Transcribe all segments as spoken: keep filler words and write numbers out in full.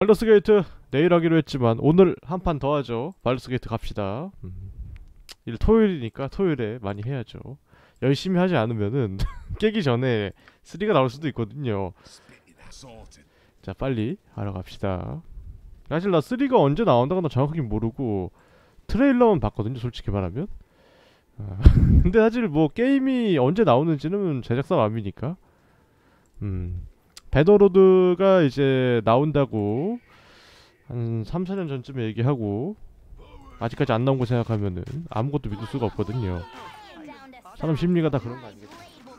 발더스 게이트 내일 하기로 했지만 오늘 한 판 더 하죠. 발더스 게이트 갑시다. 음. 일 토요일이니까 토요일에 많이 해야죠. 열심히 하지 않으면은 깨기 전에 쓰리가 나올 수도 있거든요. 자, 빨리 하러 갑시다. 사실 나 쓰리가 언제 나온다거나 정확하게 모르고 트레일러만 봤거든요, 솔직히 말하면. 아, 근데 사실 뭐 게임이 언제 나오는지는 제작사 맘이니까. 음. 배더로드가 이제 나온다고 한 삼, 사 년 전쯤에 얘기하고 아직까지 안 나온 거 생각하면은 아무것도 믿을 수가 없거든요. 사람 심리가 다 그런 거 아니겠어?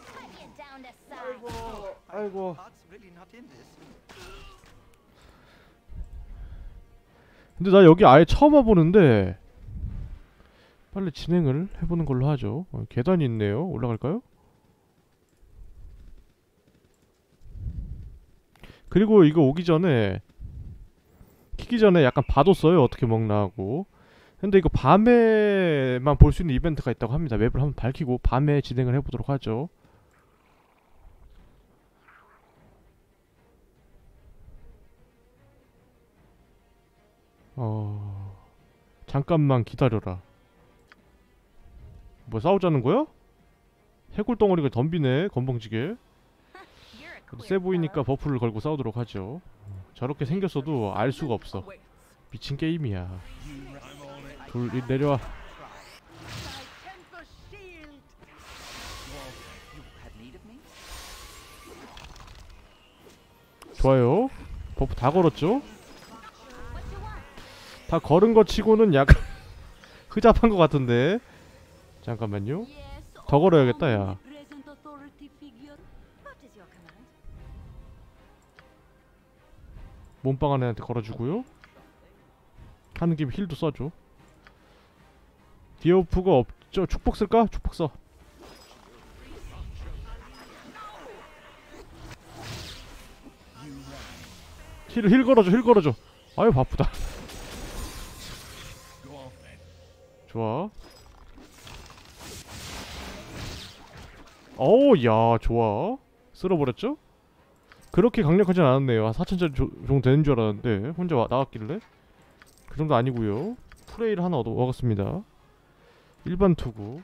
아이고, 아이고. 근데 나 여기 아예 처음 와보는데 빨리 진행을 해보는 걸로 하죠. 어, 계단이 있네요. 올라갈까요? 그리고 이거 오기 전에 키기 전에 약간 봐뒀어요. 어떻게 먹나 하고. 근데 이거 밤에만 볼 수 있는 이벤트가 있다고 합니다. 맵을 한번 밝히고 밤에 진행을 해보도록 하죠. 어... 잠깐만 기다려라. 뭐 싸우자는 거야? 해골 덩어리가 덤비네. 건방지게. 세 보이니까 버프를 걸고 싸우도록 하죠. 저렇게 생겼어도 알 수가 없어. 미친 게임이야. 둘, 이, 내려와. 좋아요. 버프 다 걸었죠? 다 걸은 거 치고는 약간 흐잡한 거 같은데. 잠깐만요. 더 걸어야겠다, 야. 몸빵한 애한테 걸어주고요. 하는 김에 힐도 써줘. 디오프가 없죠? 축복 쓸까? 축복 써. 힐, 힐 걸어줘, 힐 걸어줘. 아유, 바쁘다. 좋아. 어우, 야, 좋아. 쓸어버렸죠? 그렇게 강력하진 않았네요. 한 사천짜리 정도 되는 줄 알았는데 혼자 와, 나왔길래. 그 정도 아니고요. 프레이를 하나 얻어 먹었습니다. 일반 투구.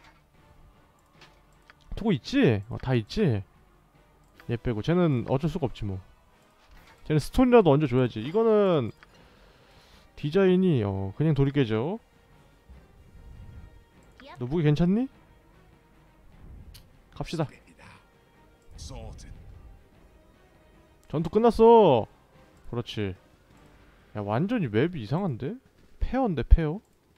투구 있지? 어, 다 있지? 얘 빼고 쟤는 어쩔 수가 없지 뭐. 쟤는 스톤이라도 얹어줘야지. 이거는 디자인이 어 그냥 돌이깨죠. 너 무기 괜찮니? 갑시다. 전투 끝났어. 그렇지. 야, 완전히 맵이 이상한데? 페어인데 페어?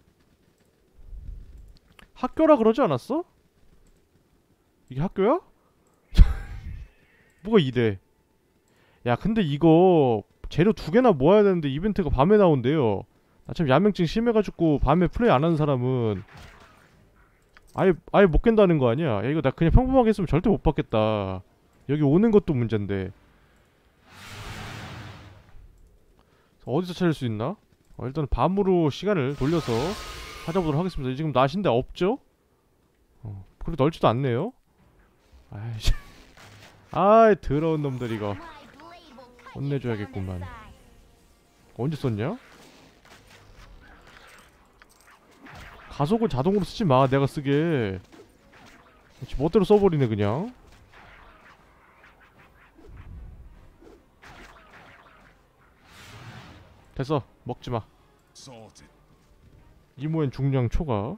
학교라 그러지 않았어? 이게 학교야? 뭐가 이래. 야, 근데 이거 재료 두 개나 모아야 되는데 이벤트가 밤에 나온대요. 나 참 야맹증 심해가지고 밤에 플레이 안 하는 사람은 아예 아예 못 깬다는 거 아니야? 야, 이거 나 그냥 평범하게 했으면 절대 못 받겠다. 여기 오는 것도 문제인데. 어디서 찾을 수 있나? 어, 일단 밤으로 시간을 돌려서 찾아보도록 하겠습니다. 지금 낮인데 없죠? 어, 그리 넓지도 않네요. 아이씨. 아이, 더러운 놈들 이거. 혼내줘야겠구만. 언제 썼냐? 가속을 자동으로 쓰지 마. 내가 쓰게. 멋대로 써버리네 그냥. 됐어. 먹지마. 이모엔 중량 초과.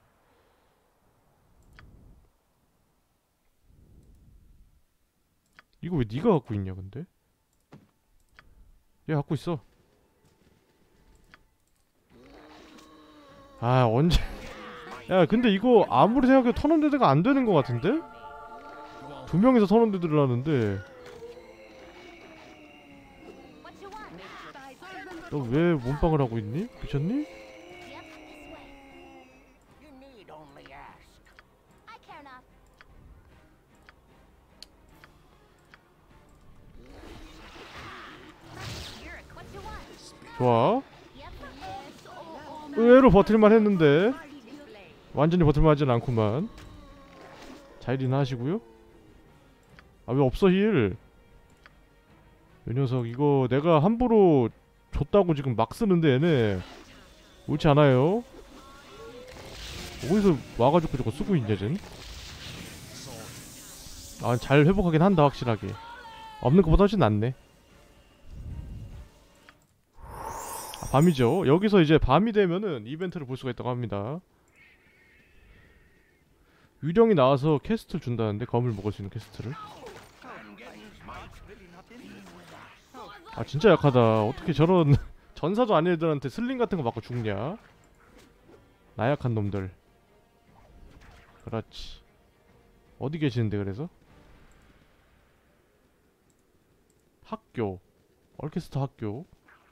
이거 왜 니가 갖고 있냐 근데? 얘 갖고 있어. 아, 언제. 야, 근데 이거 아무리 생각해도 턴온데드가 안 되는 것 같은데? 두 명이서 턴온데드를 하는데. 너 왜 몸빵을 하고 있니? 미쳤니? 좋아. 의외로 버틸만 했는데 완전히 버틸만 하진 않구만. 자일이나 하시고요. 아, 왜 없어 힐. 이 녀석 이거 내가 함부로 줬다고 지금 막 쓰는데 얘네 옳지 않아요? 어디서 와가지고 저거 쓰고 있냐 쟤는? 아, 잘 회복하긴 한다 확실하게. 없는 것보다 훨씬 낫네. 아, 밤이죠. 여기서 이제 밤이 되면은 이벤트를 볼 수가 있다고 합니다. 유령이 나와서 퀘스트를 준다는데, 검을 먹을 수 있는 퀘스트를. 아 진짜 약하다. 어떻게 저런 전사도 아닌 애들한테 슬링 같은 거 맞고 죽냐? 나약한 놈들. 그렇지. 어디 계시는데 그래서? 학교. 얼케스트라 학교.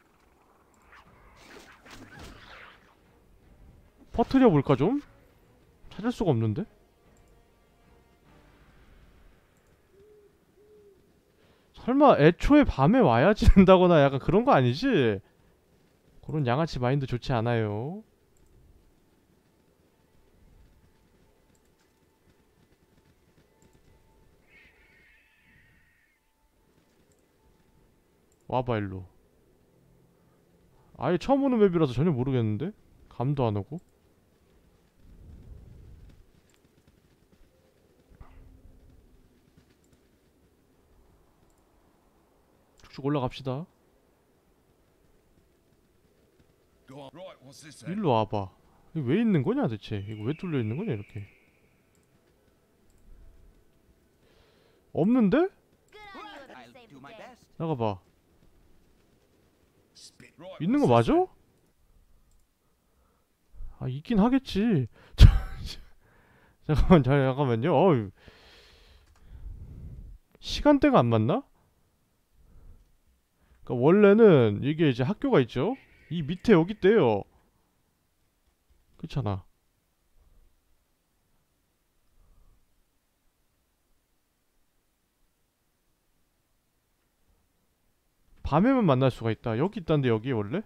퍼트려 볼까 좀? 찾을 수가 없는데? 설마 애초에 밤에 와야지 된다거나 약간 그런 거 아니지? 그런 양아치 마인드 좋지 않아요. 와봐 일로. 아예 처음 오는 맵이라서 전혀 모르겠는데? 감도 안 오고. 쭉쭉 올라갑시다. 일로 와봐. 이거 왜 있는 거냐 대체? 이거 왜 뚫려 있는 거냐 이렇게? 없는데? 나가봐. 있는 거 맞아? 아 있긴 하겠지. 잠깐만, 잘 잠깐만요. 어휴. 시간대가 안 맞나? 그러니까 원래는 이게 이제 학교가 있죠. 이 밑에 여기 있대요. 그렇잖아. 밤에만 만날 수가 있다. 여기 있다는데 여기 원래?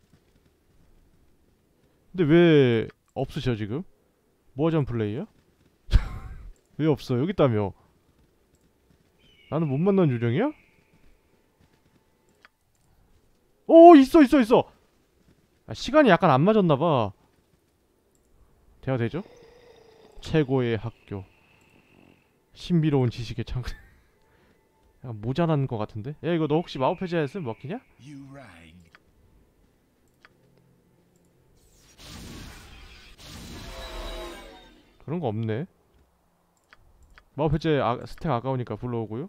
근데 왜 없으셔 지금? 뭐하자는 플레이야? 왜 없어? 여기 있다며. 나는 못 만난 유령이야? 오 있어 있어 있어. 아, 시간이 약간 안 맞았나봐. 대화 되죠? 최고의 학교. 신비로운 지식의 창. 약간 모자란 것 같은데? 야 이거 너 혹시 마법 해제했으면 먹히냐? 그런 거 없네. 마법 해제 아, 스택 아까우니까 불러오고요.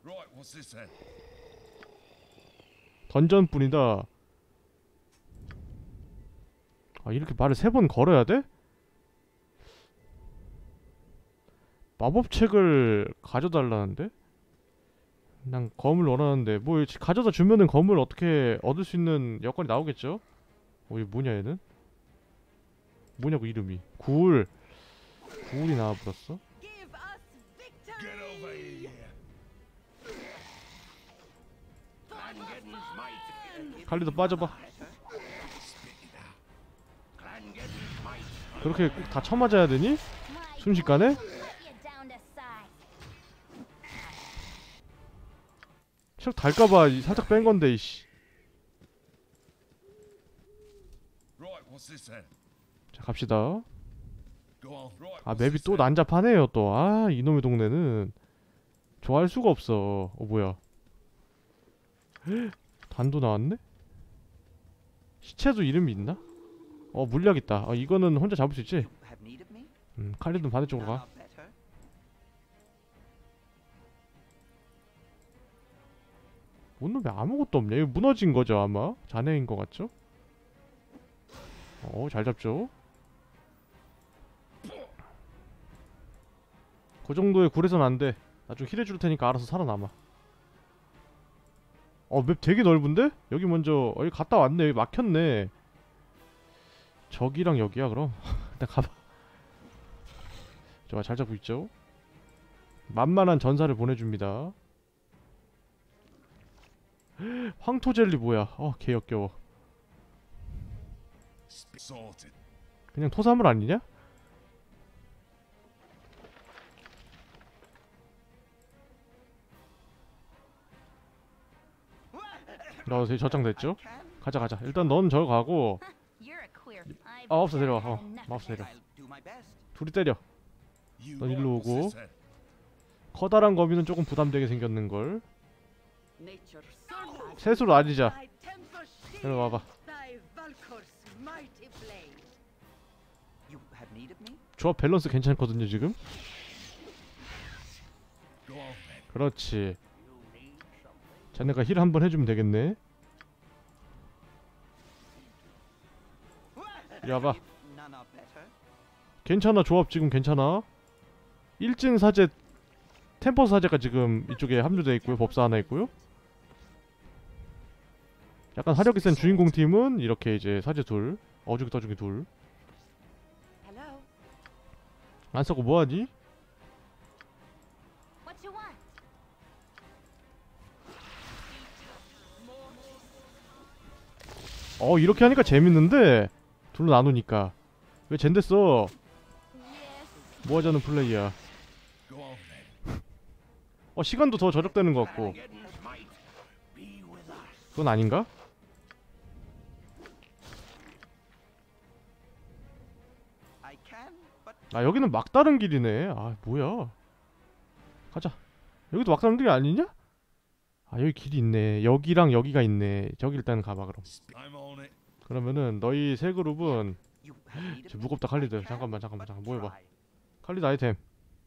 던전뿐이다. 아 이렇게 말을 세 번 걸어야 돼? 마법책을 가져달라는데? 그냥 검을 원하는데 뭐 가져다 주면은 검을 어떻게 얻을 수 있는 여건이 나오겠죠? 어 이게 뭐냐 얘는? 뭐냐고 이름이. 구울. 구울이 나와버렸어? 칼리도 빠져봐. 그렇게 꼭 다 쳐맞아야 되니? 순식간에? 책 달까봐 살짝 뺀건데 이씨. 자 갑시다. 아 맵이 또 난잡하네요 또. 아 이놈의 동네는 좋아할 수가 없어. 어 뭐야. 단도 나왔네? 시체도 이름이 있나? 어 물약 있다. 어 이거는 혼자 잡을 수 있지? 음 칼리든 반대쪽으로 가. 뭔 놈이 아무것도 없냐? 이거 무너진 거죠 아마? 잔해인 거 같죠? 어 잘 잡죠? 그 정도의 굴에선 안 돼. 나중 힐 해줄 테니까 알아서 살아남아. 어 맵 되게 넓은데? 여기 먼저 여기 갔다 왔네. 여기 막혔네. 저기랑 여기야 그럼? 일단 가봐. 좋아 잘 잡고 있죠? 만만한 전사를 보내줍니다. 황토젤리 뭐야? 어 개 역겨워. 그냥 토사물 아니냐? 어 되게 저장됐죠? 가자 가자. 일단 넌 저 가고. You're a queer. I've 마법사 데려와. never 어 had enough 마법사 of 데려. it. I'll do my best. 둘이 때려. You 넌 right, 일로 what's 오고. this then? 커다란 거미는 조금 부담되게 생겼는걸. Nature surpassed 셋으로 나뉘자. thy temper 일로 와봐. thy Valkor's mighty blade. You have need of me? 조합 밸런스 괜찮거든요 지금. Go on then. 그렇지. 자네가 힐 한번 해주면 되겠네. 이리 와봐. None are better. 괜찮아 조합 지금 괜찮아. 일진 사제 템퍼 사제가 지금 이쪽에 합류되어 있고요. 법사 하나 있고요. 약간 화력이 센 주인공 팀은 이렇게 이제 사제 둘, 어죽이 떠죽이 둘. Hello. 안 쓰고 뭐하니? What you want? 어 이렇게 하니까 재밌는데 둘로 나누니까 왜 젠데 써? Yes. 뭐하자는 플레이야. Go on then. 어 시간도 더 저적되는 것 같고 Armageddon's might be with us. 그건 아닌가? I can, but 아 여기는 막다른 길이네. 아 뭐야? 가자. 여기도 막다른 길이 아니냐? 아 여기 길이 있네. 여기랑 여기가 있네. 저기 일단 가봐 그럼. I'm on it. 그러면은 너희 세 그룹은 you have need of 저 me? 무겁다 I 칼리드. can, 잠깐만 잠깐만 but 잠깐 뭐 해봐. try. 칼리드 아이템.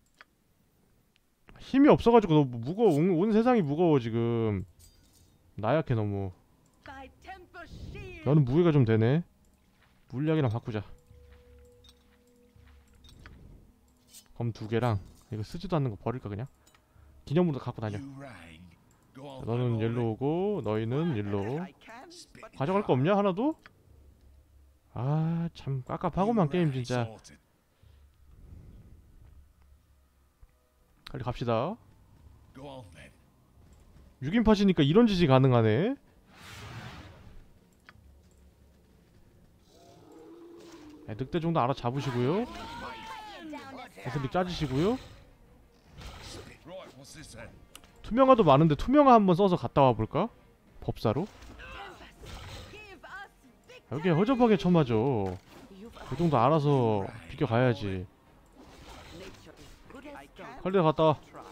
힘이 없어가지고 너무 무거워. 온, 온 세상이 무거워 지금. 나약해 너무. Thy temper shield. 너는 무게가 좀 되네. 물약이랑 바꾸자. 검 두 개랑 이거 쓰지도 않는 거 버릴까 그냥? 기념으로 갖고 다녀. You rang. Go on. 너는 I'm on 일로 it. 오고 너희는 일로. I can, but 가져갈 거 try. 없냐 하나도? 아 참 깝깝하고만 You 게임 rang. 진짜. Sorted. 빨리 갑시다. Go on then. 육 인 팟이니까 이런 짓이 가능하네. 네, 늑대 정도 알아 잡으시고요. Cut you down to 에슬릭 짜주시고요. Right, what's this then? 투명화도 많은데 투명화 한번 써서 갔다 와 볼까? 법사로? Give us victory. 여기 허접하게 쳐맞아. You've 그 정도 알아서 비껴가야지. nature is good I as can, gold. 칼리드 갔다 와. try.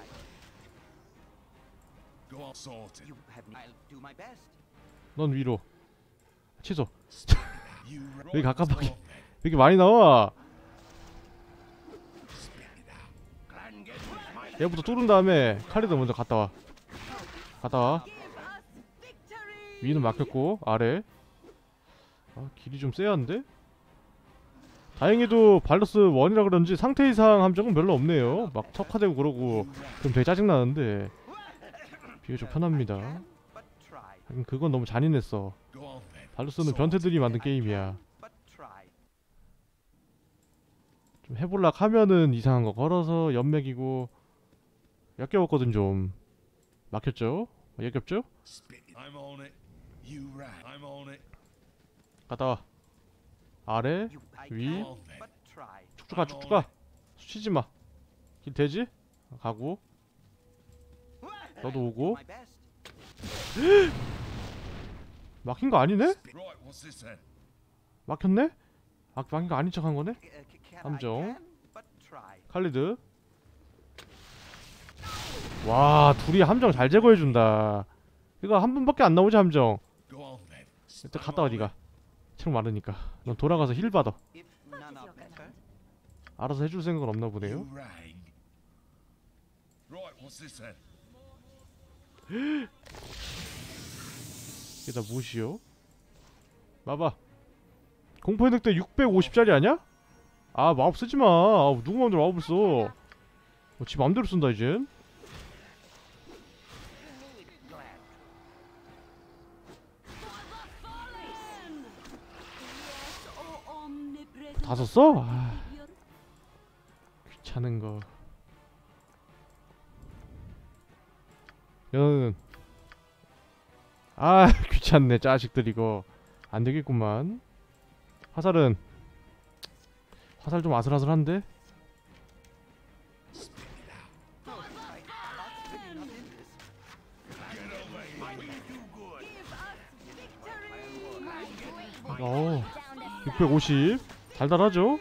Go on. Sorted. You have need. I'll do my best. 넌 위로. 취소. You rang. 여기 Right, what's 가깝하게. on then? 이렇게 많이 나와. 얘부터 뚫은 다음에 칼리드 먼저 갔다 와. 갔다 와. Give us victory. 위는 막혔고 아래. 아 길이 좀 쎄한데? 다행히도 발러스 일이라 그런지 상태 이상 함정은 별로 없네요. 막 척화되고 그러고 그럼 되게 짜증나는데 비교적 편합니다. But try. 하긴 그건 너무 잔인했어. Go on then. 발러스는 변태들이 만든 게임이야. But try. 좀 해볼락 하면은 이상한 거 걸어서 연맥이고 역겨웠거든 좀. 막혔죠? 어, 역겹죠? I'm on it. You rang. I'm on it. 갔다 와. 아래 You I 위. can, Go on then. but try. 쭉쭉 가 쭉쭉 가. 쉬지 마. 길 되지? 가고 너도 Do 오고. my best. 막힌 거 아니네? Right, what's this then? 막혔네? 막 막힌 거 아닌 척한 거네? Uh, c- can I 함정. can, but try. 칼리드. 와 둘이 함정 잘 제거해준다. 이거 한 분밖에 안 나오지 함정. Go on then. 일단 갔다 와 니가. 체력 많으니까. 넌 돌아가서 힐 받아. If What none is are your better. command? 알아서 해줄 생각은 없나 보네요. You rang. Right, what's this then? 이게 다 무엇이요? 봐봐. 공포의 늑대 육백오십짜리 아냐? 아 마법 쓰지마. 아, 누구 맘대로 마법을 써. 어, 지 맘대로 쓴다 이젠. 다 썼어? 아, 귀찮은 거. 여는 아 귀찮네 자식들 이거 안 되겠구만. 화살은 화살 좀 아슬아슬한데? Give us victory. 어, 육백오십. 달달하죠?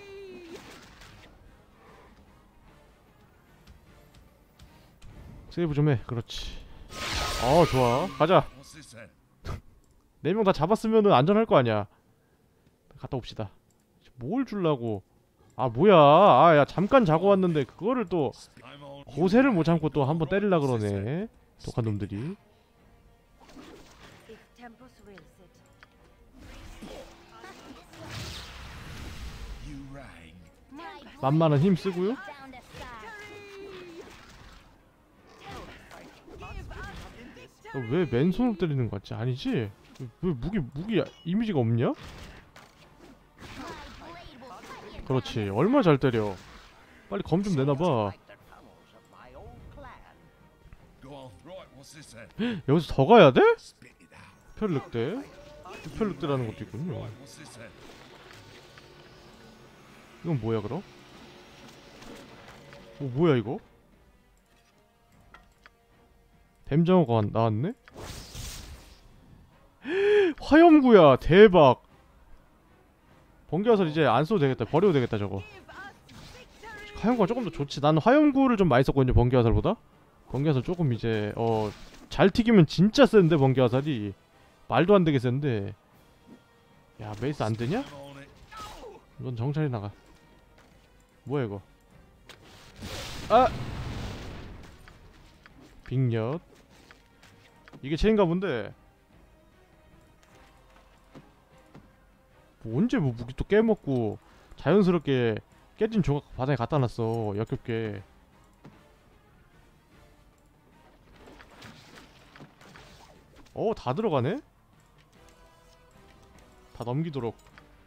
세이브 좀 해. 그렇지. 어, 좋아. 가자. What's this then? 네 명 다 잡았으면은 안전할 거 아니야. 갔다 옵시다. 뭘 줄라고. 아, 뭐야. 아, 야, 잠깐 자고 왔는데 그거를 또 I'm on. 고세를 못 참고 또 한번 때리려 그러네. 독한 놈들이. If Tempus wills it. You rang. 만만한 힘 쓰고요. Down to size. Give us victory. 너 왜 맨손으로 때리는 거 같지? 아니지? 왜 무기 무기 이미지가 없냐? My blade will cut you down. 그렇지. 얼마나 잘 때려. 빨리 검 좀 내놔봐. Like the tunnels of my old clan. Go on. Right, what's this then? 여기서 더 가야 돼? Spit it out. 특별늑대? 특별늑대라는 것도 있군요. Right, what's this then? 이건 뭐야 그럼? 어 뭐야 이거? 뱀장어가 안- 나왔네? 화염구야 대박. 번개화살 이제 안 써도 되겠다. 버려도 되겠다 저거. Give us victory. 화염구가 조금 더 좋지. 난 화염구를 좀 많이 썼거든요 번개화살보다. 번개화살 조금 이제 어 잘 튀기면 진짜 센데 번개화살이 말도 안 되게 센데. 야 메이스 안 되냐? I'm on it. 넌 정찰이 나가. 뭐야 이거? 아! 빅엿. 이게 체인가 본데. 뭐 언제 뭐 무기 또 깨먹고 자연스럽게 깨진 조각 바닥에 갖다 놨어. 역겹게. 어, 다 들어가네? 다 넘기도록.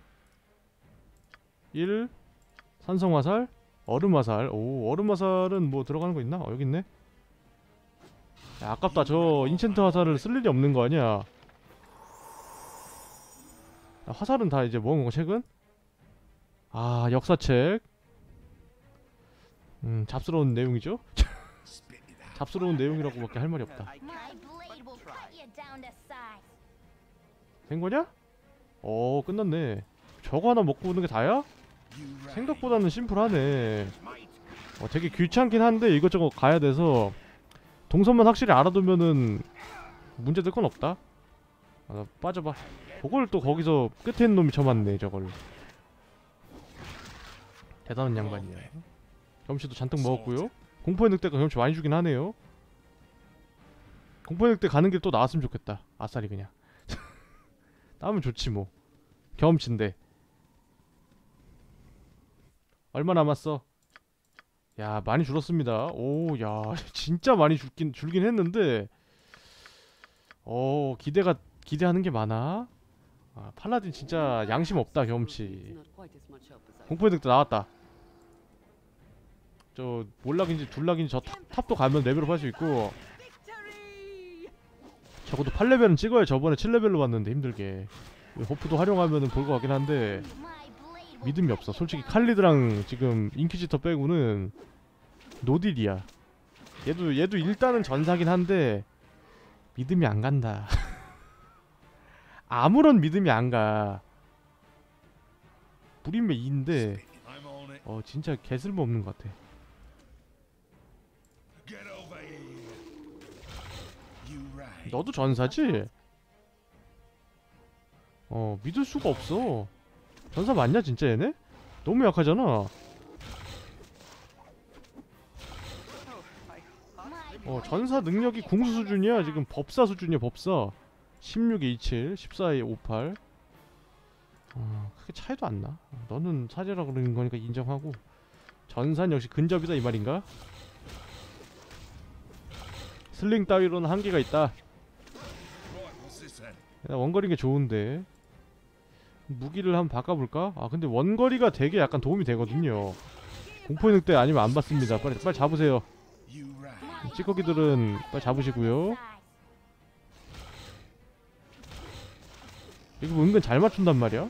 일 산성화살, 얼음화살. 오, 얼음화살은 뭐 들어가는 거 있나? 어, 여기 있네. 야, 아깝다. 저 인챈트 화살을 쓸 일이 없는 거 아니야? 야, 화살은 다 이제 모은 건가 책은? 아, 역사책. 음, 잡스러운 내용이죠? Spit it out. 잡스러운 내용이라고밖에 할 말이 없다. I My can, blade will but cut try. you down to size. 된 거냐? 어, 끝났네. 저거 하나 먹고 오는 게 다야? You rang. 생각보다는 심플하네. Might 어, 되게 귀찮긴 한데 이것저것 가야 돼서 동선만 확실히 알아두면은 문제될 건 없다. 아, 나 빠져봐. 그걸 또 거기서 끝에 있는 놈이 쳐맞네 저걸. 대단한 양반이야. 겸치도 잔뜩 먹었고요. 공포의 늑대가 겸치 많이 주긴 하네요. 공포의 늑대 가는 길 또 나왔으면 좋겠다. 아싸리 그냥. 나오면 좋지 뭐. 경험치인데. 얼마 남았어? 야 많이 줄었습니다. 오, 야 진짜 많이 줄긴 줄긴 했는데. 어 기대가 기대하는 게 많아. 아, 팔라딘 진짜 양심 없다 경험치. Not quite as much help as I 공포의 늑대 나왔다. 저 몰락인지 둘락인지 저 탑, 탑도 가면 레벨업 할 수 있고. victory. 적어도 팔 레벨은 찍어야 저번에 칠 레벨로 봤는데 힘들게. 호프도 활용하면은 볼 것 같긴 한데 My blade will 믿음이 없어. 솔직히 칼리드랑 지금 인퀴지터 빼고는 노딜이야. 얘도 얘도 일단은 전사긴 한데 믿음이 안 간다. 아무런 믿음이 안 가. 불임의 이인데 I'm on it. 어 진짜 개쓸모 없는 것 같아. Get over here. You rang. 너도 전사지? 어 믿을 수가 없어. 전사 맞냐 진짜 얘네? 너무 약하잖아. Oh, I My 어 전사 능력이 궁수 수준이야. 지금 법사 수준이야 법사. 십육에 이십칠, 십사에 오십팔. 어 크게 차이도 안 나. 어, 너는 사제라 그러는 거니까 인정하고. 전사는 역시 근접이다 이 말인가? 슬링 따위로는 한계가 있다. Right, what's this then? 야, 원거리인 게 좋은데 무기를 한번 바꿔볼까? 아 근데 원거리가 되게 약간 도움이 되거든요. 공포의 늑대 아니면 안 받습니다. 빨리 빨리 잡으세요. You rang. my 찌꺼기들은 빨리 잡으시고요. size. 이거 은근 잘 맞춘단 말이야.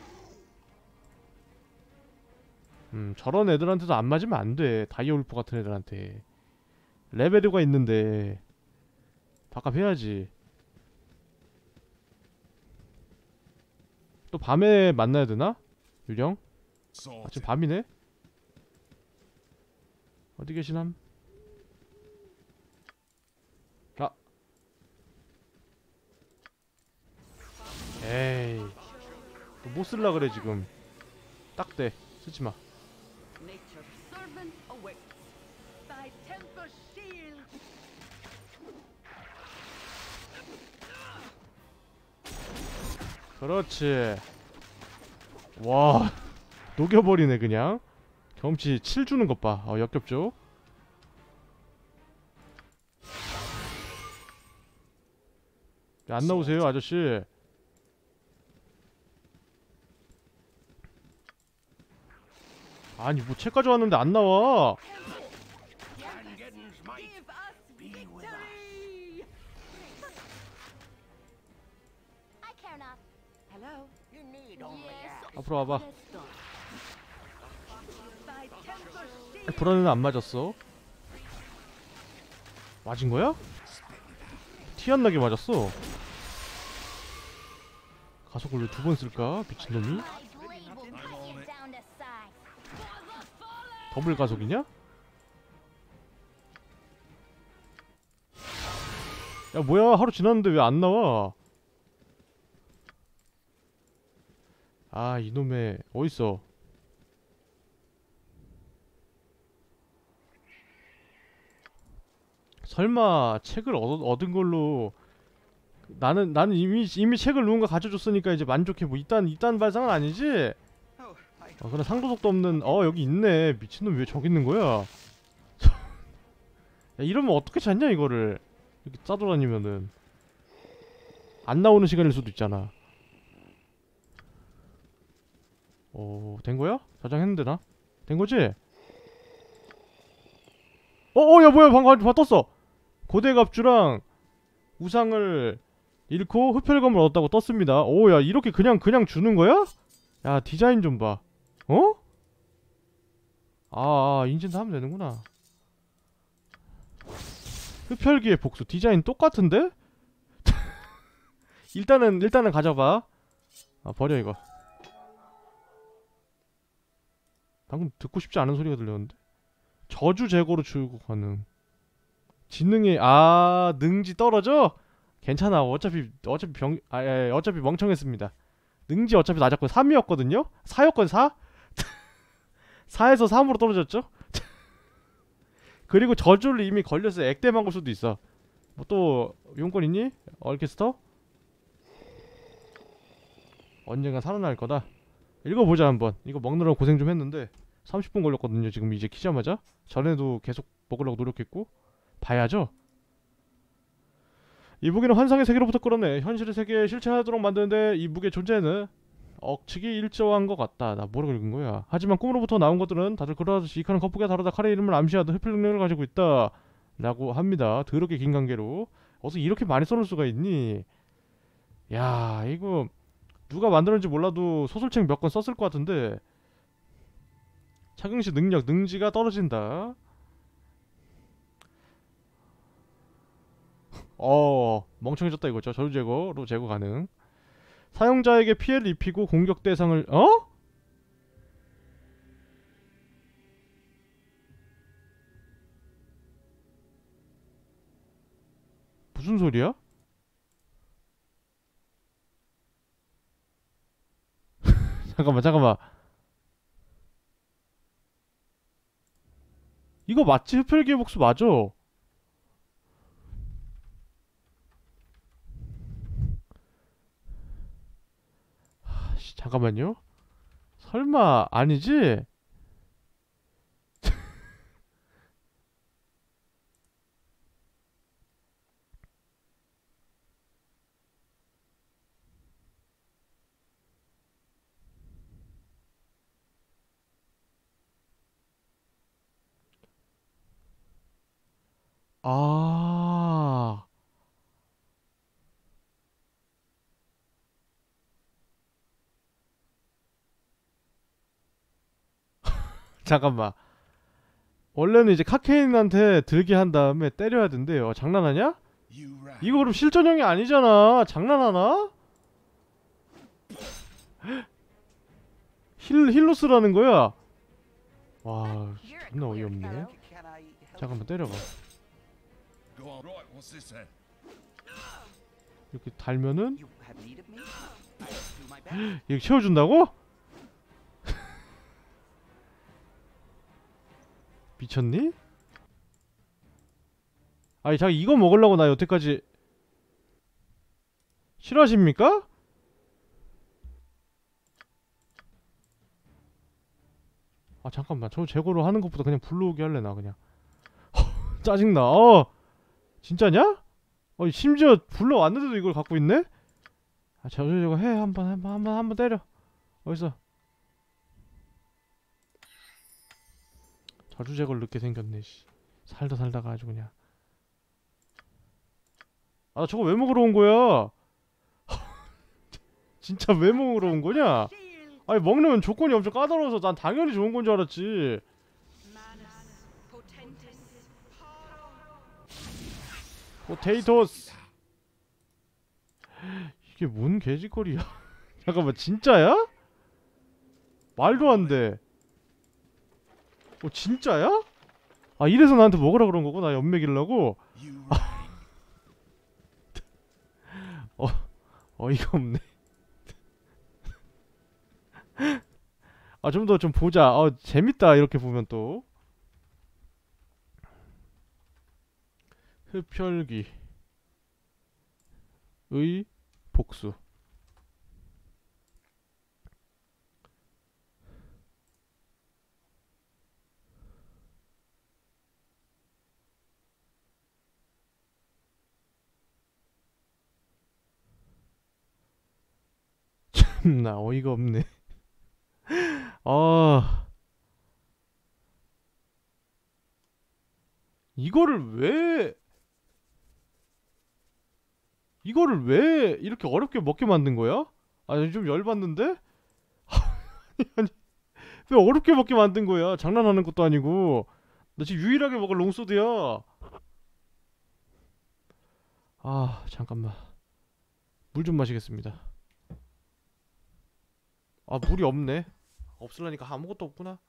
음 저런 애들한테도 안 맞으면 안 돼. 다이어울프 같은 애들한테 레벨이가 있는데 바깥 해야지. 또 밤에 만나야 되나? 유령? 아, Sorted. 지금 밤이네? 어디 계시남? 아. 에이. 뭐 쓸라 그래 지금. 딱 돼. 쓰지 마. Nature's servant awaits. Thy temper shield. 그렇지. 와. 녹여버리네 그냥. 경험치 칠 주는 것 봐. 어, 역겹죠? 야, 안 나오세요 아저씨. 아니 뭐 책까지 왔는데 안 나와. Gangeddon's might Give us be with us. victory. I care not. Hello. You need only Yes. ask. 앞으로 와봐. Let's start. Thy temper shield. 불안은 안 맞았어. 맞은 거야? 티 안 나게 맞았어. 가속을 왜 두 번 쓸까? 미친놈이. My blade will cut you down to size. 더블 가속이냐? 야 뭐야 하루 지났는데 왜 안 나와? 아 이놈의 어딨어? 설마 책을 얻, 얻은 걸로 나는 나는 이미 이미 책을 누군가 가져줬으니까 이제 만족해. 뭐 이딴 이딴 발상은 아니지? Oh, I 아 그래 상도덕도 없는. 어 여기 있네. 미친놈 왜 저기 있는 거야? 야 이러면 어떻게 찾냐 이거를. 이렇게 짜돌아다니면은 안 나오는 시간일 수도 있잖아. 어, 된 거야? 저장했는데 나? 된 거지? 어, 어, 야 뭐야 방금 봐 떴어. 고대 갑주랑 우상을 잃고 흡혈검을 얻었다고 떴습니다. 오, 야 이렇게 그냥 그냥 주는 거야? 야 디자인 좀 봐. 어? 아, 아 인증도 하면 되는구나. 흡혈기의 복수 디자인 똑같은데? 일단은 일단은 가져봐. 아 버려 이거. 방금 듣고 싶지 않은 소리가 들렸는데. 저주 제거로 주고 가능. 지능이 아 능지 떨어져? 괜찮아. 어차피 어차피 병 아 예, 어차피 멍청했습니다. 능지 어차피 낮았고 삼이었거든요. 사였거든 사. 사에서 삼으로 떨어졌죠? 그리고 저주를 이미 걸려서 액땜한 걸 수도 있어. 뭐 또 용건 있니? 얼케스터? 언젠가 살아날 거다. 읽어보자 한번. 이거 먹느라고 고생 좀 했는데 삼십 분 걸렸거든요. 지금 이제 키자마자. 전에도 계속 먹으려고 노력했고. 봐야죠. 이 무기는 환상의 세계로부터 끌어내 현실의 세계에 실체하도록 만드는데 이 무기의 존재는 억측이 일정한 것 같다. 나 뭐라고 읽은 거야? 하지만 꿈으로부터 나온 것들은 다들 그러하듯이 이 칼은 겉보기가 다르다. 칼의 이름을 암시하듯 흡혈 능력을 가지고 있다. 라고 합니다. 더럽게 긴 관계로. 어서 이렇게 많이 써놓을 수가 있니? 야 이거 누가 만들었는지 몰라도 소설책 몇 권 썼을 것 같은데. 착용시 능력 능지가 떨어진다. 어 멍청해졌다 이거죠. 저주 제거로 제거 가능. 사용자에게 피해를 입히고 공격 대상을 어? 무슨 소리야? 잠깐만 잠깐만. 이거 맞지? 흡혈기의 복수 맞아. 씨, 잠깐만요. 설마 아니지? 아. 잠깐만. 원래는 이제 카케인한테 들게 한 다음에 때려야 된대요. 장난하냐? You ran. 이거 그럼 실전형이 아니잖아. 장난하나? 힐 힐로 쓰라는 거야. 와 You're a 존나 queer 어이없네. fellow. Can I help? 잠깐만 때려봐. Go on. Right, what's this then? 이렇게 달면은 You have need of me? I'll do my best. 이렇게 채워준다고? 미쳤니? 아니 자기 이거 먹으려고 나 여태까지 싫어하십니까? 아 잠깐만 저 재고로 하는 것보다 그냥 불러오게 할래 나 그냥. 짜증나. 어 진짜냐? 어 심지어 불러왔는데도 이걸 갖고 있네? 아 저저 저거 해 한번 한번 한번 한번 때려. 어디서? 저주제걸 넣게 생겼네 씨. 살다 살다가 아주 그냥. 아 저거 왜 먹으러 온 거야? 진짜 왜 먹으러 온 거냐? Shield. 아니 먹는 조건이 엄청 까다로워서 난 당연히 좋은 건 줄 알았지. Manus potentis. 포테이토스. 이게 뭔 개짓거리야? 잠깐만 진짜야? 말도 안 돼. 어 진짜야? 아 이래서 나한테 먹으라 그런 거고 나 연맥이려고? You 어 어이가 없네. 아 좀 더 좀 보자. 어 재밌다 이렇게 보면 또. 흡혈귀 의 복수. 참나 어이가 없네. 아 이거를 왜 이거를 왜 이렇게 어렵게 먹게 만든 거야? 아니 좀 열받는데? 아니, 아니 왜 어렵게 먹게 만든 거야? 장난하는 것도 아니고 나 지금 유일하게 먹을 롱소드야. 아 잠깐만 물 좀 마시겠습니다. 아 물이 없네. 없으려니까 아무것도 없구나.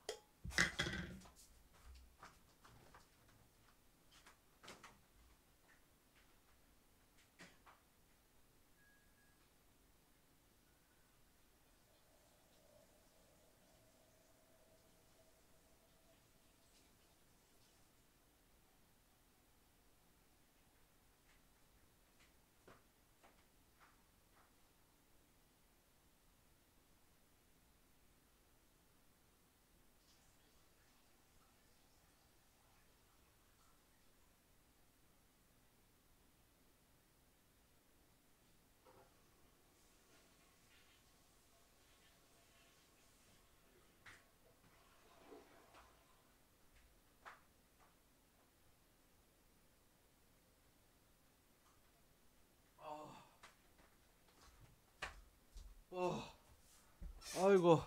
어, 아이고,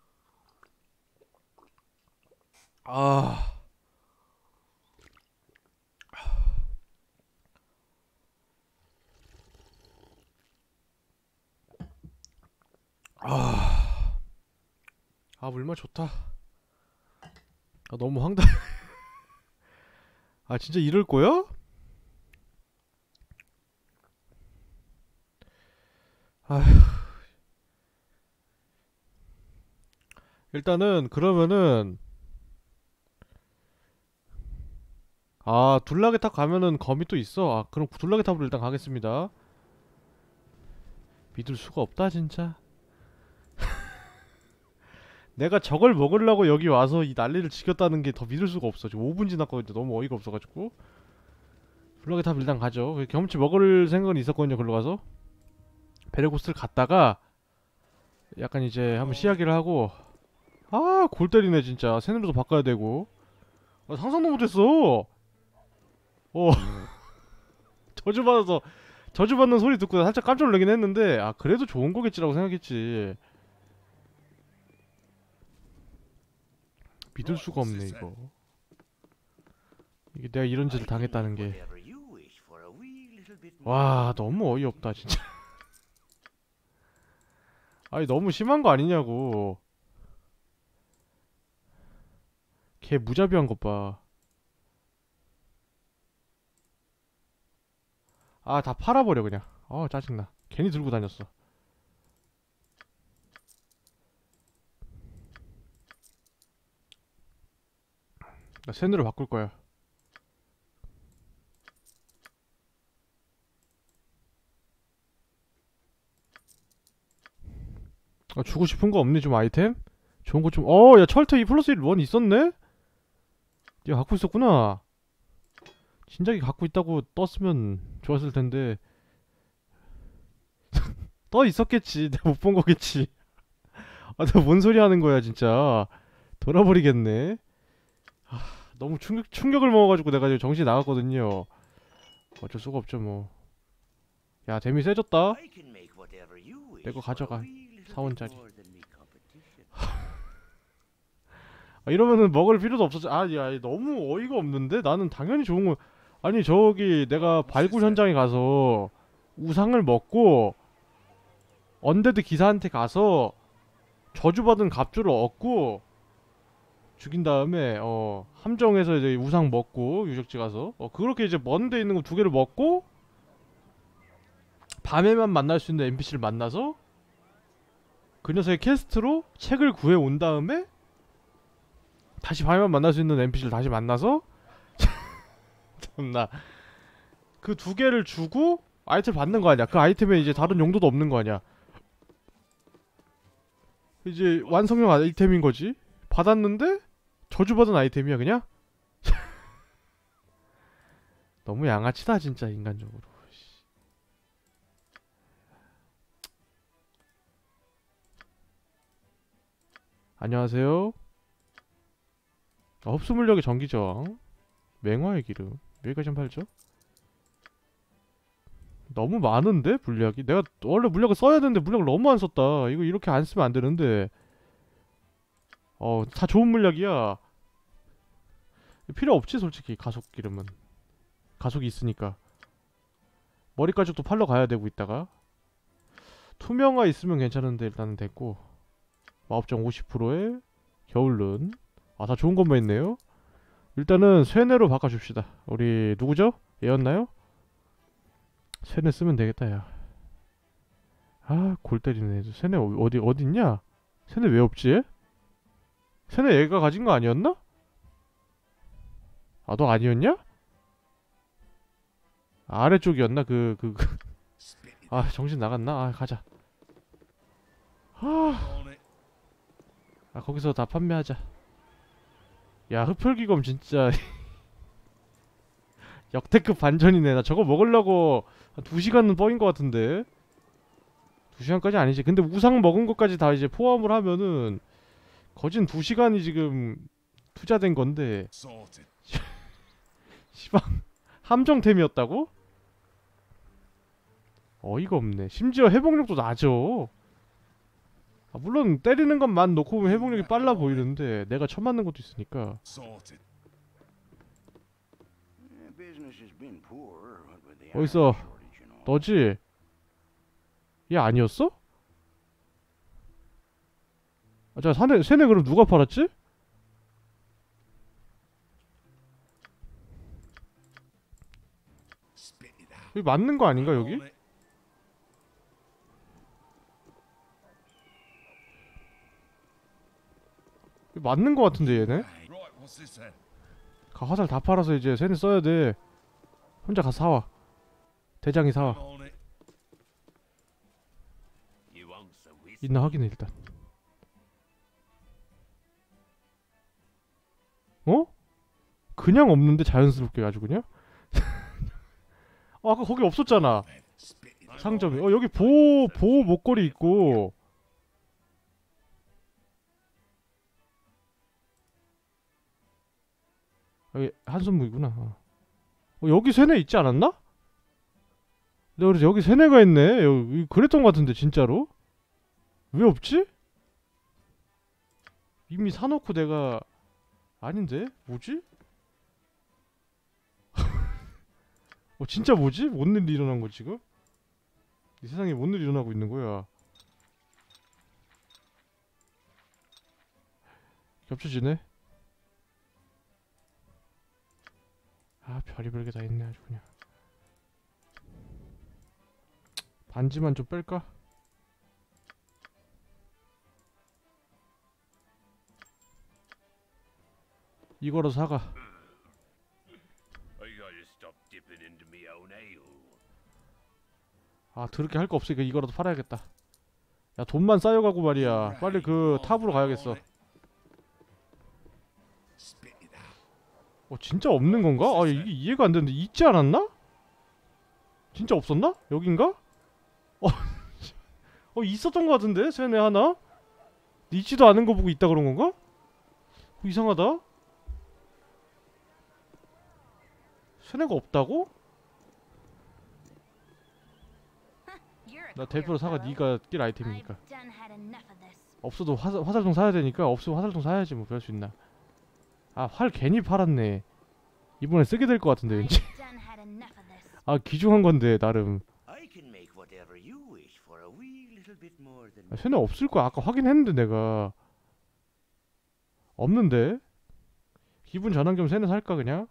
아, 아, 아 물맛 좋다. 아 너무 황당. 아 진짜 이럴 거야? 아휴. 일단은 그러면은 아 둘라게 탑 가면은 검이 또 있어. 아 그럼 둘라게 탑으로 일단 가겠습니다. 믿을 수가 없다 진짜. 내가 저걸 먹으려고 여기 와서 이 난리를 지켰다는 게 더 믿을 수가 없어. 지금 오 분 지났거든요. 너무 어이가 없어가지고 둘라게 탑 일단 가죠. 경험치 먹을 생각은 있었거든요. 글로 가서 베레고스를 갔다가 약간 이제 한번 시야기를 하고. 아 골 때리네 진짜. 새누리도 바꿔야 되고. 아, 상상도 못했어. 어 저주받아서 저주받는 소리 듣고 살짝 깜짝 놀라긴 했는데 아 그래도 좋은 거겠지라고 생각했지. 믿을 수가 없네 이거. 이게 내가 이런 짓을 당했다는 게. Whatever you wish for a wee little bit more. 와 너무 어이없다 진짜. 아니 너무 심한 거 아니냐고. 걔 무자비한 것 봐. 아, 다 팔아버려 그냥. 아, 짜증나. 괜히 들고 다녔어. 나 샌으로 바꿀 거야. 아, 주고 싶은 거 없니? 좀 아이템? 좋은 거 좀. 어, 야, 철퇴 이 플러스 일 원 있었네? 얘가 갖고 있었구나. 진작에 갖고 있다고 떴으면 좋았을 텐데. 떠 있었겠지. 내가 못 본 거겠지. 아, 내가 뭔 소리 하는 거야, 진짜. 돌아버리겠네. 아, 너무 충격, 충격을 먹어가지고 내가 지금 정신이 나갔거든요. 어쩔 수가 없죠, 뭐. 야, 데미 세졌다. I can make whatever you wish 내 거 for 가져가. a wee little 사원짜리. bit more than me competition. 아, 이러면은 먹을 필요도 없었지. 아, 야, 너무 어이가 없는데? 나는 당연히 좋은 거. 아니, 저기 내가 발굴 현장에 가서 우상을 먹고 언데드 기사한테 가서 저주받은 갑주를 얻고 죽인 다음에 어 함정에서 이제 우상 먹고 유적지 가서 어 그렇게 이제 먼 데 있는 거 두 개를 먹고 밤에만 만날 수 있는 엔피씨를 만나서 그 녀석의 퀘스트로 책을 구해 온 다음에 다시 밤에만 만날 수 있는 엔피씨를 다시 만나서 참나 그 두 개를 주고 아이템을 받는 거 아니야. 그 아이템에 이제 다른 용도도 없는 거 아니야. 이제 완성형 아이템인 거지. 받았는데 저주받은 아이템이야 그냥. 너무 양아치다 진짜 인간적으로. 안녕하세요. 아, 흡수 물력의 전기 저항, 맹화의 기름 여기까지 좀 팔죠. 너무 많은데 물약이. 내가 원래 물약을 써야 되는데 물약을 너무 안 썼다. 이거 이렇게 안 쓰면 안 되는데. 어, 다 좋은 물약이야. 필요 없지 솔직히. 가속 기름은 가속이 있으니까. 머리 가죽도 팔러 가야 되고 있다가. 투명화 있으면 괜찮은데 일단은 됐고. 마법정 오십 퍼센트에 겨울눈. 아, 다 좋은 것만 있네요. 일단은 쇠뇌로 바꿔줍시다. 우리 누구죠? 얘였나요? 쇠뇌 쓰면 되겠다 야. 아, 골 때리네. 쇠뇌 어디 어디 있냐? 쇠뇌 왜 없지? 쇠뇌 얘가 가진 거 아니었나? 아, 너 아니었냐? 아, 아래쪽이었나? 그 그 그. 아, 정신 나갔나? 아, 가자. 아, On it. 아 거기서 다 판매하자. 야, 흡혈기검 진짜 역대급 반전이네. 나 저거 먹으려고 한 두 시간은 뻥인 것 같은데. 두 시간까지 아니지. 근데 우상 먹은 것까지 다 이제 포함을 하면은 거진 두 시간이 지금 투자된 건데. Sorted. 시방 함정템이었다고? 어이가 없네. 심지어 회복력도 낮어. 아, 물론 때리는 것만 놓고 보면 회복력이 빨라 보이는데 내가 쳐맞는 것도 있으니까. Sorted. Eh, business has been poor, what with the 어딨어? iron shortage, you know. 너지? 얘 아니었어? 아, 자, 사내, 세네 그럼 누가 팔았지? Spit it out. 여기 맞는 거 아닌가 여기? On it. 여기 맞는 거 같은데 얘네? Right, what's this then? 가 화살 다 팔아서 이제 세네 써야 돼. 혼자 가서 사와. 대장이 사와. On it. You want some whiskey? 있나 확인해 일단. 어? 그냥 없는데 자연스럽게 아주 그냥? 어, 아까 거기 없었잖아. Spit it out. 상점이. 어, 여기 보호 보호 목걸이 있고. 여기 한손 무기구나. 어. 어, 여기 세네 있지 않았나? 내가 그래서 여기 세네가 있네. 여기 그랬던 것 같은데 진짜로? 왜 없지? 이미 사놓고 내가 아닌데? 뭐지? 어, 진짜 뭐지? 뭔 일이 일어난 거지 지금? 이 세상에 뭔 일이 일어나고 있는 거야? 겹쳐지네. 별의별 게 다 있네 아주 그냥. 반지만 좀 뺄까? 이거로 사가. I gotta stop dipping into me own ale. 아 더럽게 할 거 없으니까 이거라도 팔아야겠다. 야 돈만 쌓여가고 말이야. 빨리 그 탑으로 가야겠어. Spit it out. 어 진짜 없는 건가? 아 이게 이해가 안 되는데 있지 않았나? 진짜 없었나? 여긴가? 어, 어 있었던 거 같은데 쇠네 하나? 있지도 않은 거 보고 있다 그런 건가? 어, 이상하다. 쇠네가 없다고? You're a 나 queer 대표로 사가. fellow. 네가 낄 아이템이니까. I've done had enough of this. 없어도 화, 화살통 사야 되니까 없으면 화살통 사야지 뭐. 별 수 있나. 아 활 괜히 팔았네. 이번에 쓰게 될 것 같은데 왠지. I've done had enough of this. 아 귀중한 건데 나름. I can make whatever you wish for a wee little bit more than 아, 쇠네 없을 거야. 아까 확인했는데 내가. 없는데. 기분 전환 겸 쇠네 살까 그냥?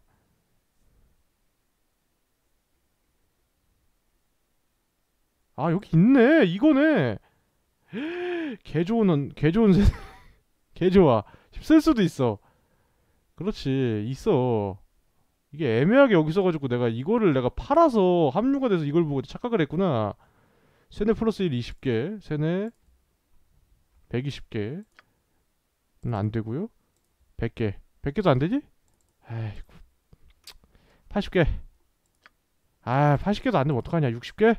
아 여기 있네. 이거네. 개 좋은 개 좋은 쇠네. 개 좋아. 쓸 수도 있어. 그렇지 있어. 이게 애매하게 여기 있어가지고 내가 이거를 내가 팔아서 합류가 돼서 이걸 보고 착각을 했구나. 쇠네 플러스 일 이십 개, 쇠네 백이십 개는 안 되고요. 백 개, 백 개도 안 되지? 아이고. 팔십 개. 아, 팔십 개도 안 되면 어떡하냐? 육십 개?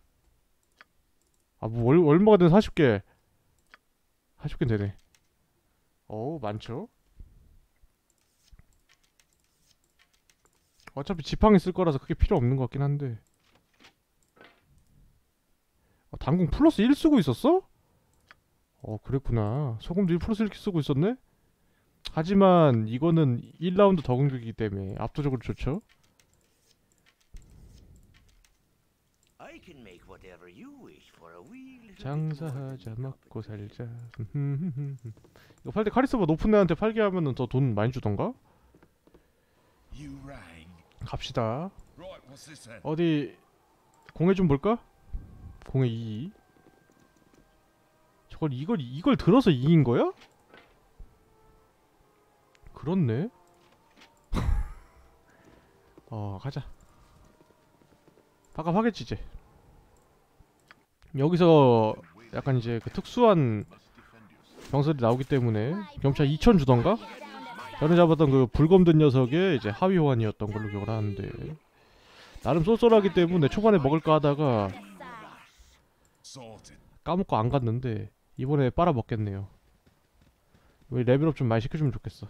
아, 뭐 얼, 얼마가 된 사십 개? 사십 개는 되네. 어우, 많죠? 어차피 지팡이 쓸 거라서 그게 필요 없는 것 같긴 한데. 아, 당공 플러스 일 쓰고 있었어? 어 그랬구나. 소금도 일 플러스 일 쓰고 있었네? 하지만 이거는 일 라운드 더 공격이기 때문에 압도적으로 좋죠. I can make whatever you wish for a wee little bit more 장사하자 than 먹고 competition. 살자. 이거 팔 때 카리스마 높은 애한테 팔게 하면은 더 돈 많이 주던가? You rang. 갑시다. Right, what's this then? 어디 공회 좀 볼까? 공회 이. 저걸 이걸 이걸 들어서 이인 거야? 그렇네. 어 가자. 바값하겠지 이제. 여기서 약간 이제 그 특수한 병설이 나오기 때문에 경찰 이천 주던가? 전에 잡았던 그 불검든 녀석의 이제 하위 호환이었던 걸로 기억을 하는데 나름 쏠쏠하기 때문에 초반에 먹을까 하다가 Sorted. 까먹고 안 갔는데 이번에 빨아먹겠네요. 우리 레벨업 좀 많이 시켜주면 좋겠어.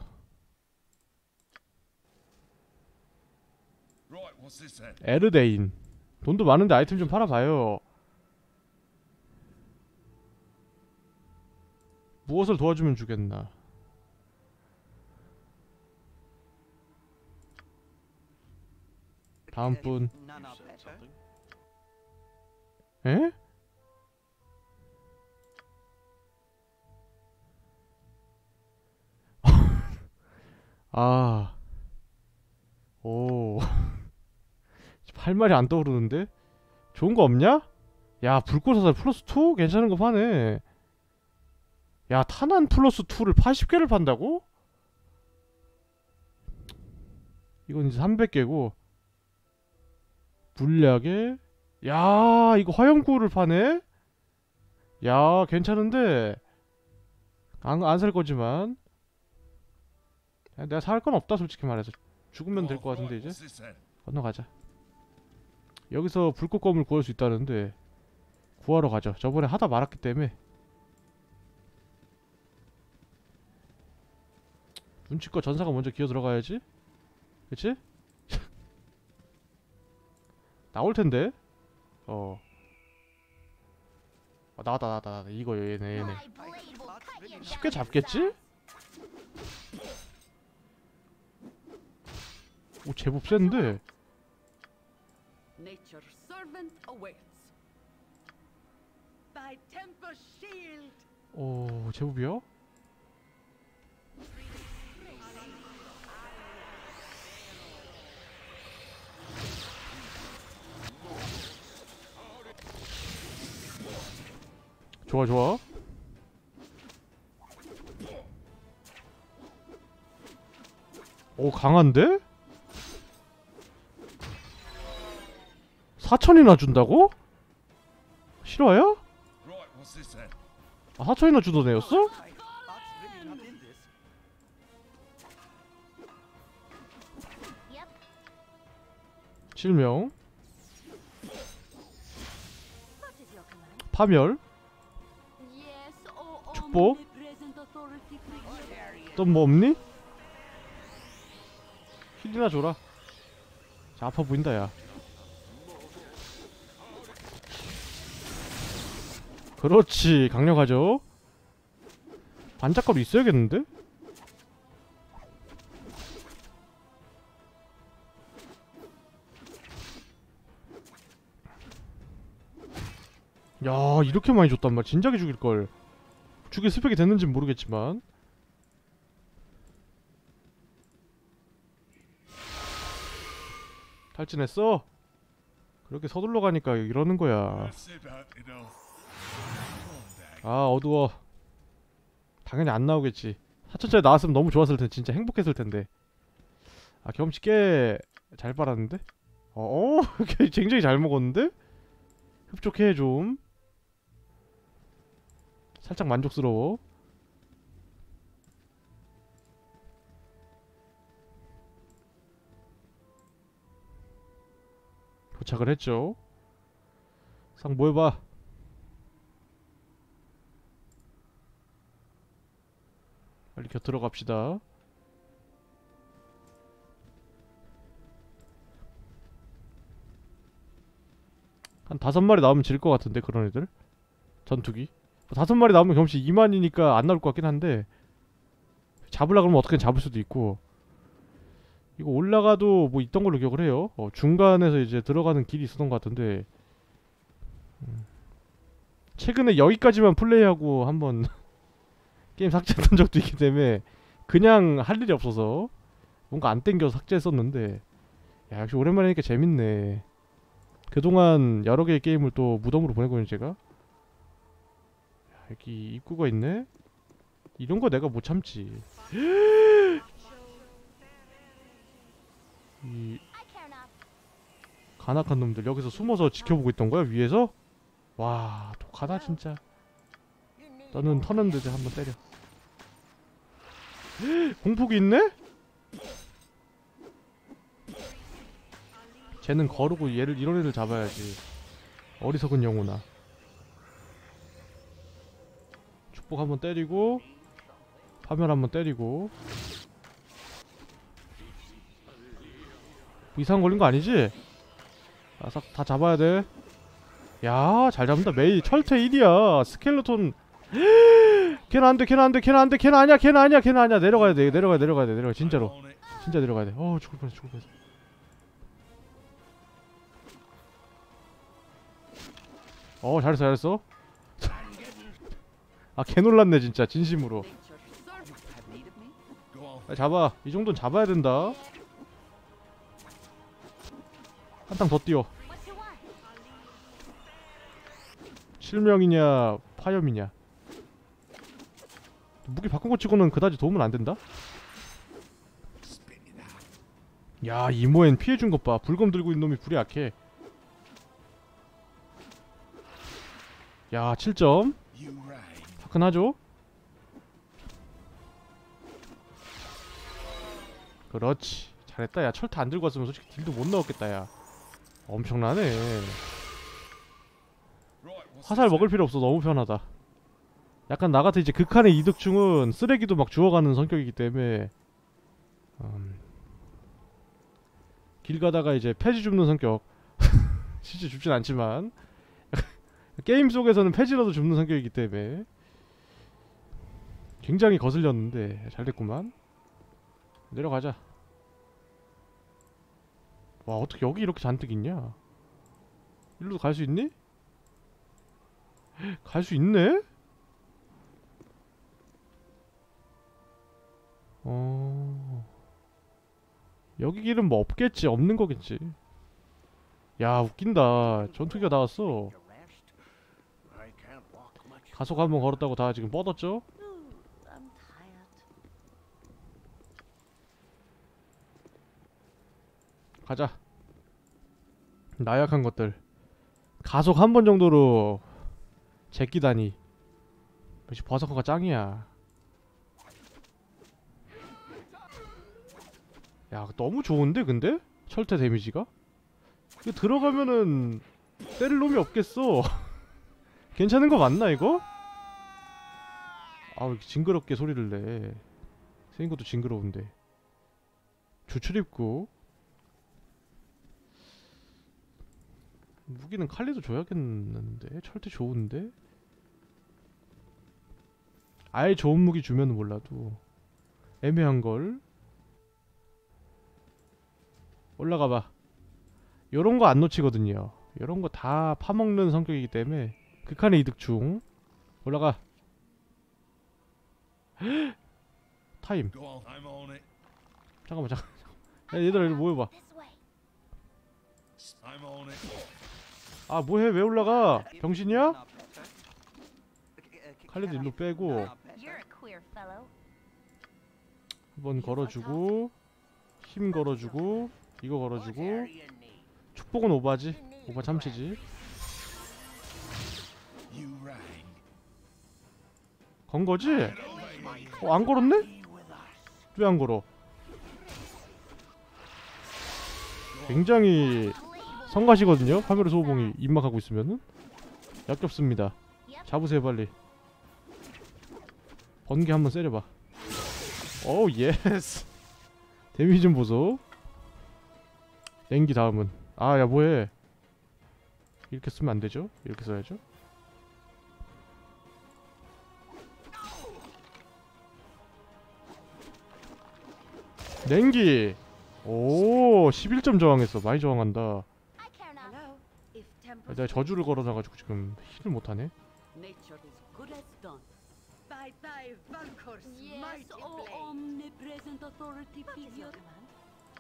Right, what's this then? 에르데인. 돈도 많은데 아이템 좀 팔아봐요. 무엇을 도와주면 주겠나. 다음 분. 에? 아. 오. 할 말이 안 떠오르는데? 좋은 거 없냐? 야, 불꽃사살 플러스 투? 괜찮은 거 파네. 야, 탄환 플러스 투를 팔십 개를 판다고? 이건 이제 삼백 개고. 물약에 야, 이거 화염구를 파네? 야, 괜찮은데 안, 안 살 거지만 야, 내가 살 건 없다 솔직히 말해서. 죽으면 될 것 같은데 이제 What's this then? 건너가자. 여기서 불꽃검을 구할 수 있다는데 구하러 가죠. 저번에 하다 말았기 때문에. 눈치껏 전사가 먼저 기어 들어가야지. 그치? 나올 텐데. 어. 어 나왔다 나왔다 나왔다. 이거 얘네 얘네. My blade will cut you 쉽게 down to 잡겠지? size. 오 제법 센데. Nature's servant awaits. Thy temper shield. 오 제법이야? 좋아 좋아. 오 강한데? 사천이나 준다고? 실화야? Right, what's this then? 아 사천이나 주던 애였어? I, that's really not in this. Yep. 실명, What is your command? 파멸, Yes, oh, 축복. omnipresent authority creator. 또 뭐 없니? 힐이나 줘라. 자, 아파 보인다 야. 그렇지 강력하죠. 반짝거리 있어야겠는데? 야 이렇게 많이 줬단 말. 진작에 죽일걸. 죽일 스펙이 됐는진 모르겠지만 탈진했어? 그렇게 서둘러 가니까 이러는 거야. That's about enough. 아 어두워. 당연히 안 나오겠지. 사천짜리 나왔으면 너무 좋았을 텐데. 진짜 행복했을 텐데. 아 경험치 꽤 잘 빨았는데? 어? 어? 굉장히 잘 먹었는데? 흡족해 좀. 살짝 만족스러워. 도착을 했죠. 상 모여봐. 빨리 겨 들어갑시다. 한 다섯 마리 나오면 질 것 같은데 그런 애들. 전투기. 뭐 다섯 마리 나오면 경험치 이만이니까 안 나올 것 같긴 한데 잡으려 그러면 어떻게든 잡을 수도 있고. 이거 올라가도 뭐 있던 걸로 기억을 해요. 어, 중간에서 이제 들어가는 길이 있었던 것 같은데 음. 최근에 여기까지만 플레이하고 한번 게임 삭제했던 적도 있기 때문에 그냥 할 일이 없어서 뭔가 안 땡겨서 삭제했었는데 야 역시 오랜만에 하니까 재밌네. 그동안 여러 개의 게임을 또 무덤으로 보내거든요 제가. 야, 여기 입구가 있네? 이런 거 내가 못 참지. 이 I care not. 간악한 놈들 여기서 숨어서 지켜보고 있던 거야 위에서? 와 독하다 진짜. 너는 터널들을 한번 때려. 공폭이 있네? 쟤는 거르고 얘를 이런 애들 잡아야지. 어리석은 영혼아. 축복 한번 때리고 파멸 한번 때리고. 뭐 이상 걸린 거 아니지? 아, 싹 다 잡아야 돼. 야, 잘 잡는다. 메이 철퇴 일이야. 스켈레톤. 걔는 안 돼. 걔는 안 돼. 걔는 안 돼. 걔는 아니야. 걔는 아니야. 걔는 아니야. 내려가야 돼. 내려가야 돼. 내려가야 돼. 내려가. 진짜로. On it. 진짜 내려가야 돼. 어, 죽을 뻔했어. 죽을 뻔했어. 어, 잘했어. 잘했어. 아, 개 놀랐네 진짜. 진심으로. Go on. 빨리 잡아. 이 정도는 잡아야 된다. 한 탕 더 뛰어. What you want? 실명이냐 파염이냐. 무기 바꾼 거 치고는 그다지 도움은 안 된다. 야 이모엔 피해준 것 봐. 불검 들고 있는 놈이 불이 약해. 야 칠 점. You reign. 화끈하죠? 그렇지. 잘했다. 야 철퇴 안 들고 왔으면 솔직히 딜도 못 넣었겠다. 야 엄청나네. Right, what's 화살 this 먹을 then? 필요 없어. 너무 편하다. 약간 나 같은 이제 극한의 이득충은 쓰레기도 막 주워가는 성격이기 때문에 음, 길 가다가 이제 폐지 줍는 성격. 실제 줍진 않지만 게임 속에서는 폐지라도 줍는 성격이기 때문에 굉장히 거슬렸는데 잘 됐구만. 내려가자. 와 어떻게 여기 이렇게 잔뜩 있냐? 일로도 갈 수 있니? 갈 수 있네? 어... 여기 길은 뭐 없겠지. 없는 거겠지. 야 웃긴다. 전투기가 나왔어. Rest. I can't walk much 가속 한번 걸었다고 다 지금 뻗었죠? Ooh, I'm tired. 가자. 나약한 것들. 가속 한 번 정도로 제끼다니. 역시 버서커가 짱이야. 야, 너무 좋은데 근데? 철퇴 데미지가? 이거 들어가면은 때릴 놈이 없겠어. 괜찮은 거 맞나 이거? 아, 왜 이렇게 징그럽게 소리를 내. 생긴 것도 징그러운데. 주출 입고. 무기는 칼리도 줘야겠는데? 철퇴 좋은데? 아예 좋은 무기 주면 몰라도 애매한걸? 올라가봐. 요런거 안 놓치거든요. 요런거 다 파먹는 성격이기 때문에 극한의 이득 중. 올라가. 타임. Go on, I'm on it. 잠깐만 잠깐만. 야, 얘들아 이리 모여봐. This way. I'm on it. 아 뭐해, 왜 올라가? 병신이야? 칼리도 일로 빼고 You're a queer fellow. 한번 걸어주고 힘 걸어주고 이거 걸어주고 축복은 오바지? 오바 참치지. You rang. 건 거지? 어, 안 걸었네? 왜 안 걸어? 굉장히 성가시거든요? 파멸의 소호봉이 입막하고 있으면은. 역겹습니다. 잡으세요 빨리. 번개 한번 세려봐. 오우 예스. 데미지 좀 보소. 냉기 다음은 아 야 뭐해. 이렇게 쓰면 안되죠? 이렇게 써야죠. 냉기. 오 십일 점 저항했어. 많이 저항한다. I care now. Hello. If temper. 내가 저주를 걸어놔가지고 지금 힐을 못하네. Nature is good as done. By thy Valkor's Yes, mighty O blade. omnipresent authority What is your figure. command?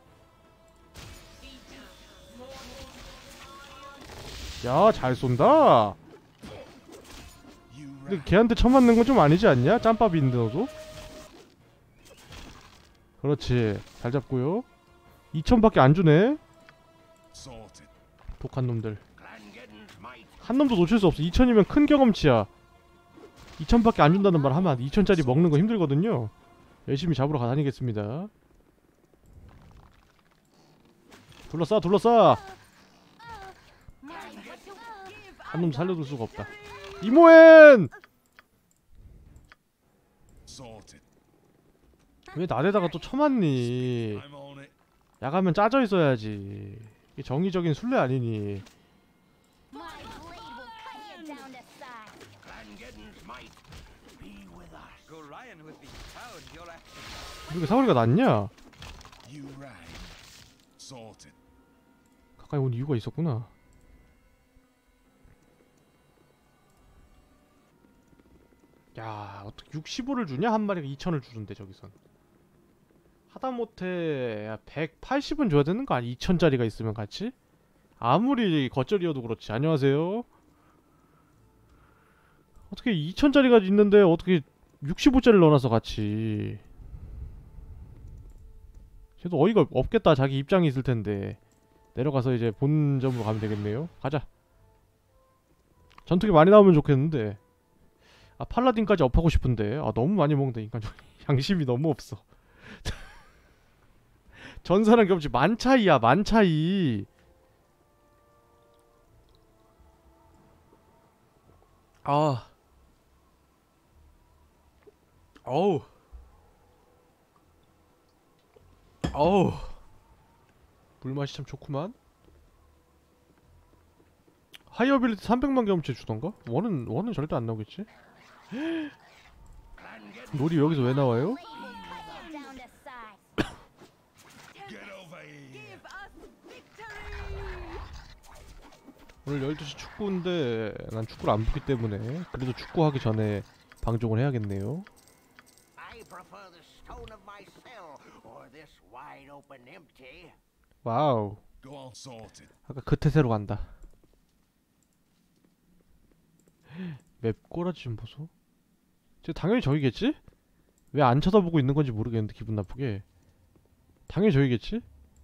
야 잘 쏜다. You 근데 rang. 걔한테 처맞는 건 좀 아니지 않냐? 짬밥인데 너도? 그렇지. 잘 잡고요. 이천밖에 안 주네. Sorted. 독한 놈들. Glangeddon's might. 한 놈도 놓칠 수 없어. 이천이면 큰 경험치야. 이천밖에 안 준다는 말 하면 이천짜리 먹는 거 힘들거든요. 열심히 잡으러 다니겠습니다. 둘러싸 둘러싸. 한 놈 살려둘 수가 없다. 이모엔! Sorted. 왜 나대다가 또 쳐맞니? I'm on it. 야가면 짜져 있어야지. 이게 정의적인 술래 아니니. My blade will cut you down to size. Glangeddon's might. Be with us. Go Ryan would be proud you're acting. 왜 이렇게 사거리가 낮냐? You rang. Sorted. 가까이 온 이유가 있었구나. 야 어떻게 육십오를 주냐? 한 마리가 이천을 주는데 저기선. 하다못해 백팔십은 줘야 되는 거 아니? 이천짜리가 있으면 같이? 아무리 겉절이어도 그렇지. 안녕하세요. 어떻게 이천짜리가 있는데 어떻게 육십오짜리를 넣어놔서 같이. 쟤도 어이가 없겠다. 자기 입장이 있을 텐데. 내려가서 이제 본점으로 가면 되겠네요. 가자. 전투기 많이 나오면 좋겠는데. 아 팔라딘까지 업하고 싶은데. 아 너무 많이 먹는다 인간. 양심이 너무 없어. 전사랑 겹치 만차이야 만차이. 아 어우 어우 물맛이 참 좋구만. 하이어빌리티 삼백만 경험치 주던가? 원은 원은 절대 안 나오겠지? 놀이 여기서 왜 나와요? Blade will cut you down to size. Get over here. Give us victory. 오늘 열두 시 축구인데 난 축구를 안 보기 때문에 그래도 축구하기 전에 방송을 해야겠네요. I prefer the stone of my cell or this wide open empty. 와우. Go on, sorted. 아까 그 태세로 간다. 맵 꼬라지 좀 보소. 쟤 당연히 저기겠지? 왜 안 쳐다보고 있는 건지 모르겠는데 기분 나쁘게. 당연히 저기겠지?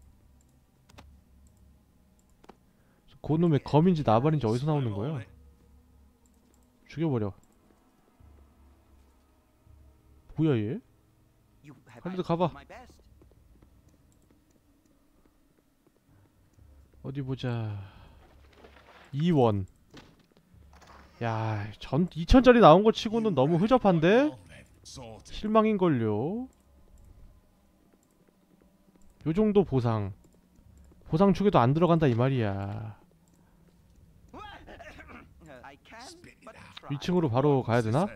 그놈의 검인지 나발인지 어디서 나오는 거야? 죽여버려. 뭐야 얘? You have 칼리드 I 가봐. done my best. 어디 보자. 이 원. 야, 전 이천짜리 나온 거 치고는 너무 흐접한데? 실망인걸요. 요 정도 보상. 보상 축에도 안 들어간다 이 말이야. I can, but try. 이 층으로 바로 가야 되나?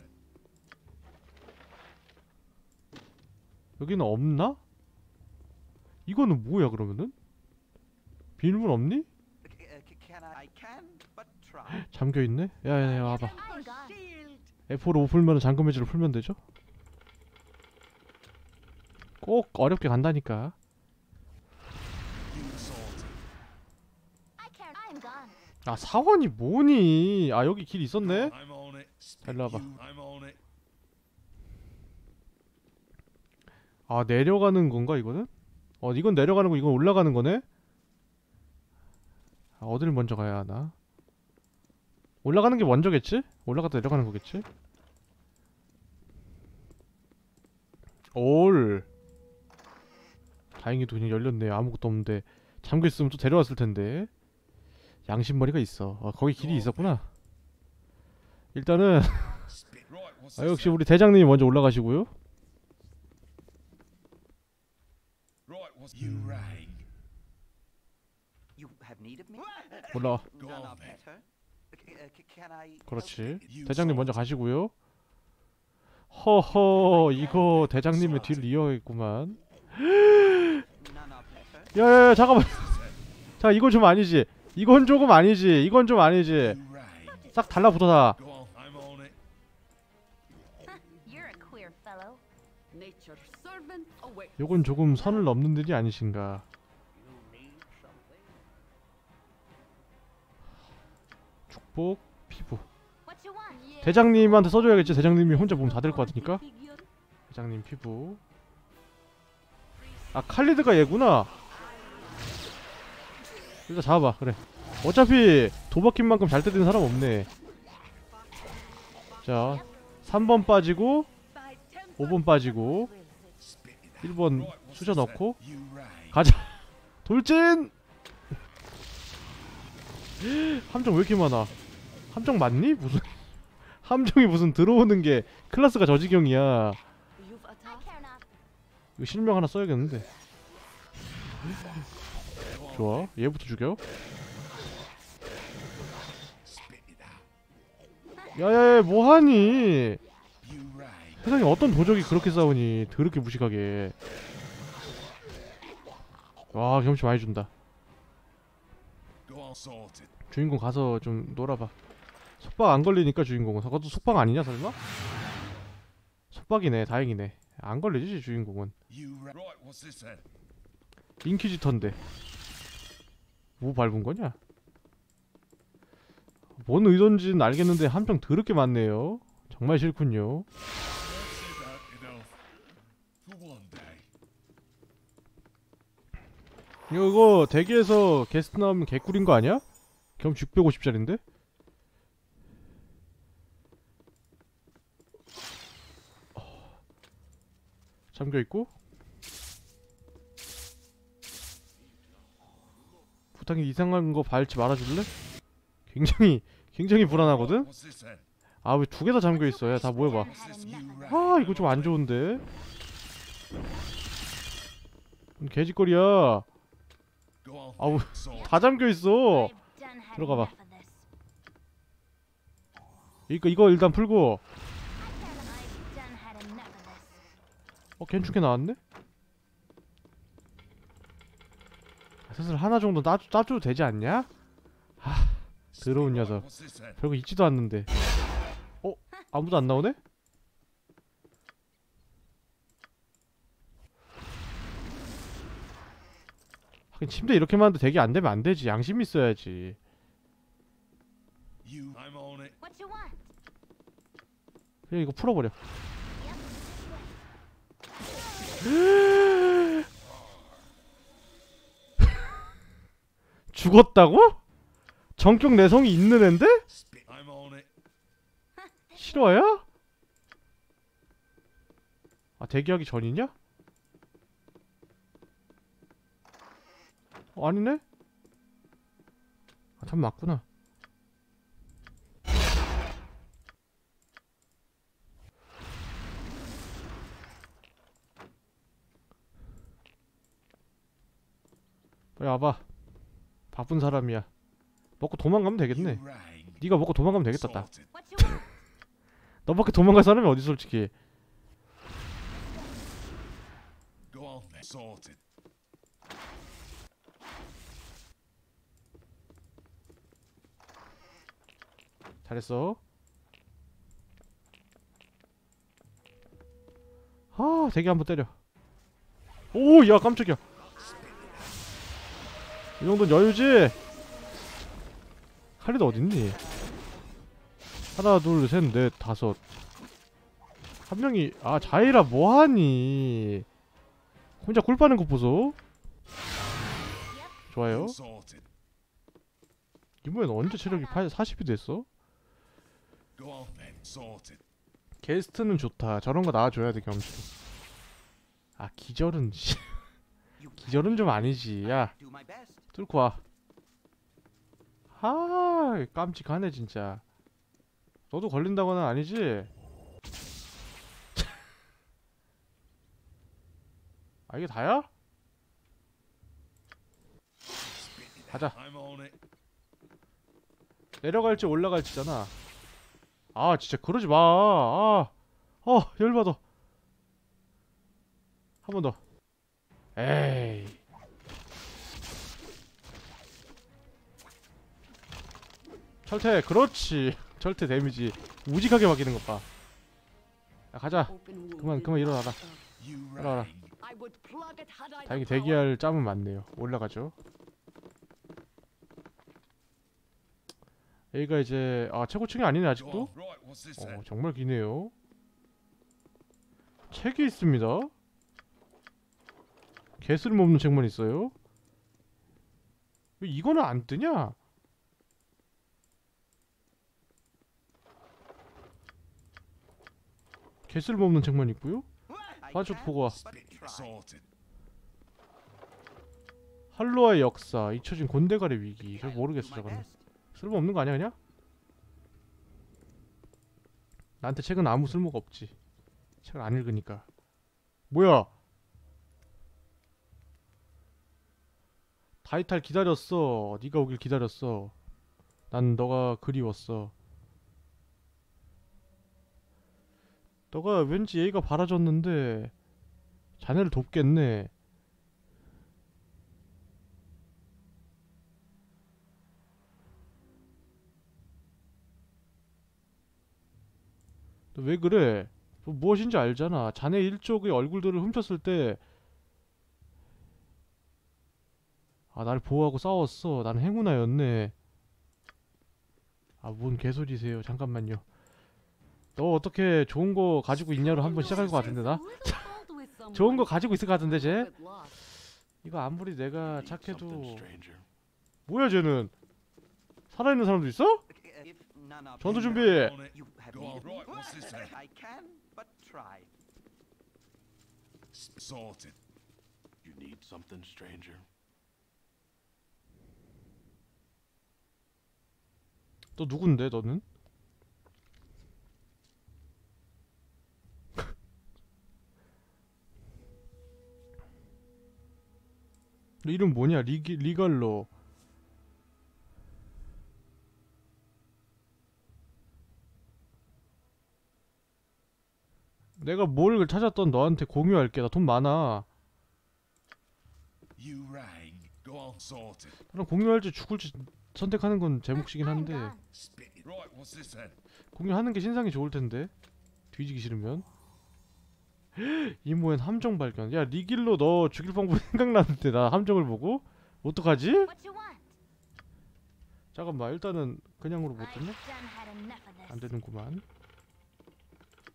여기는 없나? 이거는 뭐야 그러면은? 비밀문 없니? Uh, Can I? I can, but try. 잠겨있네? 야야야 와봐. I'm gone. Shield. 에프오로 못 풀면은 잠금 해지로 풀면 되죠? 꼭 어렵게 간다니까. I can't. I'm gone. 아 사원이 뭐니? 아 여기 길 있었네? I'm on it. 일로 와봐. I'm on it. 아 내려가는 건가 이거는? 어 이건 내려가는 거 이건 올라가는 거네? 아, 어딜 먼저 가야 하나? 올라가는 게 먼저겠지? 올라갔다 내려가는 거겠지? 올 다행히도 그냥 열렸네. 아무것도 없는데 잠겨있으면 또 데려왔을 텐데. 양심머리가 있어. 아, 거기 길이 있었구나. 일단은 Right, what's 아, this? 역시 우리 대장님이 먼저 올라가시고요. Right, what's you rang? You have need of me? 올라와. None are better. C- uh, c- Can I? 그렇지. 대장님 먼저 가시고요. 허허 이거 대장님의 뒤를 이어야겠구만. None are better. 야야야 잠깐만. 자 이건 좀 아니지. 이건 조금 아니지. 이건 좀 아니지. You rang. 싹 달라붙어다. Go on, I'm on it. You're a queer fellow. Nature's servant awaits. 요건 조금 선을 넘는 일이 아니신가. You need something? 축복 피부. What you want? Yeah. 대장님한테 써줘야겠지. 대장님이 혼자 보면 다 될 것 같으니까. Figure. 대장님 피부. 아 칼리드가 얘구나. 일단 잡아봐. 그래. 어차피 도박힌만큼 잘 때리는 사람 없네. 자 삼 번 빠지고 오 번 빠지고 일 번 수저 넣고 You rang. 가자. 돌진. 함정 왜 이렇게 많아? 함정 맞니? 무슨 함정이 무슨 들어오는 게 클라스가 저지경이야. You've I attacked. care not. 이거 실명 하나 써야겠는데. 좋아. 얘부터 죽여. Spit it out. 야야야 뭐하니? You rang. 세상에 어떤 도적이 그렇게 싸우니? 더럽게 무식하게. 와 경치 많이 준다. Go on, sorted. 주인공 가서 좀 놀아봐. 속박 안 걸리니까 주인공은. 저것도 속박 아니냐 설마? 속박이네. 다행이네. 안 걸리지 주인공은. You rang. Right, what's this then? 인퀴지터인데 뭐 밟은 거냐? 뭔 의도인지는 알겠는데 함정 더럽게 많네요. 정말 싫군요. That's about enough for one day. 이거 대기에서 게스트 나오면 개꿀인 거 아니야? 경치 육백오십짜리인데? 잠겨있고 부탁이 이상한 거 밟지 말아줄래? 굉장히 굉장히 불안하거든? What's this then? 아 왜 두 개 다 잠겨있어. 야 다 모여봐. What's this? You rang. 아 이거 좀 안 좋은데? 개짓거리야. Go on. 아우 Sorted. 다 잠겨있어. I've done had 들어가 봐. enough of this. 이거 이거 일단 풀고. I've done had enough of this. 어 괜찮게 나왔네? 슬슬 하나 정도 따, 따줘도 되지 않냐? 하 더러운 녀석. What's this then? 별거 있지도 않는데. 어? 아무도 안 나오네? 하긴 침대 이렇게 많은데 대기 안되면 안되지. 양심 있어야지. You. I'm on it. What you want? 그냥 이거 풀어버려. 죽었다고? 전격 내성이 있는 앤데? I'm on it. 실화야? 아 대기하기 전이냐? 어, 아니네? 아 참 맞구나. 빨리 와봐. 바쁜 사람이야. 먹고 도망가면 되겠네. You rang. 네가 먹고 도망가면 되겠다. 딱. Sorted. What you want? 너밖에 도망갈 사람이 어디 솔직히. Go on then. Sorted. 잘했어. 아 대기 한번 때려. 오 야 깜짝이야. 이 정도는 여유지? 칼리도 어딨니? 하나 둘셋넷 다섯. 한 명이 아 자이라 뭐하니? 혼자 꿀 빠는 거 보소. 좋아요. Sorted. 이번엔 언제 체력이 사십이 됐어? Go on then. Sorted. 게스트는 좋다. 저런 거 나와줘야 돼 겸시로. 아 기절은 씨. You 기절은 좀 아니지. 야 do my best. 뚫고 와. 아 깜찍하네 진짜. 너도 걸린다고는 아니지? 아 이게 다야? 가자. I'm on it. 내려갈지 올라갈지잖아. 아 진짜 그러지 마. 아, 어 열받아. 한 번 더. 에이. 철퇴 그렇지. 철퇴 데미지 우직하게 막히는 것 봐. 야 가자. Open wound 그만 in 그만 일어나라. You 일어나라. rang. I would plug it had I the 다행히 power. 대기할 짬은 많네요. 올라가죠. 여기가 이제 아 최고층이 아니네 Go 아직도. on. Right. What's this 어 then? 정말 기네요. 책이 있습니다. 개쓸모없는 책만 있어요. 왜 이거는 안 뜨냐? 개쓸모없는 책만 있고요. I 사주 can, 보고 와. but try. Sorted. 할로아의 역사, 잊혀진 곤데갈의 위기. 저 I'll 모르겠어 do my 저거는. best. 쓸모없는 거 아니야 그냥? 나한테 책은 아무 쓸모가 없지. 책을 안 읽으니까. 뭐야? 다이탈 기다렸어. 네가 오길 기다렸어. 난 너가 그리웠어. 너가 왠지 예의가 바라졌는데 자네를 돕겠네. 너 왜 그래? 뭐 무엇인지 알잖아. 자네 일족의 얼굴들을 훔쳤을 때 아, 날 보호하고 싸웠어. 나는 행운아였네. 아, 뭔 개소리세요. 잠깐만요. 너 어떻게 좋은 거 가지고 있냐로 한번 시작할 것 같은데 나? 좋은 거 가지고 있을 것 같은데 쟤? 이거 아무리 내가 착해도 뭐야 쟤는? 살아있는 사람도 있어? If none of 전투 you 준비. know, On it. You have Go on. needed me. Right. What's this then? I can, but try. Sorted. You need something, stranger? 너 누군데 너는? 너 이름 뭐냐? 리기, 리갈로. 내가 뭘 찾았던 너한테 공유할게. 나 돈 많아. You rang. Go on. Sorted. 나는 공유할지 죽을지 선택하는 건 제 몫이긴 I'm 한데 gone. Spit it. Right. What's this then? 공유하는 게 신상이 좋을 텐데. 뒤지기 싫으면. 이모엔 함정 발견. 야 리길로 너 죽일 방법 생각나는데 나 함정을 보고 어떡하지? What you want? 잠깐만 일단은 그냥으로 못 I've 듣네? done had enough of this. 안 되는구만.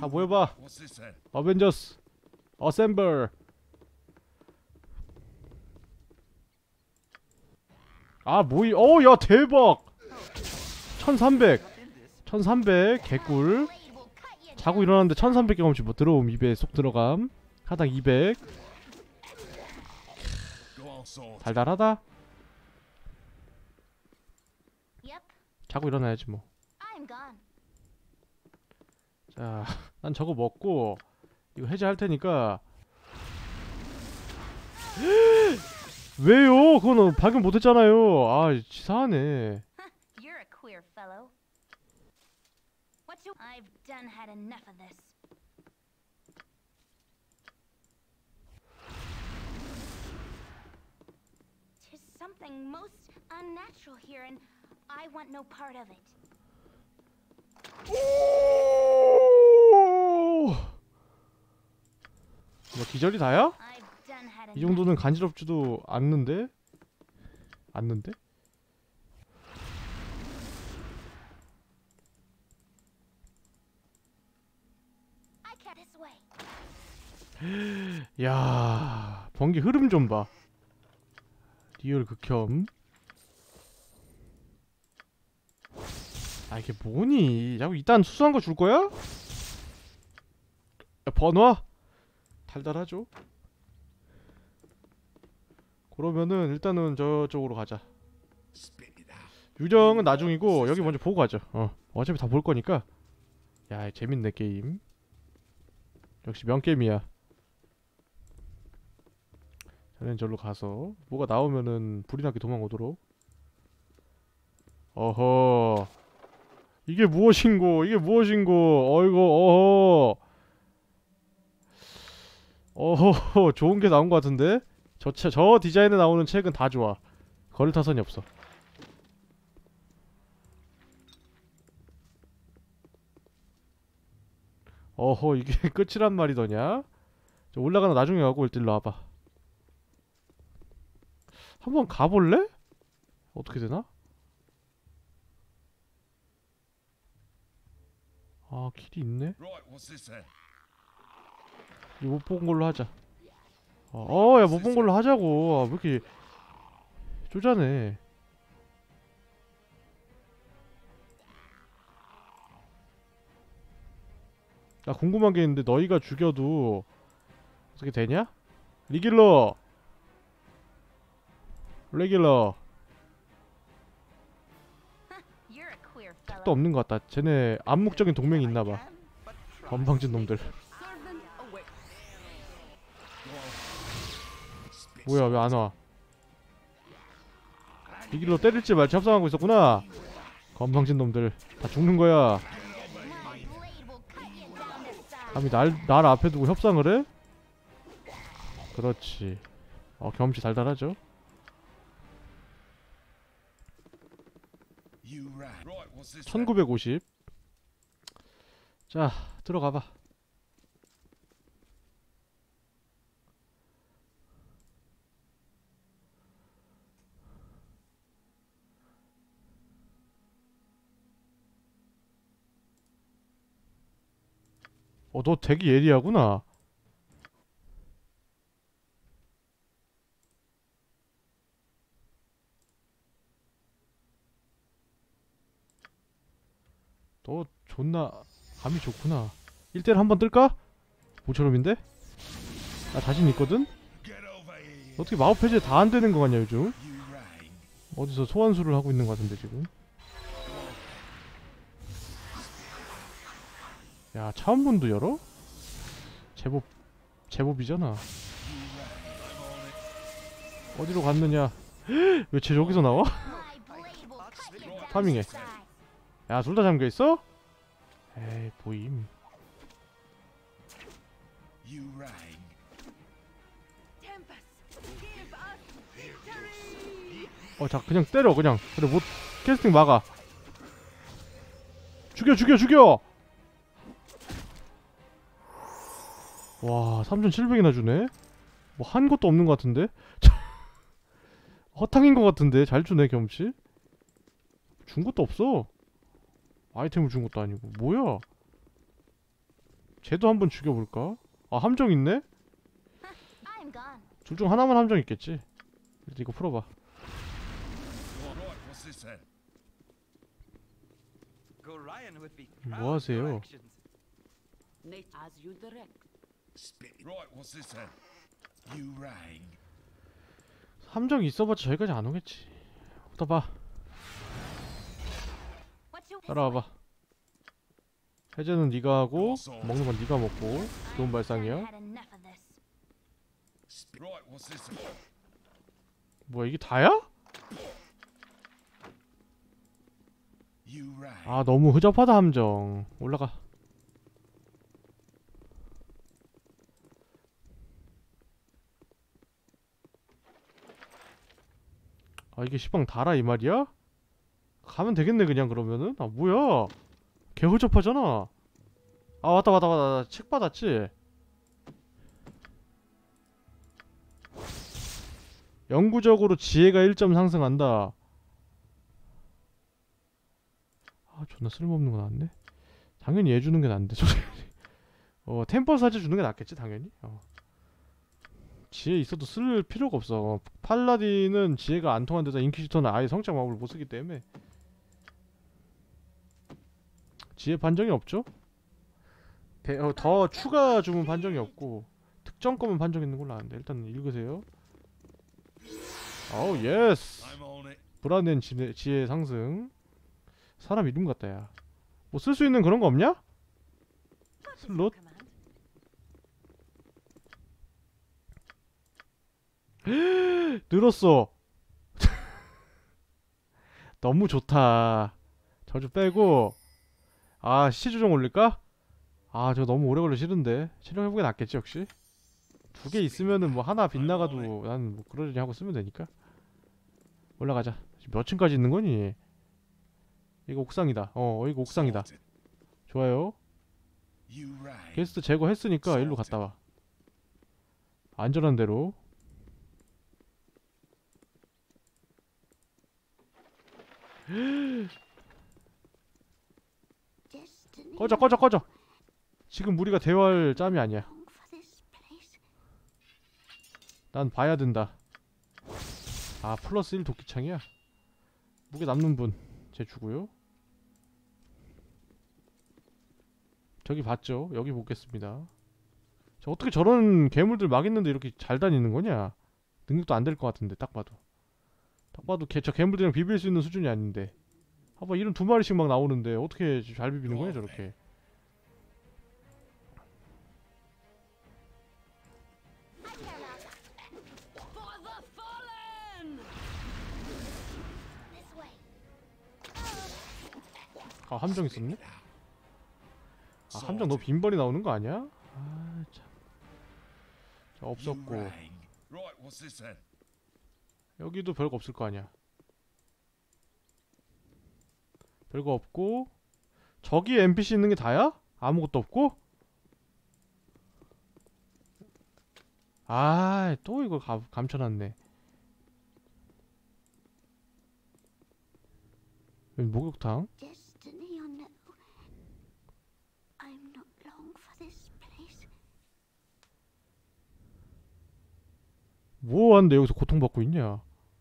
다 모여봐. What's this then? 어벤져스 어셈블. 아 모이. 어야 대박. 천삼백. 천삼백 개꿀. 자고 일어났는데 천삼백 경험치 뭐 들어옴. 입에 쏙 들어감. 하당 이백. Go on, sword. 달달하다. Yep, 자고 일어나야지 뭐. I'm gone. 자, 난 저거 먹고 이거 해제할 테니까. 왜요? 그건 발견 못했잖아요. 아, 치사하네. You're a queer fellow. What you? I've done had enough of this. Tis something most unnatural here, and I want no part of it. 뭐 기절이 다야? I've done had 이 enough. 정도는 간지럽지도 않는데? 않는데? I can't this way. 야, 번개 흐름 좀 봐. 리얼 극혐. 아 이게 뭐니? 자꾸 이딴 수수한 거 줄 거야? 야, 번화? 달달하죠? 그러면은 일단은 저쪽으로 가자. Spit it out. 유령은 나중이고 여기 먼저 보고 가죠. 어, 어차피 다 볼 거니까. 야, 재밌네 게임. 역시 명게임이야. 저는 절로 가서 뭐가 나오면은 불이 나게 도망오도록. 어허. 이게 무엇인고? 이게 무엇인고? 어이구, 어허. 어허, 좋은 게 나온 것 같은데? 저, 차, 저 디자인에 나오는 책은 다 좋아. 거릴 타선이 없어. 어허, 이게 끝이란 말이더냐? 저 올라가나 나중에 가고 일단 일로 와봐. 한번 가볼래? 어떻게 되나? 아, 길이 있네? Right, what's this then? 이거 못 본 걸로 하자. 어, 어 야, 못 본 걸로 하자고. 아, 왜 이렇게 쪼잔해. 나 궁금한 게 있는데 너희가 죽여도 어떻게 되냐? 리길러! 레길러. You're a queer 또 fellow. 없는 것 같다. 쟤네 암묵적인 동맹이 있나봐. Can, but try. 건방진 놈들. Servant away. Spit 뭐야, 왜 안 와? 리길러 때릴지 말지 협상하고 있었구나. 건방진 놈들. 다 죽는 거야. My blade will cut you down to size. 감히 날, 날 앞에 두고 협상을 해? 그렇지. 어, 경험치 달달하죠? You rat. Right, what's this then? 천구백오십. 자, 들어가봐. 어, 너 되게 예리하구나. 너 존나 감이 좋구나. 일 대일 한번 뜰까? 모처럼인데? 나 자신 있거든? Get over here. 어떻게 마법 해제 다 안 되는 거 같냐 요즘? You rang. 어디서 소환수를 하고 있는 거 같은데 지금? 야, 차원문도 열어? 제법 제법이잖아. 어디로 갔느냐? 왜 쟤 저기서 나와? My blade will cut you down 파밍해. to size. 야, 둘 다 잠겨 있어? 에이, 보임. You rang. Tempest, give us victory. 어, 자, 그냥 때려, 그냥. 그래, 못 캐스팅 막아. 죽여, 죽여, 죽여. 와, 삼천칠백이나 주네. 뭐 한 것도 없는 것 같은데? 허탕인 것 같은데 잘 주네 경험치. 준 것도 없어. 아이템을 준 것도 아니고 뭐야? 쟤도 한번 죽여볼까? 아 함정 있네? I'm gone. 둘 중 하나만 함정 있겠지. 일단 이거 풀어봐. Right, what's this then? Gorion would be 뭐 proud of your 하세요? actions. Nate, as you direct. Spit. Right, what's this then? You rang. 함정 있어봤자 저기까지 안 오겠지. 붙어봐. What you 따라와봐. 해제는 네가 하고 먹는 건 네가 먹고. 좋은 발상이야. had enough of this. Spit. Right, what's this then? 뭐야 이게 다야? You rang. 아 너무 허접하다 함정. 올라가. 아 이게 시방 달아 이 말이야? 가면 되겠네 그냥 그러면은. 아 뭐야 개 허접하잖아. 아 왔다 왔다 왔다 나 책 받았지? 영구적으로 지혜가 일 점 상승한다. 아 존나 쓸모없는 거 나왔네. 당연히 얘 주는 게 낫는데 솔직히. 어 템퍼 사제 주는 게 낫겠지 당연히. 어. 지혜 있어도 쓸 필요가 없어. 어, 팔라딘은 지혜가 안 통한 데다 인퀴지터는 아예 성장 마법을 못 쓰기 때문에 지혜 반정이 없죠? 배, 어, 더 추가 주문 반정이 없고 특정 거면 반정 있는 걸로 아는데 일단 읽으세요. 어우 예스. I'm on it. 불안된 지혜, 지혜 상승. 사람 이름 같다 야. 뭐 쓸 수 있는 그런 거 없냐? 슬롯? 늘었어. 너무 좋다. 저주 빼고. 아 시체 조정 올릴까? 아 저거 너무 오래 걸려 싫은데. 체력 회복이 낫겠지 역시. 두 개 있으면은 뭐 하나 빗나가도 난 뭐 그러려니 하고 쓰면 되니까. 올라가자. 몇 층까지 있는 거니? 이거 옥상이다. 어 이거 옥상이다. Sorted. 좋아요. You rang. 게스트 제거했으니까 일로 갔다 와. 안전한 대로. Destiny 꺼져 꺼져 꺼져. 지금 우리가 대화할 짬이 아니야. long for this place. 난 봐야 된다. 아 플러스 일 도끼창이야. 무게 남는 분 제 주고요. 저기 봤죠? 여기 보겠습니다. 저 어떻게 저런 괴물들 막 있는데 이렇게 잘 다니는 거냐? 능력도 안 될 것 같은데 딱 봐도. 딱 봐도 개, 저 괴물들이랑 비빌 수 있는 수준이 아닌데. 봐봐 이런 두 마리씩 막 나오는데 어떻게 잘 비비는 거냐 저렇게. For the fallen! This way. 아 함정 있었네? 아 함정 너 빈번히 나오는 거 아니야? 아 참. 자 You 없었고 rang. Right, what's this then? 여기도 별거 없을 거 아니야. 별거 없고 저기 엔피씨 있는 게 다야? 아무것도 없고? 아, 또 이거 가, 감춰놨네. 여기 목욕탕? Destiny or no. I'm not long for this place. 뭐 하는데 여기서 고통받고 있냐?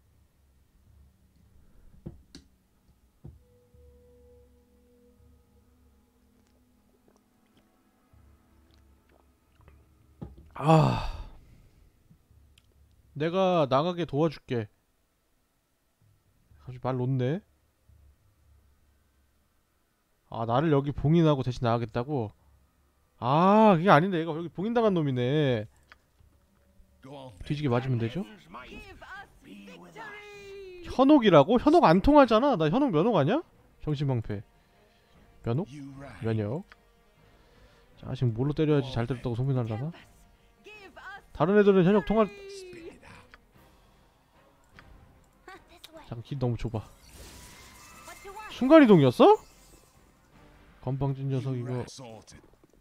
아, 내가 나가게 도와줄게. 아주 말 놓네. 아, 나를 여기 봉인하고 대신 나가겠다고? 아, 그게 아닌데 얘가 여기 봉인당한 놈이네. Go on. then. 뒤지게 맞으면 되죠? Heaven's might Give us be with us. victory! 현혹이라고? 현혹 안 통하잖아. 나 현혹 면허 아니야? 정신방패. 면허? You rang. 면역. 자식 뭘로 때려야지 잘 때렸다고 소문나려나? Give us 다른 애들은 현역 통할. Spit it out. Huh, this way. 잠깐 길 너무 좁아. What you want? 순간이동이었어? 건방진 녀석 You 이거 rang. Sorted.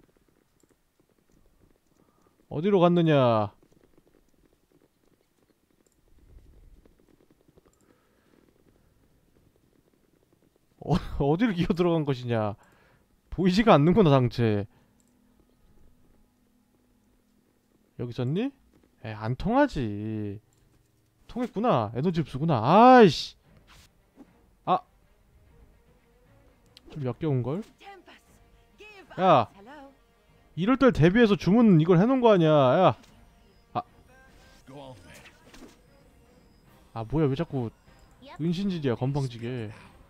어디로 갔느냐? 어, 어디를 기어 들어간 것이냐? 보이지가 않는구나 당체. 여기 있었니? 에, 안 통하지. 통했구나. 에너지 흡수구나. 아이씨. 아. 좀 역겨운걸? Tempest, give 야. us. Hello. 이럴 때 대비해서 주문 이걸 해놓은 거 아니야. 야. Go on then. 아 뭐야 왜 자꾸 Yep. 은신질이야 건방지게.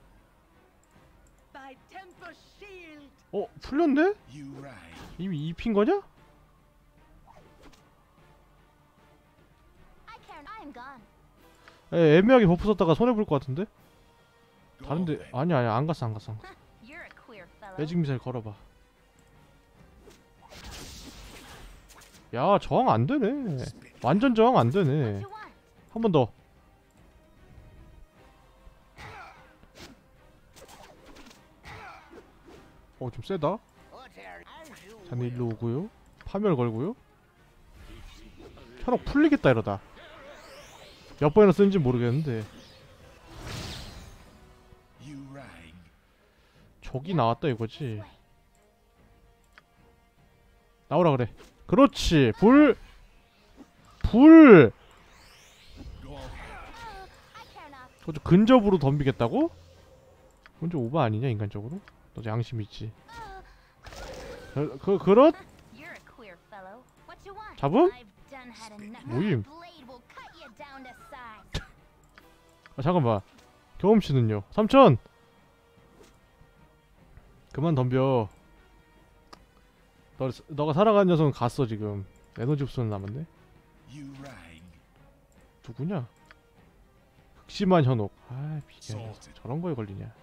By Tempest shield. 어 풀렸네? You reign. 이미 입힌 거냐? I can't. I'm gone. 에, 애매하게 버프 썼다가 손해볼 것 같은데? Go on 다른데 then. 아니야 아니야 안 갔어 안 갔어 안 갔어. You're a queer fellow. 매직 미사일 걸어봐. 야 저항 안 되네. 완전 저항 안 되네. What you want? 한 번 더. 어 좀 세다. What's there? As you 자네 will. 일로 오고요. 파멸 걸고요. 혈액 풀리겠다 이러다. 몇 번이나 쓰는지 모르겠는데. You reign. 적이 나왔다 이거지. This way. 나오라 그래. 그렇지. 불. 불. Go on then. Oh, I care not. 그거 좀 근접으로 덤비겠다고? 그건 좀 오버 아니냐 인간적으로? 너 양심 있지. 그, 그 그렇? You're a queer fellow. What you want? 잡음? I've done had enough. 모임. My blade will cut you down to size. 아 잠깐만. 경험치는요. 삼천. 그만 덤벼. 너 너가 살아간 녀석은 갔어 지금. 에너지 흡수는 남았네. You reign. 누구냐? 극심한 현혹. 아 비계. Sorted. 저런 거에 걸리냐?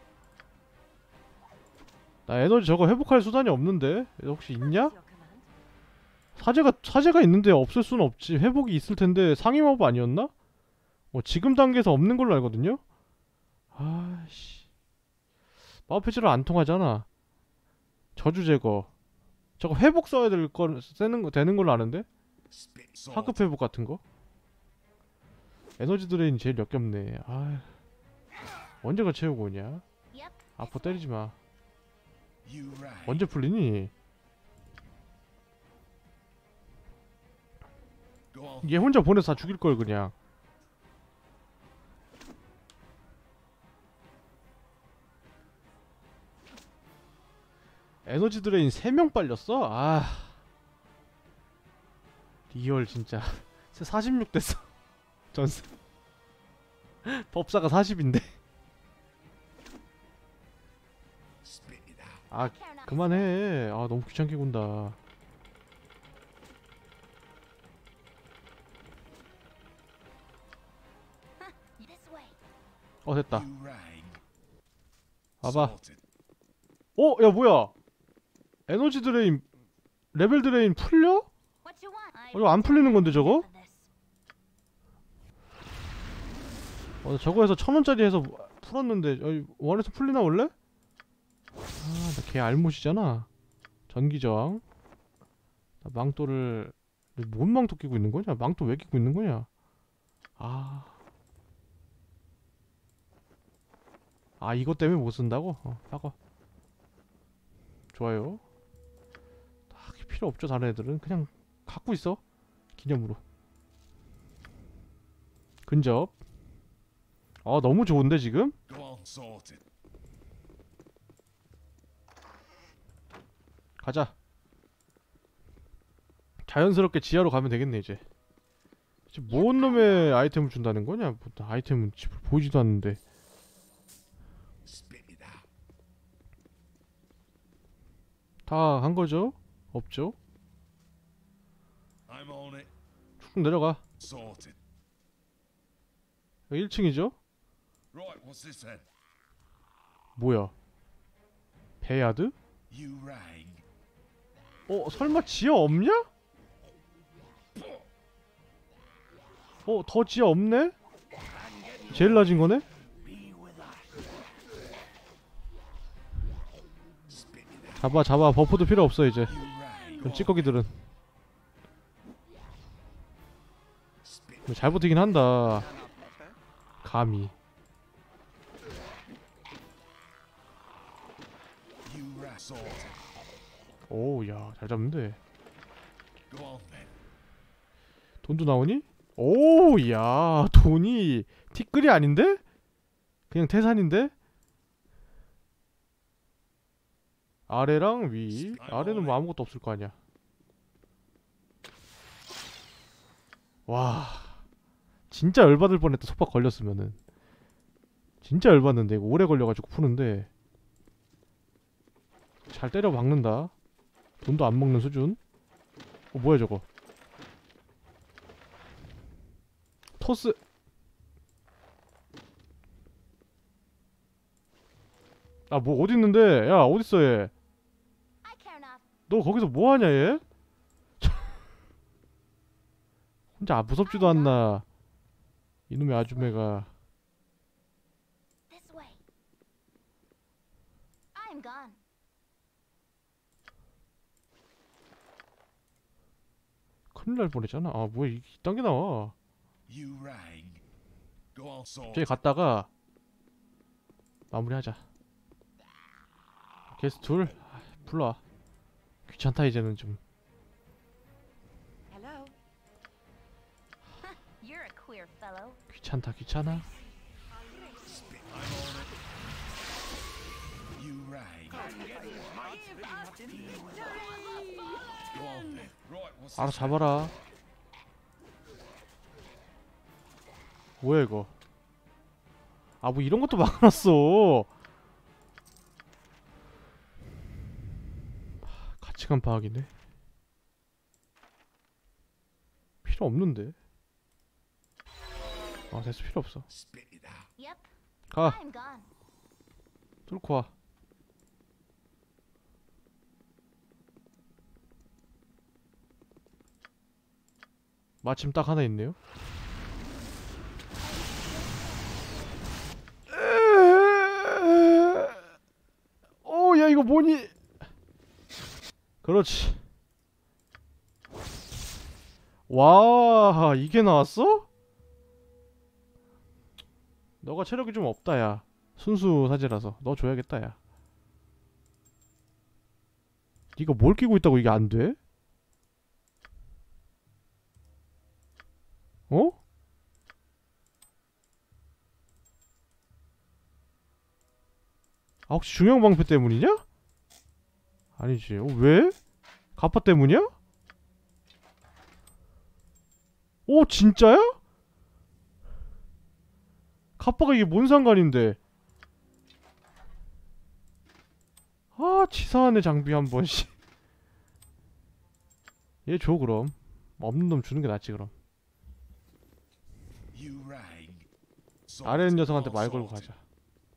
나 에너지 저거 회복할 수단이 없는데. 혹시 있냐? Your command. 사제가 사제가 있는데 없을 수는 없지. 회복이 있을 텐데 상위 마법 아니었나? 뭐 지금 단계에서 없는 걸로 알거든요. 아씨. 마법 패치로 안 통하잖아. 저주 제거. 저거 회복 써야 될 거 쓰는 거 되는 걸로 아는데. Spit. Sorted. 하급 회복 같은 거. 에너지 드레인이 제일 역겹네. 아. 언제가 채우고 오냐? Yep. 아포 때리지 마. You reign. 언제 풀리니? Go on. 얘 혼자 보내서 다 죽일 걸 그냥. 에너지 드레인 세 명 빨렸어? 아. 리얼 진짜. 사십육 됐어. 전세. 법사가 사십인데. Spit it out. 아, Care not. 그만해. 아, 너무 귀찮게 군다. This way. 어, 됐다. You reign. 봐봐. Sorted. 어, 야, 뭐야? 에너지 드레인, 레벨 드레인 풀려? What you want? 어, 이거 안 풀리는 건데, 저거? 어, 저거에서 천 원짜리 해서 풀었는데, 어, 원에서 풀리나, 원래? 아, 나 걔 알못이잖아. 전기저항. 나 망토를, 뭔 망토 끼고 있는 거냐? 망토 왜 끼고 있는 거냐? 아. 아, 이것 때문에 못 쓴다고? 어, 사과. 좋아요. 딱히 필요 없죠, 다른 애들은. 그냥 갖고 있어. 기념으로. 근접. 아, 너무 좋은데, 지금? Go on. Sorted. 가자. 자연스럽게 지하로 가면 되겠네, 이제. 지금 뭔 놈의 아이템을 준다는 거냐? 뭐, 아이템은 지금 보이지도 않는데. Spit it out. 다 한 거죠? 없죠? I'm on it. 쭉 내려가. Sorted. 여기 일 층이죠? Right. What's this then? 뭐야? 베야드? You reign. 어, 설마 지하 없냐? 어, 더 지하 없네? 제일 낮은 거네? Spit it out. 잡아, 잡아. 버프도 필요 없어, 이제. You reign. 그럼 찌꺼기들은. Spit. 뭐 잘 버티긴 한다. Cannot let her. 감히. You reign. Sorted. 오우, 야, 잘 잡는데. Go on then. 돈도 나오니? 오, 야, 돈이 티끌이 아닌데? 그냥 태산인데? 아래랑 위. 아래는 뭐 아무것도 없을 거 아니야. 와, 진짜 열받을 뻔했다. 속박 걸렸으면은. 진짜 열받는데 이거 오래 걸려가지고 푸는데 잘 때려 박는다. 돈도 안 먹는 수준. 어, 뭐야 저거. 토스. 아, 뭐 어딨는데? 야, 어딨어 얘? I care not. 너 거기서 뭐하냐 얘? 혼자 아, 무섭지도 않나 이놈의 아줌매가. This way. I am gone. 큰일 날 뻔했잖아. 아, 뭐야 이- 이딴 게 나와. You rang. Go on, sort. 저기 갔다가 마무리하자. 게스트 둘 아, 불러와. 귀찮다 이제는 좀. Hello. You're a queer fellow. 귀찮다 귀찮아. Spit. I'm on it. You rang. Go on then. Right, what's 알아 this? 잡아라. 뭐야 이거. 아, 뭐 이런 것도 막아놨어. 하, 가치관 파악이네. 필요 없는데. 아, 됐어. 필요 없어. Spit it out. Yep. 가. I am gone. 뚫고 와. 마침 딱 하나 있네요. 오, 야 이거 뭐니? 그렇지. 와, 이게 나왔어? 너가 체력이 좀 없다 야. 순수 사제라서 너 줘야겠다 야. 네가 뭘 끼고 있다고 이게 안 돼? 어? 아, 혹시 중형방패 때문이냐? 아니지. 어, 왜? 가파 때문이야? 오, 진짜야? 가빠가 이게 뭔 상관인데? 아, 치사하네 장비 한 번씩. 얘 줘 그럼. 없는 놈 주는 게 낫지 그럼. You rang. Sort 아래 it. 녀석한테 Go 말 on, 걸고 sort it. 가자.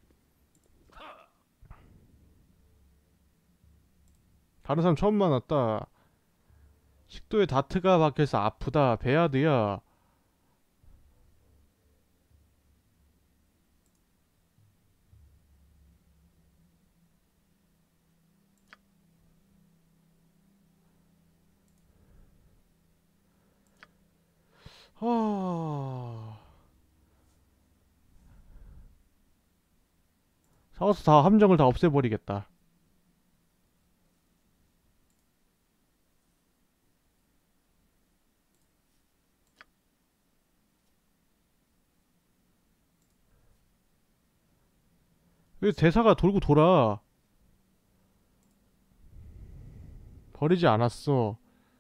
다른 사람 처음 만났다. 식도에 다트가 박혀서 아프다. 베아드야. 하... 사와서 다 함정을 다 없애버리겠다. 왜 대사가 돌고 돌아? 버리지 않았어.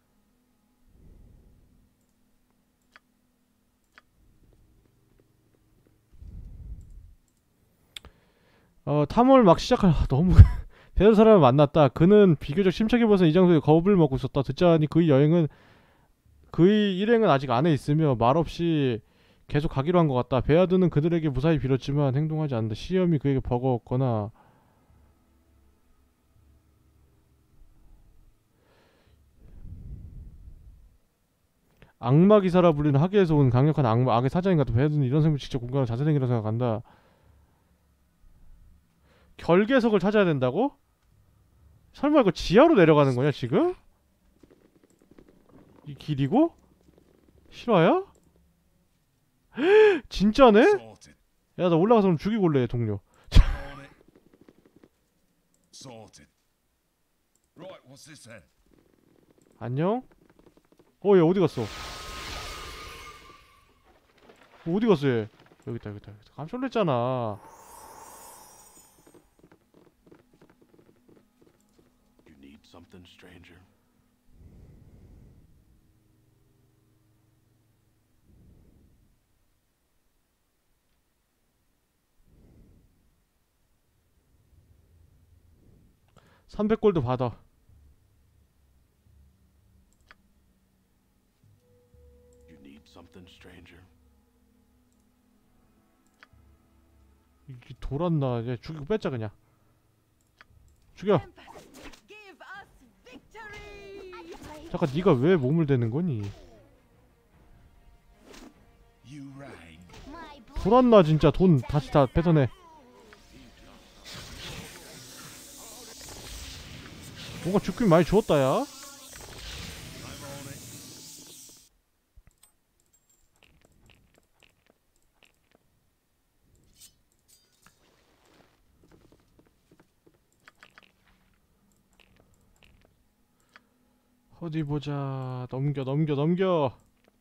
어, 탐험을 막 시작할 너무 대단한 사람을 만났다. 그는 비교적 침착해 보여서 이 장소에 겁을 먹고 있었다. 듣자니 그의 여행은 그의 일행은 아직 안에 있으며 말없이 계속 가기로 한 것 같다. 베아드는 그들에게 무사히 빌었지만 행동하지 않는다. 시험이 그에게 버거웠거나 악마 기사라 불리는 하계에서 온 강력한 악마, 악의 사자인 같다. 베아드는 이런 생물 직접 공격하는 자세생이라 생각한다. 결계석을 찾아야 된다고? 설마 이거 지하로 내려가는 거냐 지금? 이 길이고? 실화야? 진짜네? Sorted. 야, 나 올라가서 그럼 죽이고 올래 동료. On it. Sorted. Right, what's this then? 안녕? 어, 얘 어디 갔어? 어디 갔어 얘? 여기 있다 여기 있다. 깜짝 놀랐잖아. You need something stranger. 삼백 골드 받아. You need something stranger. 이게 돌았나? 얘 죽이고 뺐자 그냥. 죽여. Tempest, give us victory. 잠깐 네가 왜 몸을 대는 거니? You reign. My blade 돌았나 진짜. 돈 다시 다 뺏어내. 뭔가 죽긴 많이 주었다 야. I'm on it. 어디 보자. 넘겨 넘겨 넘겨.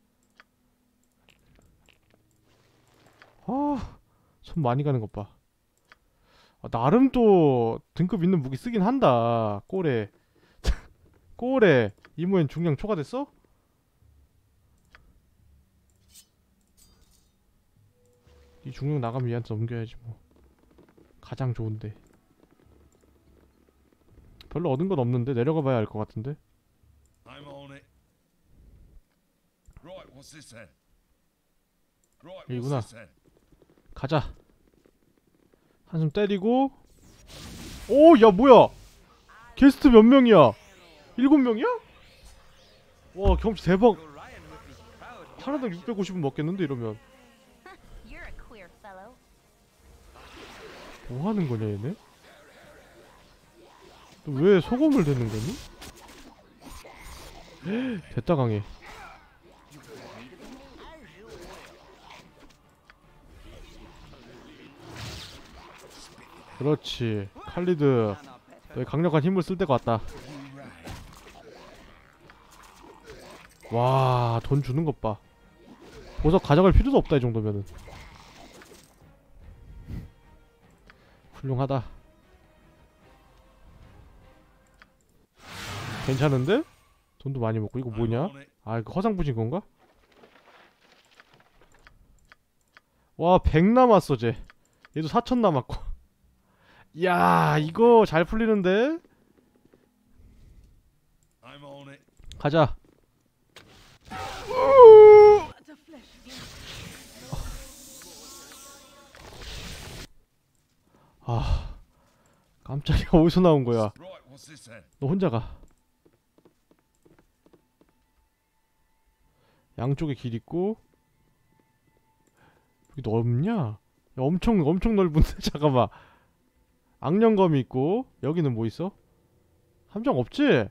아, 손 많이 가는 것 봐. 아, 나름 또 등급 있는 무기 쓰긴 한다. 꼬레. 꼬레. 이모엔 중량 초과됐어? 이 중량 나가면 얘한테 넘겨야지 뭐. 가장 좋은데. 별로 얻은 건 없는데 내려가 봐야 알 것 같은데. I'm on it. Right, what's this then? Right, what's 여기구나. this then? 가자. 한숨 때리고. 오, 야 뭐야? 게스트 몇 명이야? 일곱 명이야? 와, 경치 대박. Uncle Ryan would be proud. 하나당 육백오십 원 먹겠는데 이러면. You're a queer fellow. 뭐 하는 거냐 얘네? 너 왜 소금을 대는 거니? 됐다 강해. 그렇지. 칼리드, None are better. 너의 강력한 힘을 쓸 때가 왔다. You reign. 와, 돈 주는 것 봐. 보석 가져갈 필요도 없다 이 정도면은. 훌륭하다. 괜찮은데? 돈도 많이 먹고. 이거 I'm 뭐냐? on it. 아, 이거 허상 부진 건가? 와, 백 남았어 쟤. 얘도 사천 남았고. 야, 이거 잘 풀리는데? I'm on it. 가자. What a flesh wound. 아, 깜짝이야. 어디서 나온 거야? Right, what's this then? 너 혼자 가. 양쪽에 길 있고. 여기 넓냐? 야, 엄청 엄청 넓은데. 잠깐만. 악령검이 있고. 여기는 뭐 있어? 함정 없지?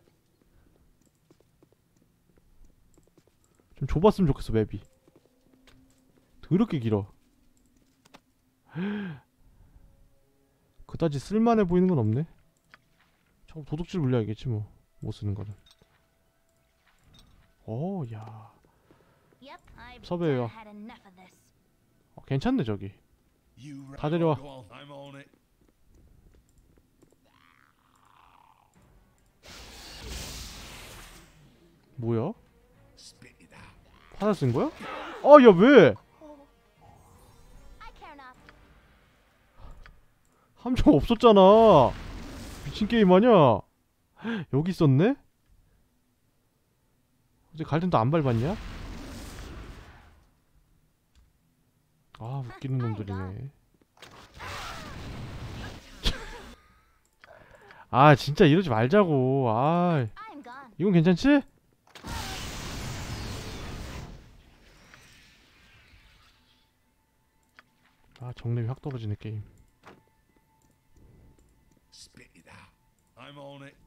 좀 좁았으면 좋겠어 맵이. 더럽게 길어. 그다지 쓸만해 보이는 건 없네. 저거 도둑질 물려야겠지 뭐. 못 쓰는 거는. 오, 야. Yep, I've 섭외요. done had enough of this. 어, 괜찮네 저기. You reign. 다 데려와. Go on. I'm on it. 뭐야? Spit it out. 화살 쓴 거야? 아, 야 왜? I care not. 함정 없었잖아. 미친 게임 아냐? 여기 있었네? 어제 갈등도 안 밟았냐? 아, 웃기는 놈들이네. 아, 진짜 이러지 말자고. 아, I'm gone. 이건 괜찮지? 아, 정lep이 확 떨어지네 게임. Spit it out. I'm on it.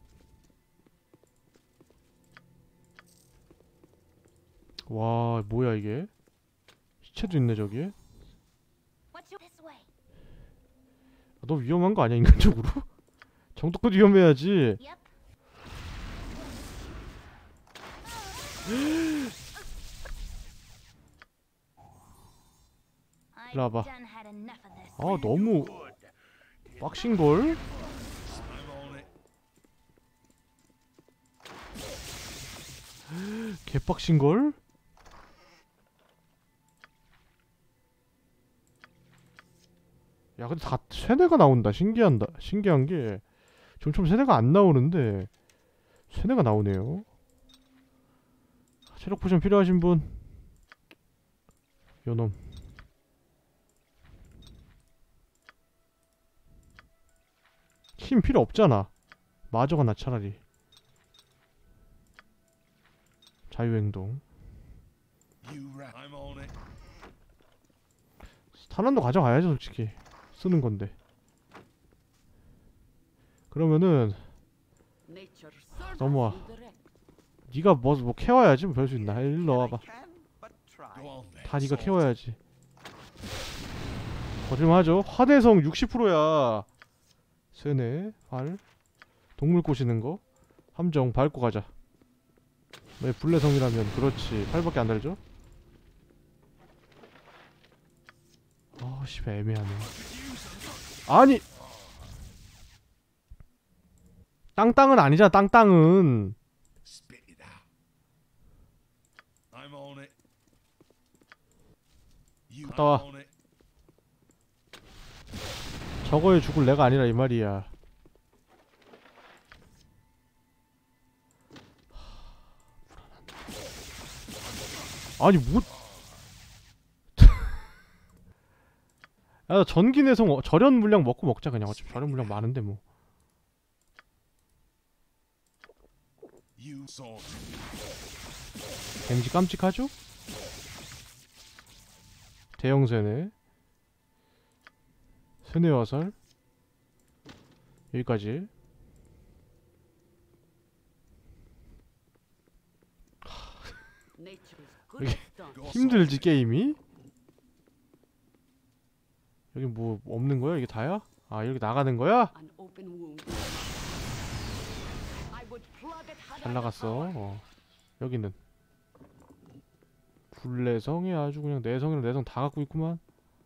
와, 뭐야 이게? 시체도 있네 저기에. What's your this way? 아, 너 위험한 거 아니야 인간적으로? 정도껏 위험해야지. Yep. I've 일로 와봐. done had enough of this. 아 너무 빡신걸? I'm on it. 개빡신걸? 야 근데 다 세뇌가 나온다. 신기한다. 신기한게 좀좀 세뇌가 안 나오는데 세뇌가 나오네요. 체력 포션 필요하신 분? 요놈 힘 필요 없잖아. 마저가 나 차라리. 자유행동. You rat. I'm on it. 탄환도 가져가야죠 솔직히. 쓰는 건데. 그러면은 Nature serves 넘어와. you direct. 네가 뭐, 뭐 캐와야지 뭐 별 수 있나. 일로 와봐. Go on then. 다 네가 Sort. 캐와야지. 거짓말하죠. 화대성 육십 퍼센트야. 세네 발 동물 꼬시는 거 함정 밟고 가자. 왜 불내성이라면 그렇지. 팔밖에 안 달죠? 아 씨발 애매하네. 아니 땅땅은 아니잖아. 땅땅은 Spit it out. I'm on it. You 갔다 와. I'm on it. 저거에 죽을 내가 아니라 이 말이야. 아니 뭐 야, 전기 내성 어, 절연 물량 먹고 먹자 그냥. 어차피 절연 물량 많은데 뭐. You sort. 겐지 깜찍하죠? 대형 세뇌. 세뇌 화살. 여기까지. Nature's good stuff. Go 힘들지 sort it. 게임이? 여기 뭐 없는 거야? 이게 다야? 아 이렇게 나가는 거야? An open wound. I would plug it had 잘 I 나갔어. 어. 여기는 불내성이 아주 그냥 내성이랑 내성 다 갖고 있구만.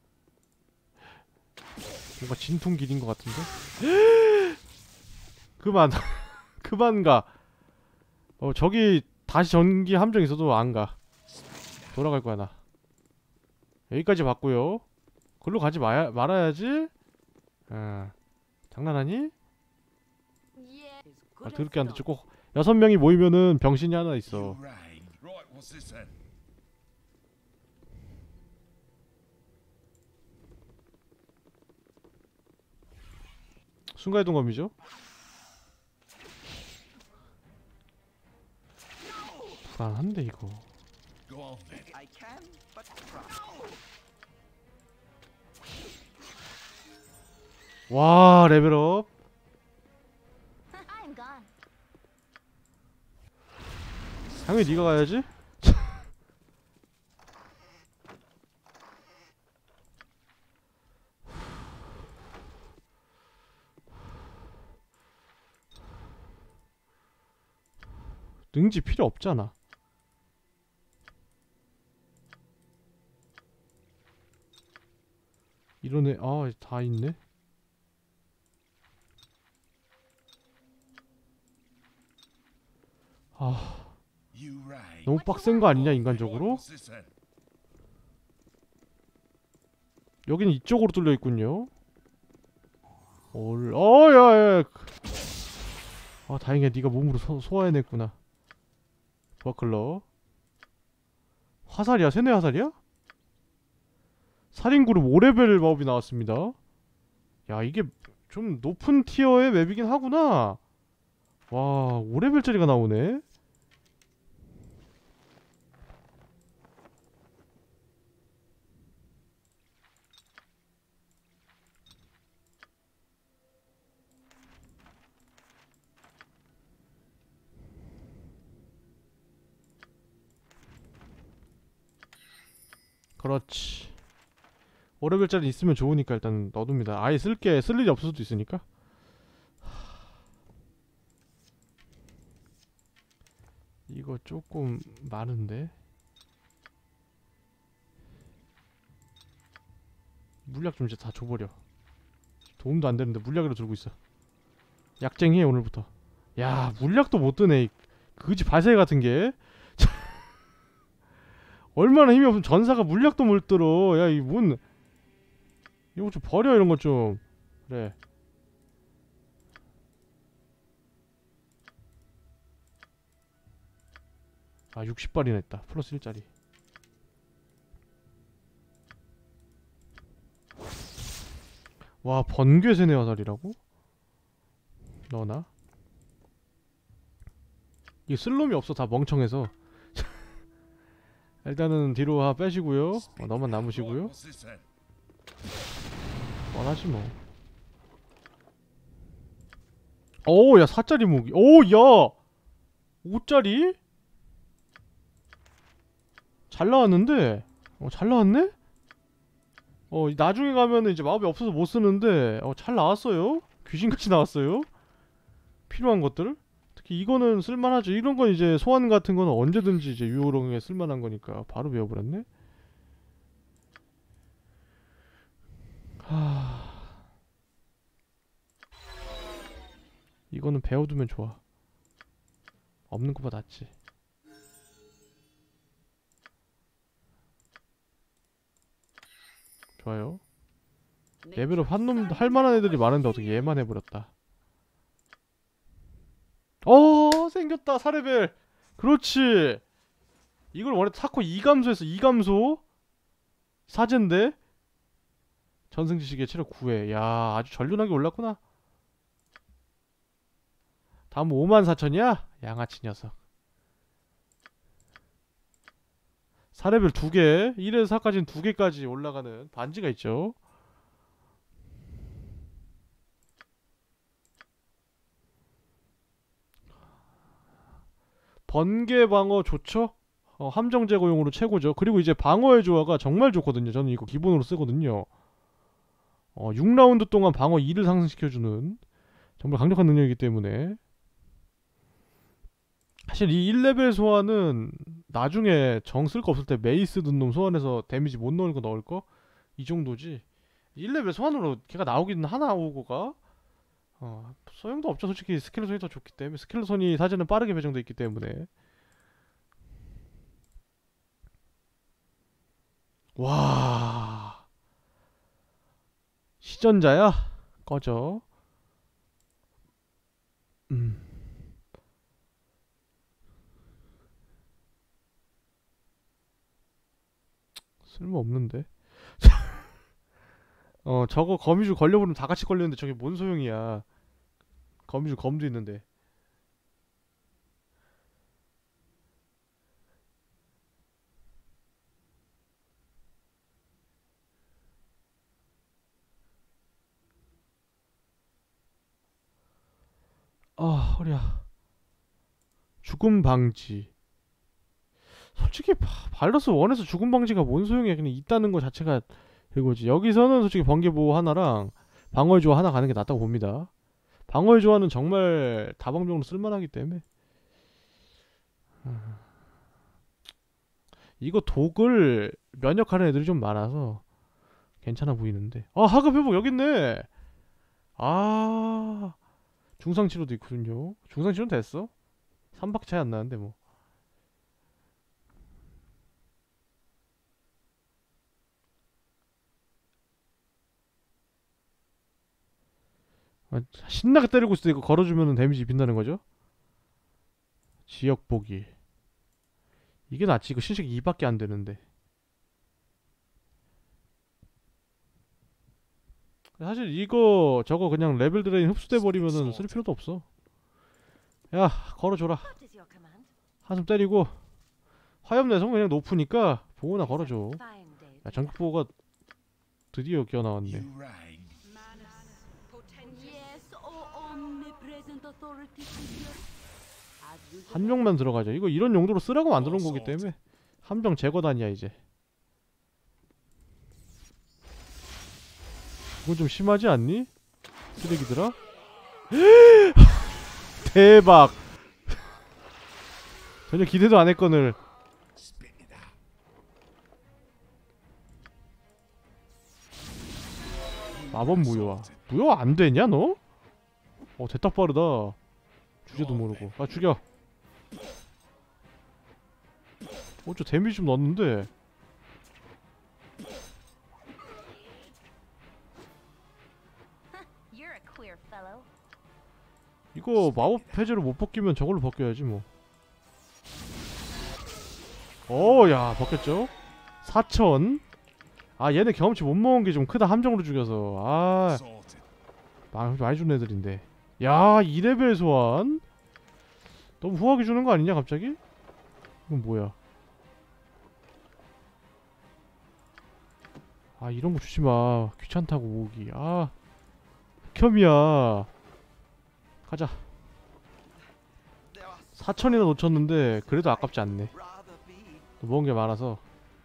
뭔가 진통 길인 것 같은데? 그만 그만 가. 어 저기 다시 전기 함정 있어도 안 가. 돌아갈 거야 나. 여기까지 봤고요. 글로 가지 마야, 말아야지. 어. 장난하니? Yeah. Is 아 good 더럽게 안 stuff. 듣죠. 꼭 여섯 명이 모이면은 병신이 하나 있어. You rain. Right, what's this then? 순간이동검이죠? 불안한데 이거. Go on then. I can, but try. 와 레벨업. I'm gone. 당연히 네가 가야지. 능지 필요 없잖아. 이런 애, 아, 다 있네. 아, You rain. 너무 빡센 거 아니냐, Right, 인간적으로? what's this then? 여기는 이쪽으로 뚫려 있군요. 올, 어, 야, 야. 아, 다행이야. 네가 몸으로 소, 소화해냈구나. 버클러. 화살이야? 세뇌 화살이야? 살인그룹 오 레벨 마법이 나왔습니다. 야, 이게 좀 높은 티어의 맵이긴 하구나. 와, 오 레벨짜리가 나오네. 그렇지. 오 레벨짜리 있으면 좋으니까 일단 넣어둡니다. 아예 쓸게 쓸 일이 없을 수도 있으니까. 이거 조금 많은데. 물약 좀 이제 다 줘버려. 도움도 안 되는데 물약으로 들고 있어. 약쟁이해 오늘부터. 야 물약도 못 드네 이 그지 발세 같은 게. 얼마나 힘이 없으면 전사가 물약도 못 들어. 야 이 뭔 이거 좀 버려 이런 것 좀. 그래. 아 육십 발이나 했다. 플러스 일짜리. 와 번개 세네 화살이라고? 너나? 이게 쓸 놈이 없어. 다 멍청해서. 일단은 뒤로 하나 빼시고요. 어, 너만 Right, 남으시고요. what's this then? 뻔하지 뭐. 오, 야 사짜리 무기. 오, 야 오짜리? 잘 나왔는데. 어, 잘 나왔네? 어, 나중에 가면은 이제 마법이 없어서 못 쓰는데, 어, 잘 나왔어요. 귀신같이 나왔어요. 필요한 것들. 특히 이거는 쓸만하죠. 이런 건 이제 소환 같은 거는 언제든지 이제 유효롱에 쓸만한 거니까 바로 배워버렸네. 하... 이거는 배워두면 좋아. 없는 것보다 낫지. 좋아요. 레벨업 한 놈 할만한 애들이 많은데 어떻게 얘만 해버렸다. 어 생겼다. 사 레벨. 그렇지. 이걸 원래 타코 이 감소했어. 이 감소 사제인데 전승지식의 체력 구 회. 야 아주 전륜하게 올랐구나. 다음 오만 사천이야? 양아치 녀석. 사 레벨 두 개, 일에서 사까지는 두 개까지 올라가는 반지가 있죠. 번개 방어 좋죠? 어, 함정 제거용으로 최고죠. 그리고 이제 방어의 조화가 정말 좋거든요. 저는 이거 기본으로 쓰거든요. 어, 육 라운드 동안 방어 이를 상승시켜주는 정말 강력한 능력이기 때문에. 사실 이 일 레벨 소환은 나중에 정 쓸 거 없을 때 메이스 든 놈 소환해서 데미지 못 넣을 거 넣을 거? 이 정도지. 일 레벨 소환으로 걔가 나오기는 하나 오고가 어, 소용도 없죠. 솔직히 스켈레톤이 더 좋기 때문에. 스켈레톤이 사진은 빠르게 배정돼 있기 때문에. 와 시전자야? 꺼져. 음 쓸모없는데. 어 저거 거미줄 걸려버리면 다 같이 걸리는데 저게 뭔 소용이야. 거미줄 검도 있는데. 아 허리야. 죽음 방지. 솔직히 바, 바이러스 일에서 죽음 방지가 뭔 소용이야. 그냥 있다는 거 자체가 그거지. 여기서는 솔직히 번개 보호 하나랑 방어의 조화 하나 가는 게 낫다고 봅니다. 방어의 조화는 정말 다방용으로 쓸만하기 때문에. 이거 독을 면역하는 애들이 좀 많아서 괜찮아 보이는데. 아 하급 회복 여기 있네. 아 중상치료도 있거든요. 중상치료는 됐어. 삼 박 차이 안 나는데 뭐. 아, 신나게 때리고 있을 때 이거 걸어주면은 데미지 빈다는 거죠? 지역 보기. 이게 낫지. 이거 신식 이밖에 안 되는데. 사실 이거 저거 그냥 레벨 드레인 흡수돼 버리면은 쓸 필요도 없어. 야 걸어줘라. What is your command? 한숨 때리고. 화염 내성 그냥 높으니까 보호나 걸어줘. Fine day. 야 전국 보호가 드디어 끼어 나왔네. You rang. Yes, oh omnipresent authority figure. As usual. 한 명만 들어가자. 이거 이런 용도로 쓰라고 만들어 놓은 거기 때문에 함정 제거단이야 이제. 그건 좀 심하지 않니? 쓰레기들아? 대박. 전혀 기대도 안 했거늘. Spit it out. 마법 무효화. 무효화 안 되냐 너? 어 됐다 빠르다. 주제도 모르고. 아 죽여. 어저 데미지 좀 넣었는데. You're a queer fellow. 이거 마법 해제로 못 벗기면 저걸로 벗겨야지 뭐. 어야 벗겼죠? 사천. 아 얘네 경험치 못 먹은 게 좀 크다. 함정으로 죽여서. 아 Sorted. 많이, 많이 준 애들인데. 야 이 레벨 소환? 너무 후하게 주는 거 아니냐 갑자기? 이건 뭐야? 아 이런 거 주지마. 귀찮다고 모으기. 아 흑혐이야. 가자. 사천이나 놓쳤는데 그래도 아깝지 않네. 먹은 게 많아서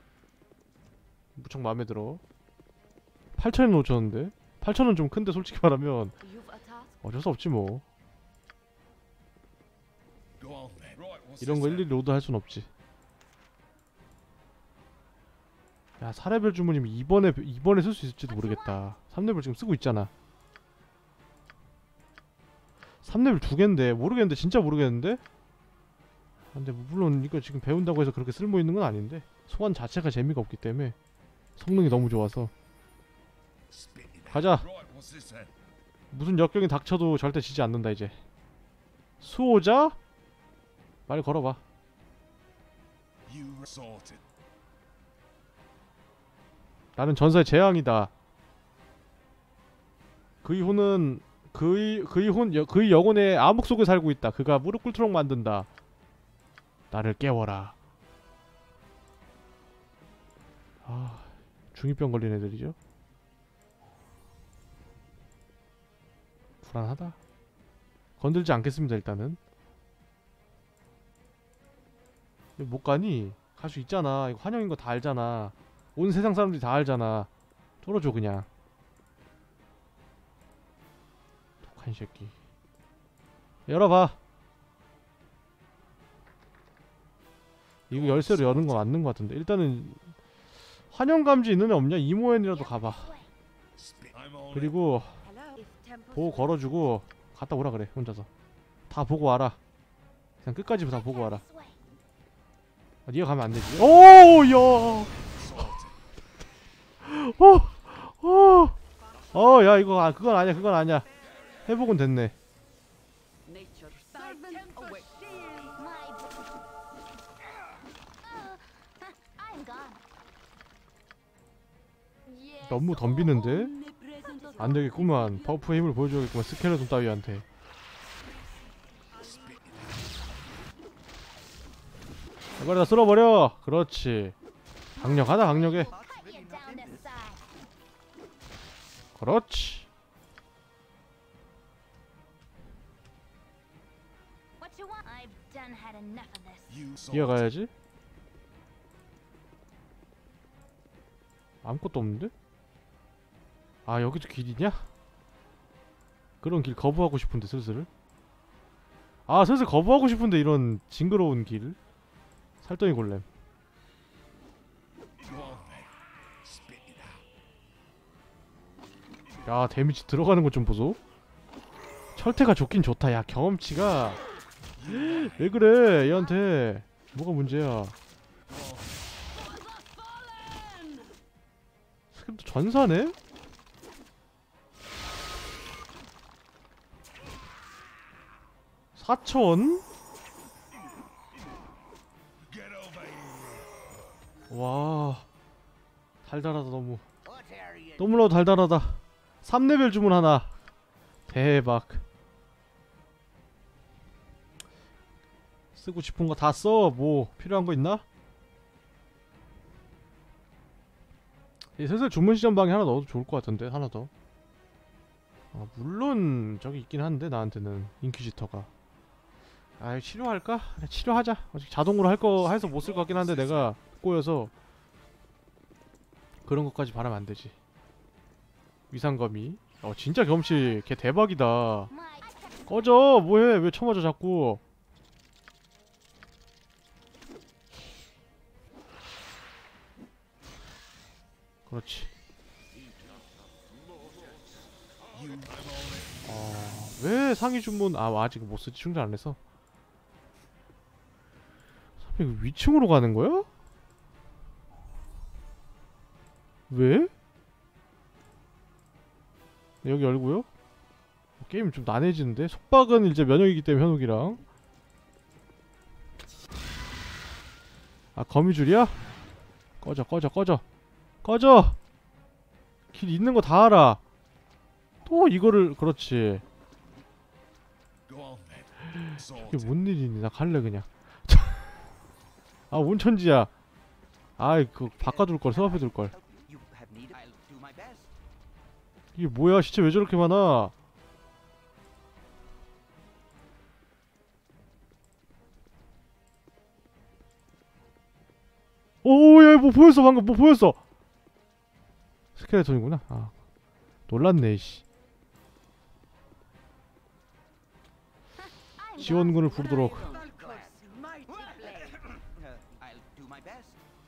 무척 마음에 들어. 팔천이나 놓쳤는데 팔천은 좀 큰데 솔직히 말하면 You've a task. 어쩔 수 없지 뭐. Go on then. Right, what's 이런 거 this 일일이 로드 할 순 없지. 야 사 레벨 주문이면 이번에 이번에 쓸 수 있을지도 모르겠다. 삼 레벨 지금 쓰고 있잖아. 삼 레벨 두 개인데 모르겠는데 진짜 모르겠는데. 근데 물론 이거 지금 배운다고 해서 그렇게 쓸모 있는 건 아닌데 소환 자체가 재미가 없기 때문에 성능이 너무 좋아서. Spit it out. 가자. Right, what's this then? 무슨 역경이 닥쳐도 절대 지지 않는다 이제. 수호자? 말 걸어봐. You sorted. 나는 전사의 재앙이다. 그의 혼은 그의 그의 혼 여, 그의 영혼의 암흑 속에 살고 있다. 그가 무릎 꿇도록 만든다. 나를 깨워라. 아 중이병 걸린 애들이죠. 불안하다. 건들지 않겠습니다 일단은. 못 가니? 갈 수 있잖아. 이거 환영인 거 다 알잖아. 온 세상 사람들이 다 알잖아. 뚫어줘 그냥. 독한 새끼. 열어봐. 이거 열쇠로 여는 거 맞는 거 같은데. 일단은 환영 감지 있는 애 없냐? 이모엔이라도 가봐. Spit. I'm on it. 그리고 Hello. If tempo 보고 걸어주고 갔다 오라 그래 혼자서. 다 보고 와라. 그냥 끝까지 다 보고 와라. This way. 아, 니가 가면 안 되지. 오, 야. 어, 어, 어, 야 이거 아 그건 아니야, 그건 아니야. 회복은 됐네. nature servant away. My. Uh, I'm gone. Yes. 너무 덤비는데? Omnipresent 안 되겠구만. 버프의 힘을 보여줘야겠구만. 스켈레톤 따위한테. 이거다 쓸어버려. 그렇지. 강력하다, 강력해. Cut you down to size. 그렇지. What you want? I've done had enough of this. You sorted. 이어가야지. 아무것도 없는데? 아 여기도 길이냐? 그런 길 거부하고 싶은데 슬슬. 아 슬슬 거부하고 싶은데 이런 징그러운 길. 살덩이 골렘. Go on then. Spit it out. 야 데미지 들어가는 것 좀 보소. 철퇴가 좋긴 좋다. 야 경험치가 왜 그래 얘한테. 뭐가 문제야. 스크립트 전사네? 사천? Get over here. 와 달달하다 너무. What are you 너무나도 달달하다. 삼 레벨 주문 하나. 대박. 쓰고 싶은 거 다 써. 뭐 필요한 거 있나? 이 슬슬 주문 시전방에 하나 넣어도 좋을 것 같은데. 하나 더. 아, 물론 저기 있긴 한데 나한테는 인퀴지터가. 아 치료할까? 그래, 치료하자. 어차피 자동으로 할 거 해서 못 쓸 것 같긴 한데 내가 꼬여서 그런 것까지 바라면 안 되지. 위상검이. 어 진짜 경험치 걔 대박이다. My. 꺼져. 뭐해? 왜 쳐맞아 자꾸. 그렇지. 어, 왜 상위 주문 아 아직 못 쓰지 충전 안 해서. 이거 위층으로 가는 거야? 왜? 여기 열고요? 어, 게임 좀 난해지는데? 속박은 이제 면역이기 때문에 현욱이랑. 아 거미줄이야? 꺼져 꺼져 꺼져 꺼져! 길 있는 거 다 알아. 또 이거를 그렇지. Go on then. 이게 Sorted. 뭔 일이니? 나 갈래 그냥. 아 온천지야. 아이 그 바꿔둘 걸 수업해 둘 걸. You have needed. I'll do my best. 이게 뭐야? 시체 왜 저렇게 많아? 오야 뭐 보였어 방금 뭐 보였어? 스켈레톤이구나. 아 놀랐네 씨. I'm 지원군을 부르도록. Uh, I'll do my best.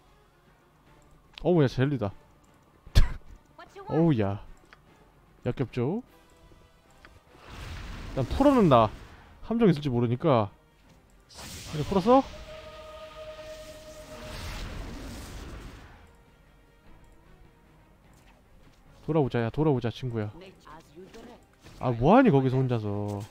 어우야 젤리다. What you want? 어우야 역겹죠? 난 풀어는 나 함정 있을지 모르니까. 이제 풀었어? 돌아오자 야 돌아오자 친구야. As you direct. 아 뭐하니 거기서 혼자서.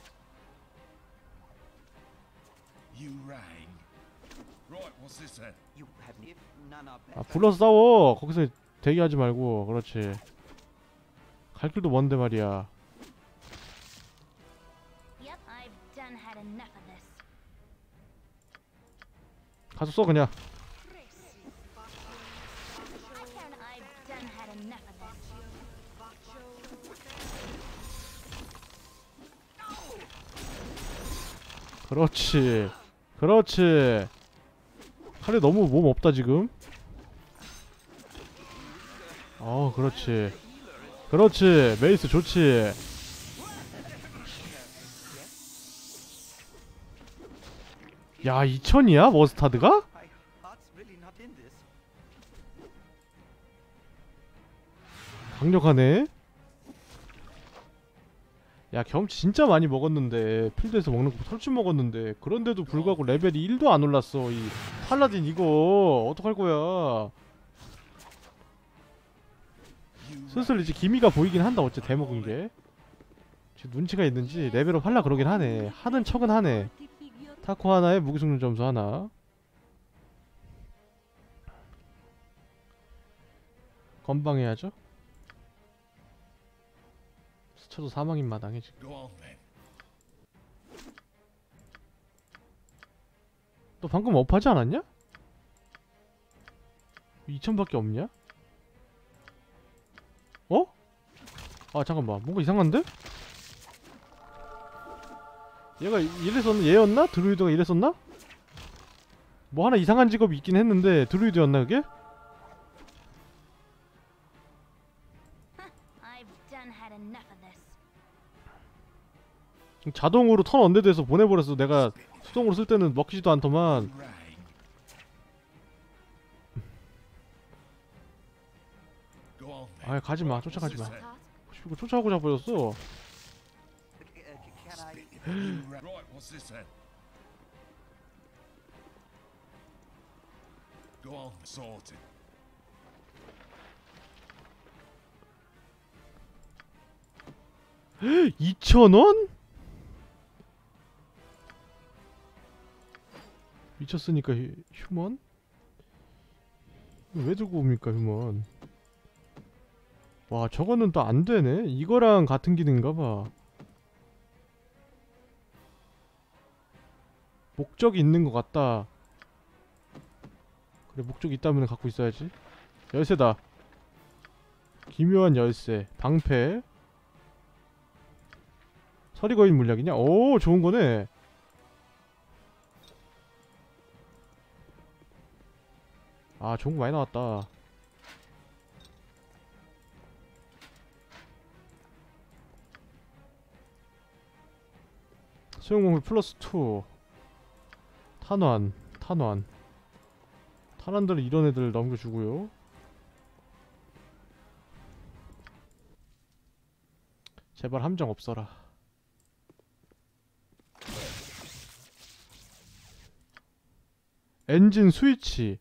You rang. Right, what's this then? You have if none are 아 better. 불러서 싸워. 거기서 대기하지 말고. 그렇지. 갈 길도 먼데 말이야. Yep, I've done had enough of this. 가서 써 그냥. I've done had enough of this. 그렇지. 그렇지. 칼에 너무 몸 없다 지금. 어 그렇지. 그렇지. 메이스 좋지. 야 이천이야 머스타드가? My heart's really not in this. 강력하네. 야 경치 진짜 많이 먹었는데 필드에서 먹는 거 털춤 먹었는데 그런데도 불구하고 레벨이 일도 안 올랐어. 이 팔라딘 이거 어떡할 거야. You 슬슬 이제 기미가 보이긴 한다. 어째 대먹은 게 지금 눈치가 있는지 레벨업 할라 그러긴 하네. 하는 척은 하네. Authority figure. 타코 하나에 무기승률 점수 하나. 건방해야죠. 스쳐도 사망인 마당에 지금. Go on then. 너 방금 업하지 않았냐? 이천밖에 없냐? 어? 아 잠깐만 뭔가 이상한데? 얘가 이랬었나? 얘였나? 드루이드가 이랬었나? 뭐 하나 이상한 직업이 있긴 했는데 드루이드였나 그게? I've done had enough of this. 자동으로 턴 언데드에서 보내버렸어. 내가 수동으로 쓸 때는 먹히지도 않더만. You rang. Go on then. 아이 가지마 What's 쫓아가지마. this then? Task. 이거 쫓아가고자 버렸어. Uh, Can I? You rang. Right, what's this then? Go on, sorted. 이천 원? 미쳤으니까 휴- 휴먼? 왜 들고 옵니까 휴먼? 와 저거는 또 안되네. 이거랑 같은 기능인가봐. 목적이 있는 것 같다. 그래 목적이 있다면 갖고 있어야지. 열쇠다. 기묘한 열쇠 방패. 서리거인 물약이냐? 오 좋은거네. 아 좋은거 많이 나왔다. 수용공물 플러스 투. 탄환 탄환 탄환들은 이런 애들 넘겨주고요. 제발 함정 없어라. 엔진 스위치.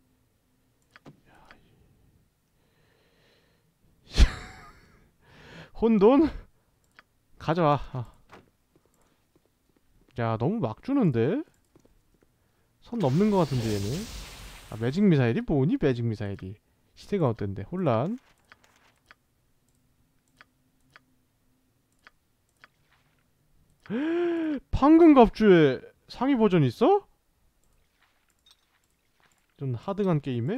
혼돈? 가져와. 아. 야, 너무 막 주는데? 선 넘는 것 같은데 얘는. 아, 매직 미사일이 뭐니? 매직 미사일이 시대가 어땠는데? 혼란. 판금 갑주에 상위 버전 있어? 좀 하드한 게임에?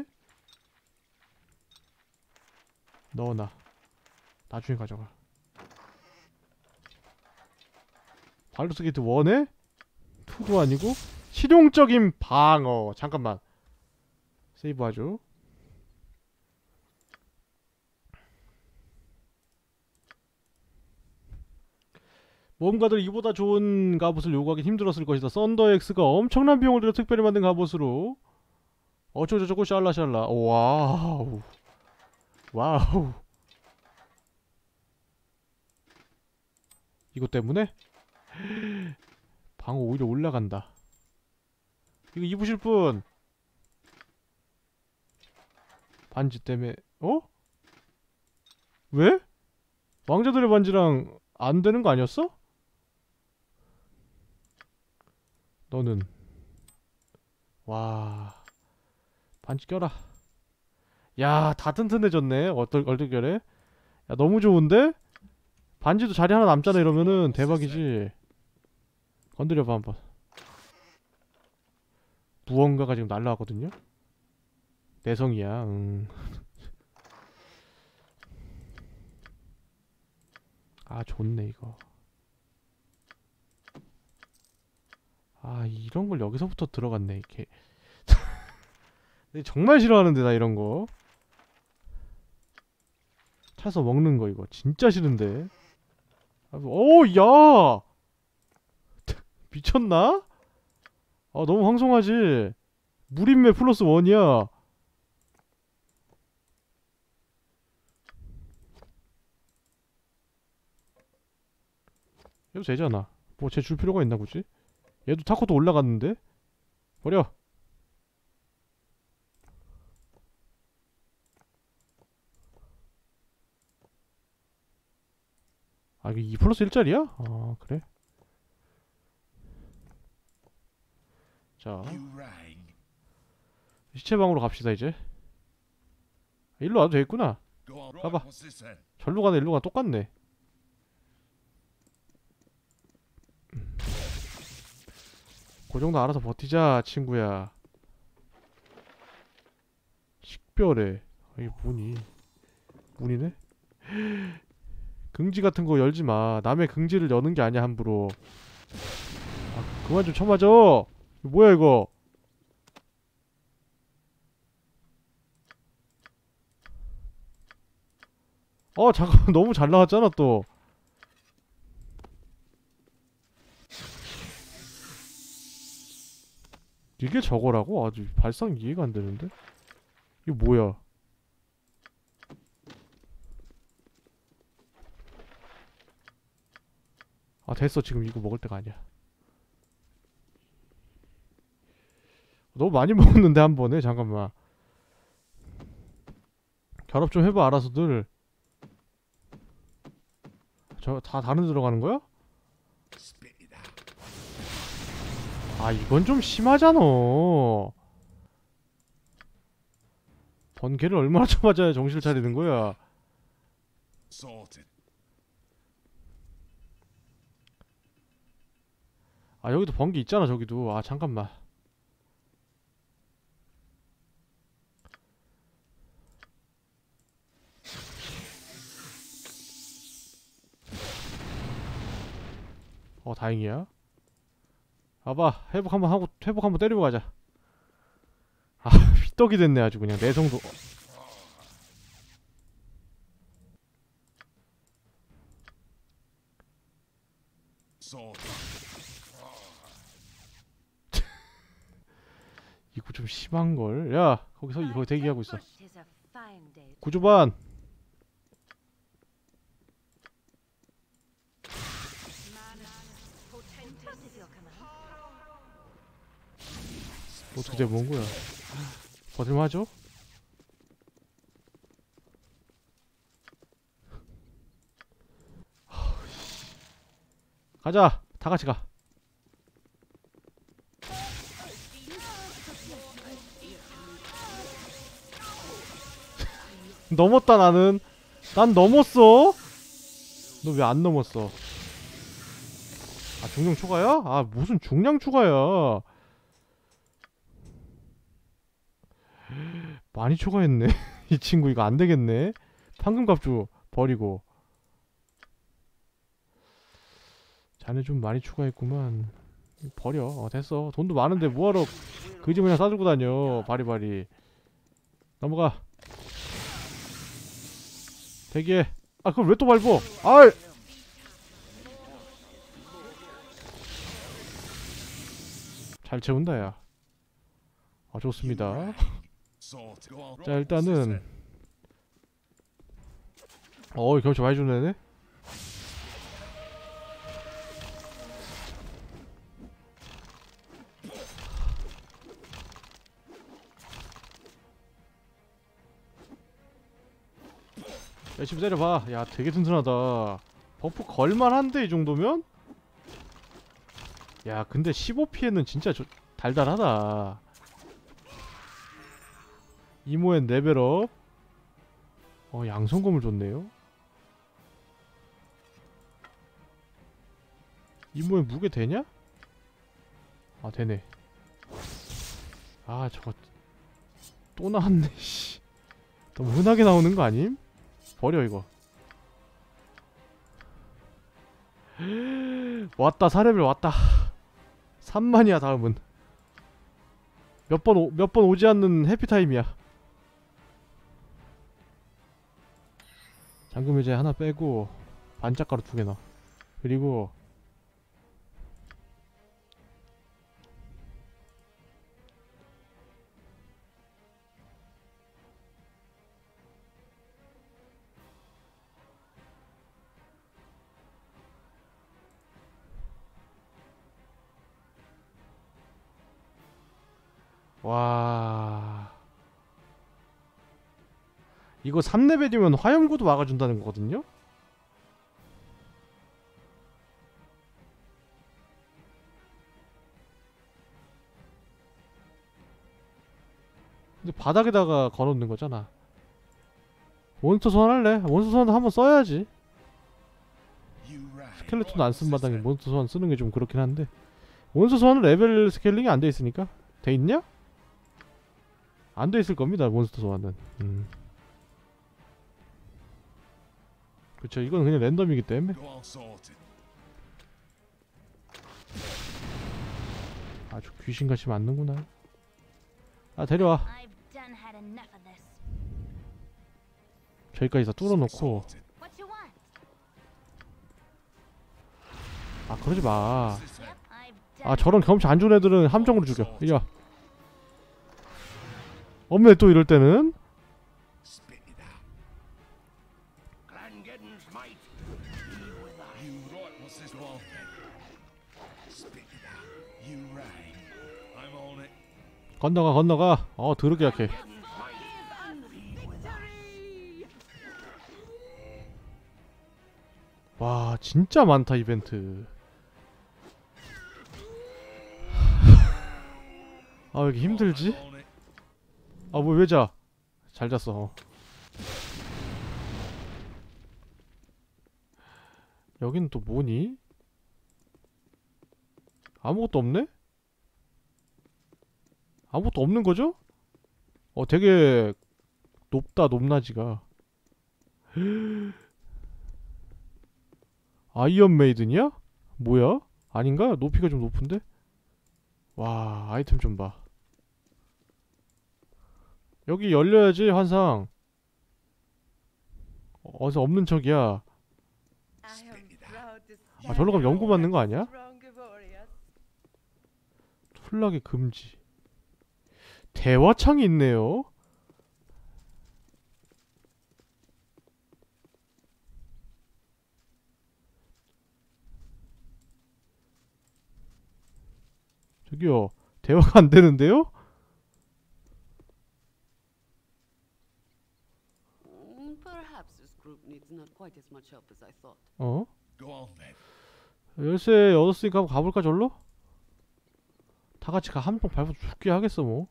넣어놔. 나중에 가져가. 발로스 게이트 원에? 투도 아니고? 실용적인 방어. 잠깐만. 세이브하죠. 모험가들 이보다 좋은 갑옷을 요구하기 힘들었을 것이다. 썬더엑스가 엄청난 비용을 들여 특별히 만든 갑옷으로 어쩌고저쩌고 샬라샬라. 와우. 와우. 이것 때문에? 방어 오히려 올라간다. 이거 입으실 분 반지 때문에. 어? 왜? 왕자들의 반지랑 안 되는 거 아니었어? 너는 와 반지 껴라. 야, 다 튼튼해졌네. 어떨 얼떨결에. 야, 너무 좋은데? 반지도 자리 하나 남잖아. 이러면은 대박이지. 건드려봐 한번. 무언가가 지금 날라왔거든요. 내성이야. 응. 아, 좋네 이거. 아, 이런 걸 여기서부터 들어갔네 이렇게. 정말 싫어하는데 나 이런 거. 차서 먹는 거 이거 진짜 싫은데. 오, 야! 미쳤나? 아, 너무 황송하지. 무림매 플러스 원이야. 얘도 되잖아. 뭐 쟤 줄 필요가 있나 굳이? 얘도 타코도 올라갔는데? 버려. 아, 이게 이 플러스 일짜리야? 아, 그래? 자, You rang. 시체방으로 갑시다 이제. 일로 와도 되겠구나. Go on. Right, 가봐. what's this then? 절로 가네 일로 가네 똑같네. 그 정도 알아서 버티자 친구야. 식별해. 아, 이게 뭐니? 문이네? 긍지 같은 거 열지 마. 남의 긍지를 여는 게 아니야 함부로. 아, 그만 좀 쳐맞아. 이거 뭐야 이거? 어, 잠깐 너무 잘 나왔잖아 또. 이게 저거라고? 아주 발상 이해가 안 되는데? 이거 뭐야? 아, 됐어. 지금 이거 먹을 때가 아니야. 너무 많이 먹었는데 한 번에? 잠깐만. 결합 좀 해봐 알아서들. 저 다 다른 데 들어가는 거야? Spit it out. 아, 이건 좀 심하잖아. 번개를 얼마나 쳐맞아야 정신을 차리는 거야? Sorted. 아, 여기도 번개 있잖아 저기도. 아, 잠깐만. 어, 다행이야. 봐봐, 회복 한번 하고 회복 한번 때리고 가자. 아, 휘떡이 됐네 아주 그냥. 내성도. Sorted. 이거 좀 심한걸. 야, 거기서 이거 대기하고 있어. Tis a fine day. 구조반. 어떻게 돼본 거야? 버틸만하죠? 가자! 다 같이 가! 넘었다 나는! 난 넘었어! 너 왜 안 넘었어? 아 중량 추가야? 아 무슨 중량 추가야? 많이 추가했네. 이 친구 이거 안 되겠네. 판금값주 버리고. 자네 좀 많이 추가했구만. 버려. 어, 됐어. 돈도 많은데 뭐하러 그 집 그냥 싸들고 다녀. 바리바리. 넘어가. 대기해. 아 그걸 왜 또 밟어? 아이! 잘 채운다 야. 아 좋습니다. Sort. Go on. 자 Right, what's this 일단은 then? 어이 경치 많이 주네. 열심히 때려봐. 야 되게 튼튼하다. 버프 걸만한데 이 정도면? 야 근데 십오 피해는 진짜 저, 달달하다. 이모엔 레벨업. 어 양성검을 줬네요. 이모엔 무게 되냐? 아 되네. 아 저거 또 나왔네 씨. 너무 흔하게 나오는 거 아님? 버려 이거. 왔다 사 레벨 왔다. 삼만이야 다음은. 몇 번 몇 번 오지 않는 해피타임이야. 잠금 이제 하나 빼고 반짝가루 두 개 넣어. 그리고 와 이거 삼 레벨이면 화염구도 막아준다는 거거든요? 근데 바닥에다가 걸어놓는 거잖아. 몬스터 소환 할래? 몬스터 소환도 한번 써야지. You right. 스켈레톤 안 쓴 마당에 몬스터 소환 쓰는 게 좀 그렇긴 한데 몬스터 소환은 레벨 스케일링이 안 돼 있으니까. 돼 있냐? 안 돼 있을 겁니다 몬스터 소환은. 음. 그쵸 이건 그냥 랜덤이기 때문에. Go on, sorted. 아주 귀신같이 맞는구나. 아 데려와. I've done had enough of this. 저기까지 다 뚫어놓고. Sorted. What you want? 아 그러지 마. What's this then? I've done 아 저런 경험치 안 좋은 애들은 함정으로 죽여. 이리와. 없네 또 이럴 때는. Spit it out. Glengeddon's might be with us. You right. What's this? Go on then. Spit it out. You right. I'm on it. 건너가 건너가. 어 더럽게 약해. 와 진짜 많다 이벤트. 아 왜 이렇게 힘들지? I'm on it. 아 뭐 왜 자? 잘 잤어. 여긴 또 뭐니? 아무것도 없네? 아무것도 없는 거죠? 어 되게 높다 높낮이가. 아이언 메이든이야? 뭐야? 아닌가? 높이가 좀 높은데? 와 아이템 좀 봐. 여기 열려야지 환상. 어디서 없는 척이야. 아 저로 가면 연구 받는 거 아니야? 툴락의 금지. 대화창이 있네요. 저기요 대화가 안 되는데요? not quite as much help as I thought. 어? Go on then. 열쇠 얻었으니까 한번 가볼까 절로? 다 같이 가 한 번 밟고 죽게 하겠어 뭐.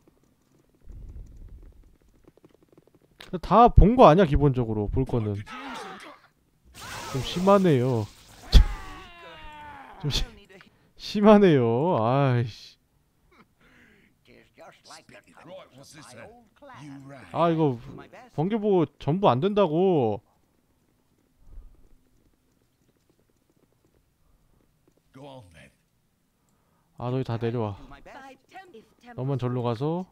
다 본 거 아니야 기본적으로 볼 거는. 좀 심하네요. 좀 시, 심하네요. 아이씨. Tis just like the Right, tunnels what's of this my then? old clan. You right. 아 이거 Do my best. 번개 보고 전부 안 된다고. Go on then. 아 너희 다 내려와. Do my best. By temp- if temp- 너만 절로 가서.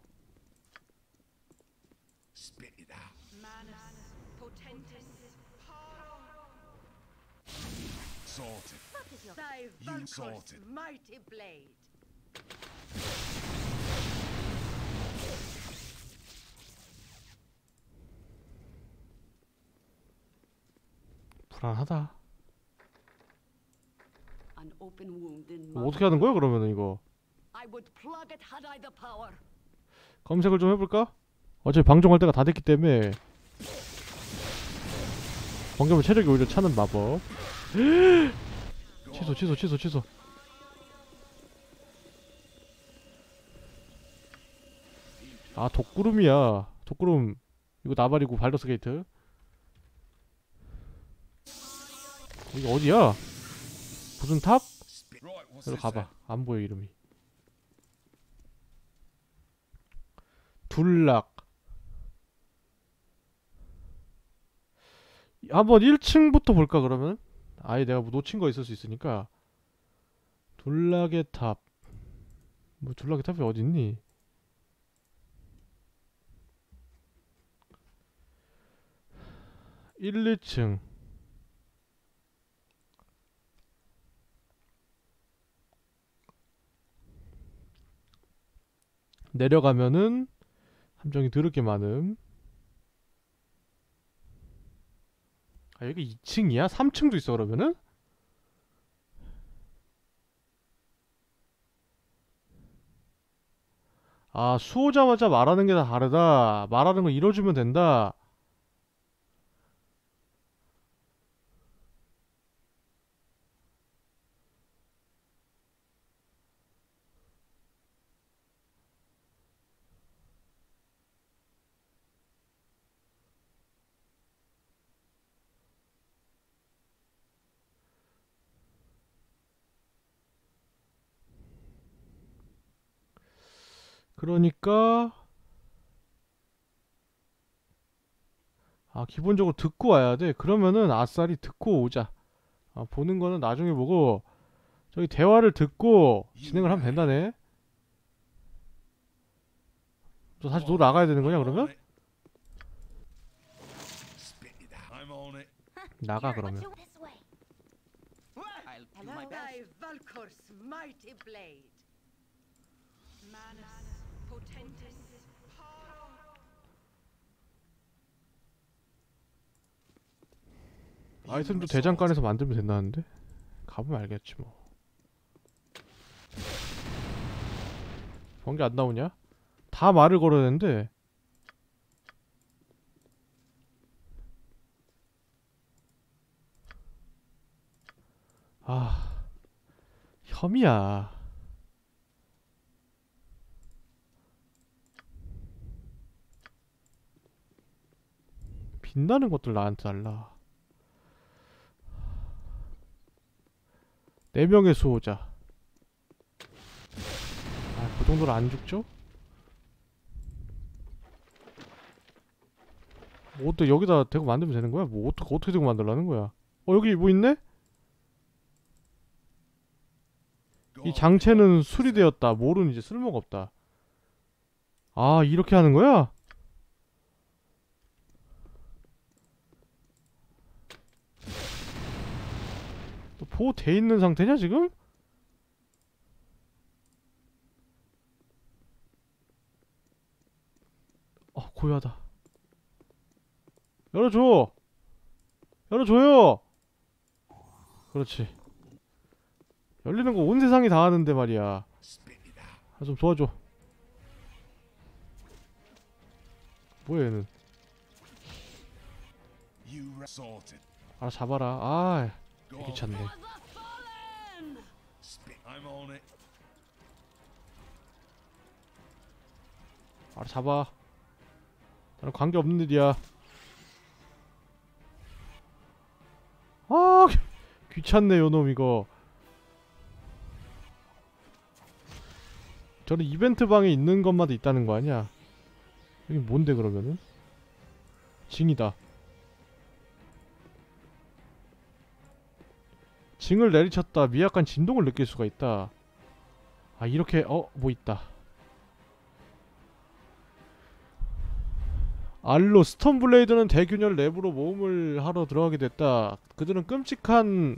Spit it out. Manus potentis. Sorted. Thy You Valkor's sorted. mighty blade. 불안하다. An open wound in 뭐 my 어떻게 하는 거야 그러면은 이거? I would plug it had I the power. 검색을 좀 해볼까? 어차피 방종할 때가 다 됐기 때문에 번개면 체력이 오히려 차는 마법. 취소 취소 취소 취소. 아 독구름이야. 독구름 이거 나발이고 발더스 게이트. 이거 어디야? 무슨 탑? Right, what's 여기로 this 가봐. then? 안 보여 이름이. 둘락. 한번 일 층부터 볼까 그러면? 아예 내가 뭐 놓친 거 있을 수 있으니까. 둘락의 탑. 뭐 둘락의 탑이 어디 있니? 일, 이 층. 내려가면은 함정이 더럽게 많음. 아 여기 이 층이야? 삼 층도 있어 그러면은? 아 수호자마자 말하는 게 다 다르다. 말하는 거 이뤄주면 된다. 그러니까 아 기본적으로 듣고 와야 돼. 그러면은 아싸리 듣고 오자. 아, 보는 거는 나중에 보고 저기 대화를 듣고 진행을 하면 된다네. 너 다시 너 나가야 되는 거냐 그러면? Spit it out. I'm on it. 나가 Here, 그러면. what you- this way. I'll do my best. Thy Valkor's mighty blade. Manus potentis. 아이템도 대장간에서 만들면 된다는데? 가보면 알겠지 뭐. 번개 안 나오냐? 다 말을 걸어야 되는데. 아 혐이야. 빛나는 것들 나한테 달라. 네 명의 수호자. 아, 그 정도로 안 죽죠? 뭐 또 여기다 대고 만들면 되는 거야? 뭐 어떻게 어떻게 대고 만들라는 거야? 어 여기 뭐 있네? Go 이 on. 장체는 수리되었다. 몰은 이제 쓸모가 없다. 아 이렇게 하는 거야? 또 보호 돼 있는 상태냐 지금? 어 고요하다. 열어줘. 열어줘요. 그렇지. 열리는 거 온 세상이 다 하는데 말이야. Spit it out. 아, 좀 도와줘. 뭐야 얘는? You right. Sorted. 알아 잡아라. 아 Go on. 귀찮네. For the fallen! Spit. I'm on it. 알아 잡아. 나는 관계 없는 일이야. 아 귀- 귀찮네 요놈 이거. 저는 이벤트 방에 있는 것마다 있다는 거 아니야? 여기 뭔데 그러면은? 징이다. 징을 내리쳤다. 미약한 진동을 느낄 수가 있다. 아 이렇게 어 뭐 있다. 알로 스톤블레이드는 대균열 내부로 모험을 하러 들어가게 됐다. 그들은 끔찍한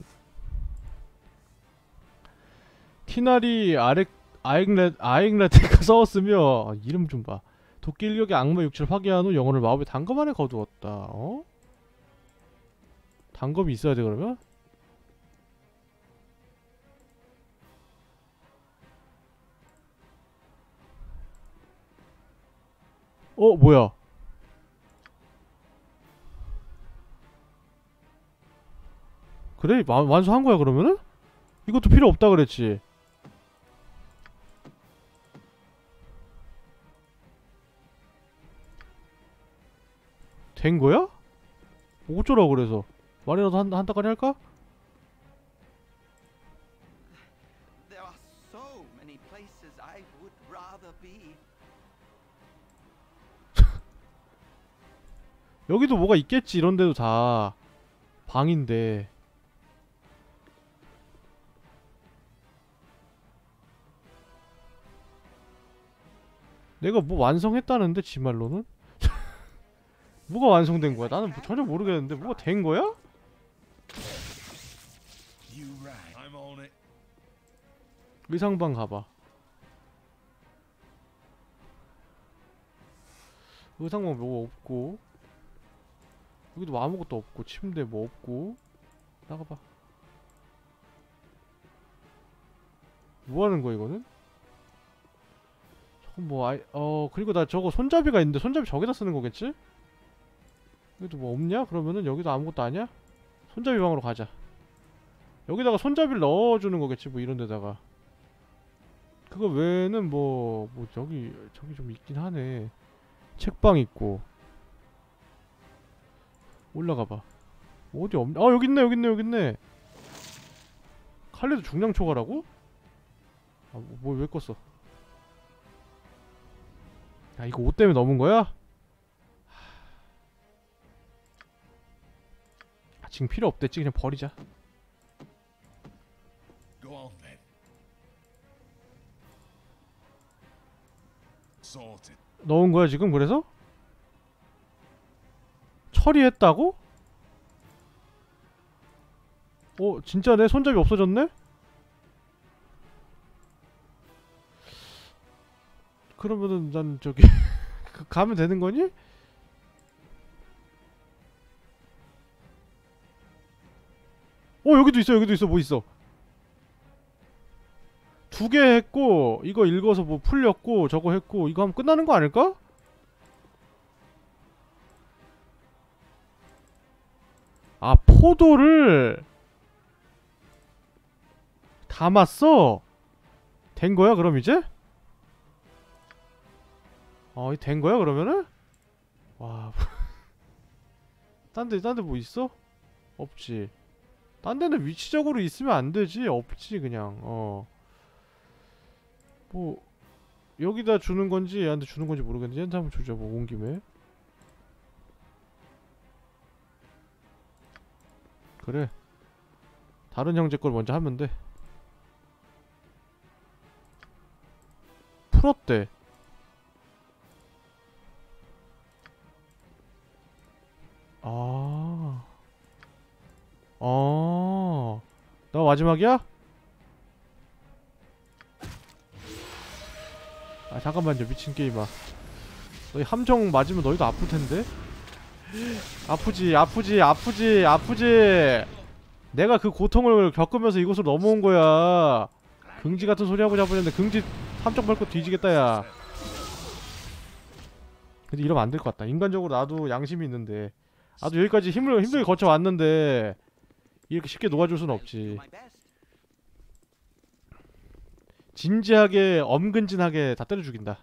티나리 아렉 아잉레 아잉레테가 싸웠으며 아, 이름 좀 봐. 도끼 인력의 악마 육체를 파괴한 후 영혼을 마법의 단검 안에 거두었다. 어? 단검이 있어야 돼 그러면? 어 뭐야? 그래? 와, 완수한 거야 그러면은? 이것도 필요 없다 그랬지. 된 거야? 어쩌라고 그래서 말이라도 한, 한 따까리 할까? There are so many places I would rather be. 여기도 뭐가 있겠지. 이런데도 다 방인데. 내가 뭐 완성했다는데 지 말로는? 뭐가 완성된 거야? 나는 뭐 전혀 모르겠는데 뭐가 된 거야? You right. I'm on it. 의상방 가봐. 의상방 뭐 없고 여기도 뭐 아무것도 없고 침대 뭐 없고 나가봐. 뭐 하는 거야 이거는? 저건 뭐 아이 어 그리고 나 저거 손잡이가 있는데 손잡이 저기다 쓰는 거겠지? 여기도 뭐 없냐? 그러면은 여기도 아무것도 아니야? 손잡이 방으로 가자. 여기다가 손잡이를 넣어주는 거겠지 뭐 이런 데다가. 그거 외에는 뭐 뭐 저기 저기 좀 있긴 하네. 책방 있고. 올라가봐. 어디 없.. 아 여기 있네 여기 있네 여기 있네. 칼리도 중량 초과라고? 아 뭐 왜 껐어? 야 이거 옷 때문에 넘은 거야? 아, 지금 필요 없댔지. 그냥 버리자. Go on then. Sorted. 넣은 거야 지금 그래서? 처리했다고? 어 진짜네? 손잡이 없어졌네? 그러면은 난 저기 가면 되는 거니? 어 여기도 있어 여기도 있어. 뭐 있어? 두 개 했고 이거 읽어서 뭐 풀렸고 저거 했고 이거 하면 끝나는 거 아닐까? 아 포도를 담았어? 된 거야 그럼 이제? 어, 이 된 거야 그러면은? 와, 딴 데, 딴 데 뭐 있어? 없지. 딴 데는 위치적으로 있으면 안 되지. 없지 그냥. 어. 뭐 여기다 주는 건지 얘한테 주는 건지 모르겠는데 얘한테 한번 주자. 뭐 온 김에. 그래. 다른 형제 걸 먼저 하면 돼. 풀었대. 아. 아. 나 마지막이야? 아 잠깐만요 미친 게임아. 너희 함정 맞으면 너희도 아플 텐데. 아프지 아프지 아프지 아프지. 내가 그 고통을 겪으면서 이곳으로 넘어온 거야. 긍지 같은 소리 하고 잡으려는데 긍지 함정 밟고 뒤지겠다 야. 근데 이러면 안 될 것 같다. 인간적으로 나도 양심이 있는데 나도 여기까지 힘을 힘들게 거쳐 왔는데 이렇게 쉽게 녹아줄 수는 I'll do 없지. my best. 진지하게 엄근진하게 다 때려 죽인다.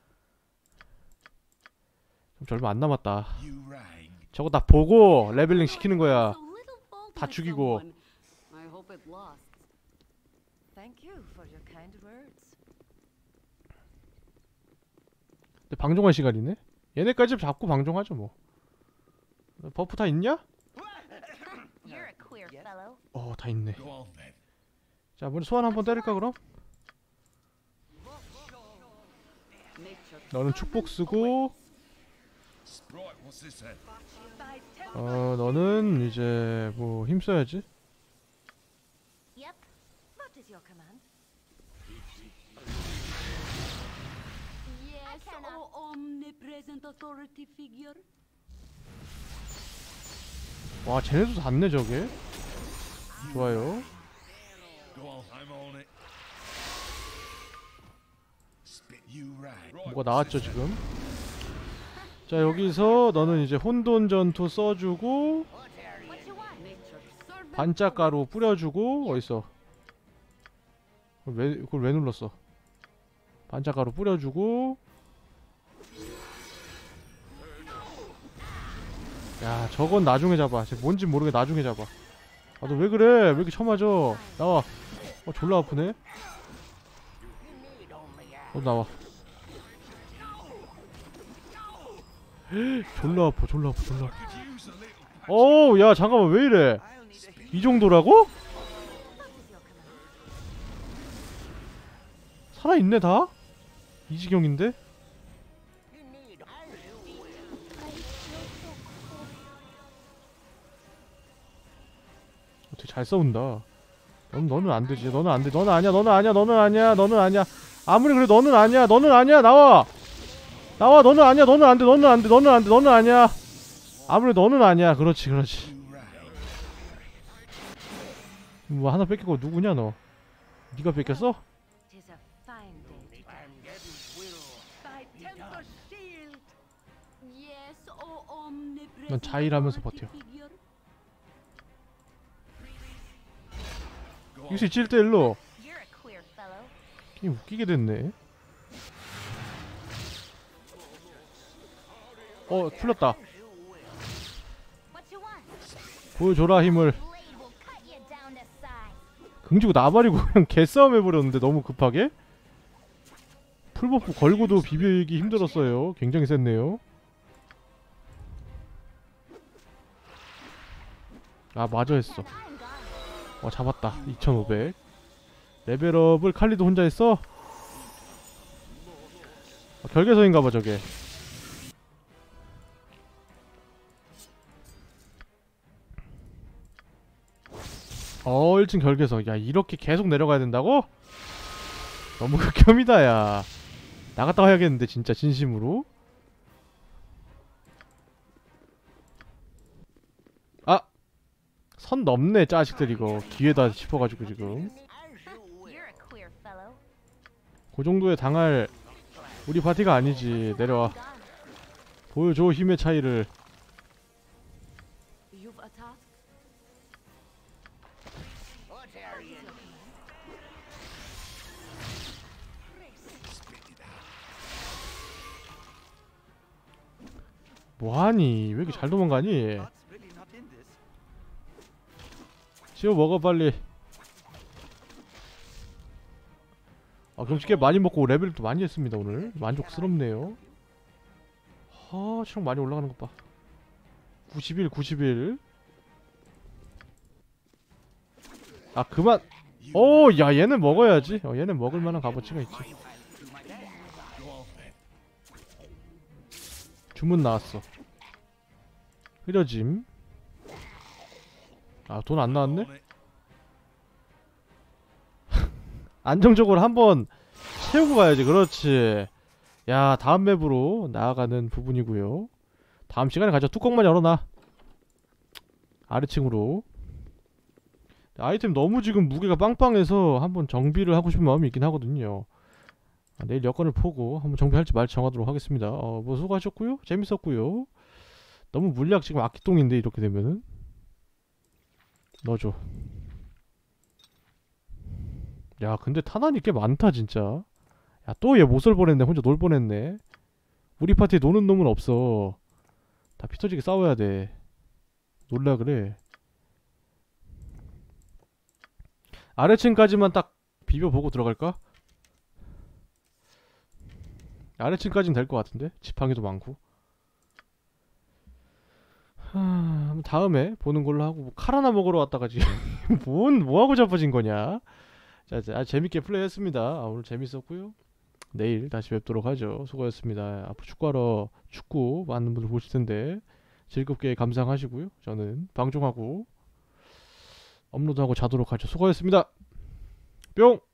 좀 얼마 안 남았다. You rang. 저거 다 보고 레벨링 시키는 거야. It's a little bold 다 with 죽이고. someone. I hope it lasts. Thank you for your kind words. 근데 방종할 시간이네. 얘네까지 잡고 방종하죠 뭐. 버프 다 있냐? You're a queer Yes. fellow. 어, 다 있네. Go on then. 자, 먼저 소환 한번 때릴까 그럼? Nature 너는 축복 쓰고, Right, what's this then? 어, 너는 이제 뭐 힘써야지. Yep. What is your command? Yes, cannot. oh omnipresent authority figure. 와, 쟤네도 닿네 저게. 좋아요. Go on, I'm on it. Spit. You rang. Right, 뭐가 what's 나왔죠 this then? 지금. 자, 여기서 너는 이제 혼돈 전투 써주고 What you want? Nature servant. 반짝가루 뿌려주고. 어딨어? 그걸 왜, 그걸 왜 눌렀어? 반짝가루 뿌려주고. 야, 저건 나중에 잡아. 쟤 뭔지 모르게 나중에 잡아. 아, 너 왜 그래? 왜 이렇게 쳐맞아? 나와. 어, 졸라 아프네. 너 나와. 졸라 아파, 졸라 아파, 졸라 아파. Could use a little. 어우, 야, 잠깐만, 왜 이래? I'll need a heal. 이 정도라고? What is your command? 살아있네, 다? 이 지경인데? 어떻게 잘 싸운다. 넌, 너는 안 되지. 너는 안 돼. 너는 아니야, 너는 아니야, 너는 아니야, 너는 아니야. 아무리 그래, 너는 아니야, 너는 아니야, 나와! 나와, 너는 아니야, 너는 안 돼, 너는 안 돼, 너는 안 돼, 너는 아니야. 아무리 너는 아니야. 그렇지, 그렇지. You rang. 뭐 하나 뺏기고 누구냐, 너? 네가 뺏겼어? It is a fine day. By temper shield. Yes, oh omnipresent. 넌 자일하면서 authority 버텨. figure. Go 여기서 on. 칠 대 일로. You're a queer fellow. 게임 웃기게 됐네. 어, 풀렸다. What you want? 보여줘라, 힘을. Blade will cut you down to size. 긍지고 나발이고 그냥 개싸움 해버렸는데 너무 급하게? 풀버프 걸고도 비비기 힘들었어요. 굉장히 셌네요. 아, 마저 했어. I'm gone. 어, 잡았다. 이천오백. 레벨업을 칼리도 혼자 했어? 어, 결계선인가봐 저게. 어, 일 층 결계선. 야, 이렇게 계속 내려가야 된다고? 너무 극혐이다, 야. 나갔다 와야겠는데, 진짜, 진심으로. 아! 선 넘네, 짜식들 이거. 기회다 싶어가지고, 지금. You're a queer fellow. 그 정도에 당할 우리 파티가 아니지. 내려와. Gone. 보여줘, 힘의 차이를. You've a task. 뭐하니? 왜 이렇게 잘 도망가니? God's really not in this. 지워 먹어 빨리. 아, 경치 꽤 많이 먹고 레벨도 많이 했습니다 오늘. 만족스럽네요. 아, 체력 많이 올라가는 것 봐. 구십일, 구십일. 아, 그만. 오, 야, 얘는 먹어야지. 어, 얘는 먹을 만한 값어치가 있지. Go on then. 주문 나왔어. 흐려짐. 아, 돈 안 나왔네? On it. 안정적으로 한번 채우고 가야지. 그렇지. 야, 다음 맵으로 나아가는 부분이고요. 다음 시간에 가자. 뚜껑만 열어놔. 아래층으로. 아이템 너무 지금 무게가 빵빵해서 한번 정비를 하고 싶은 마음이 있긴 하거든요. 아, 내일 여건을 보고 한번 정비할지 말지 정하도록 하겠습니다. 어, 뭐 수고하셨고요. 재밌었고요. 너무 물약 지금 악기똥인데 이렇게 되면은. 넣어줘. 야 근데 탄환이 꽤 많다 진짜. 야 또 얘 못쏠 뻔했네. 혼자 놀 뻔했네. 우리 파티에 노는 놈은 없어. 다 피터지게 싸워야 돼. 놀라 그래. 아래층까지만 딱 비벼보고 들어갈까? 아래층까지는 될 것 같은데? 지팡이도 많고. 하... 다음에 보는 걸로 하고. 뭐 칼 하나 먹으러 왔다가 지금 뭔 뭐하고 자빠진 거냐. 자, 자 아, 재밌게 플레이했습니다. 아, 오늘 재밌었고요. 내일 다시 뵙도록 하죠. 수고하셨습니다. 앞으로 축구하러 축구 많은 분들 보실 텐데 즐겁게 감상하시고요. 저는 방종하고 업로드하고 자도록 하죠. 수고하셨습니다. 뿅!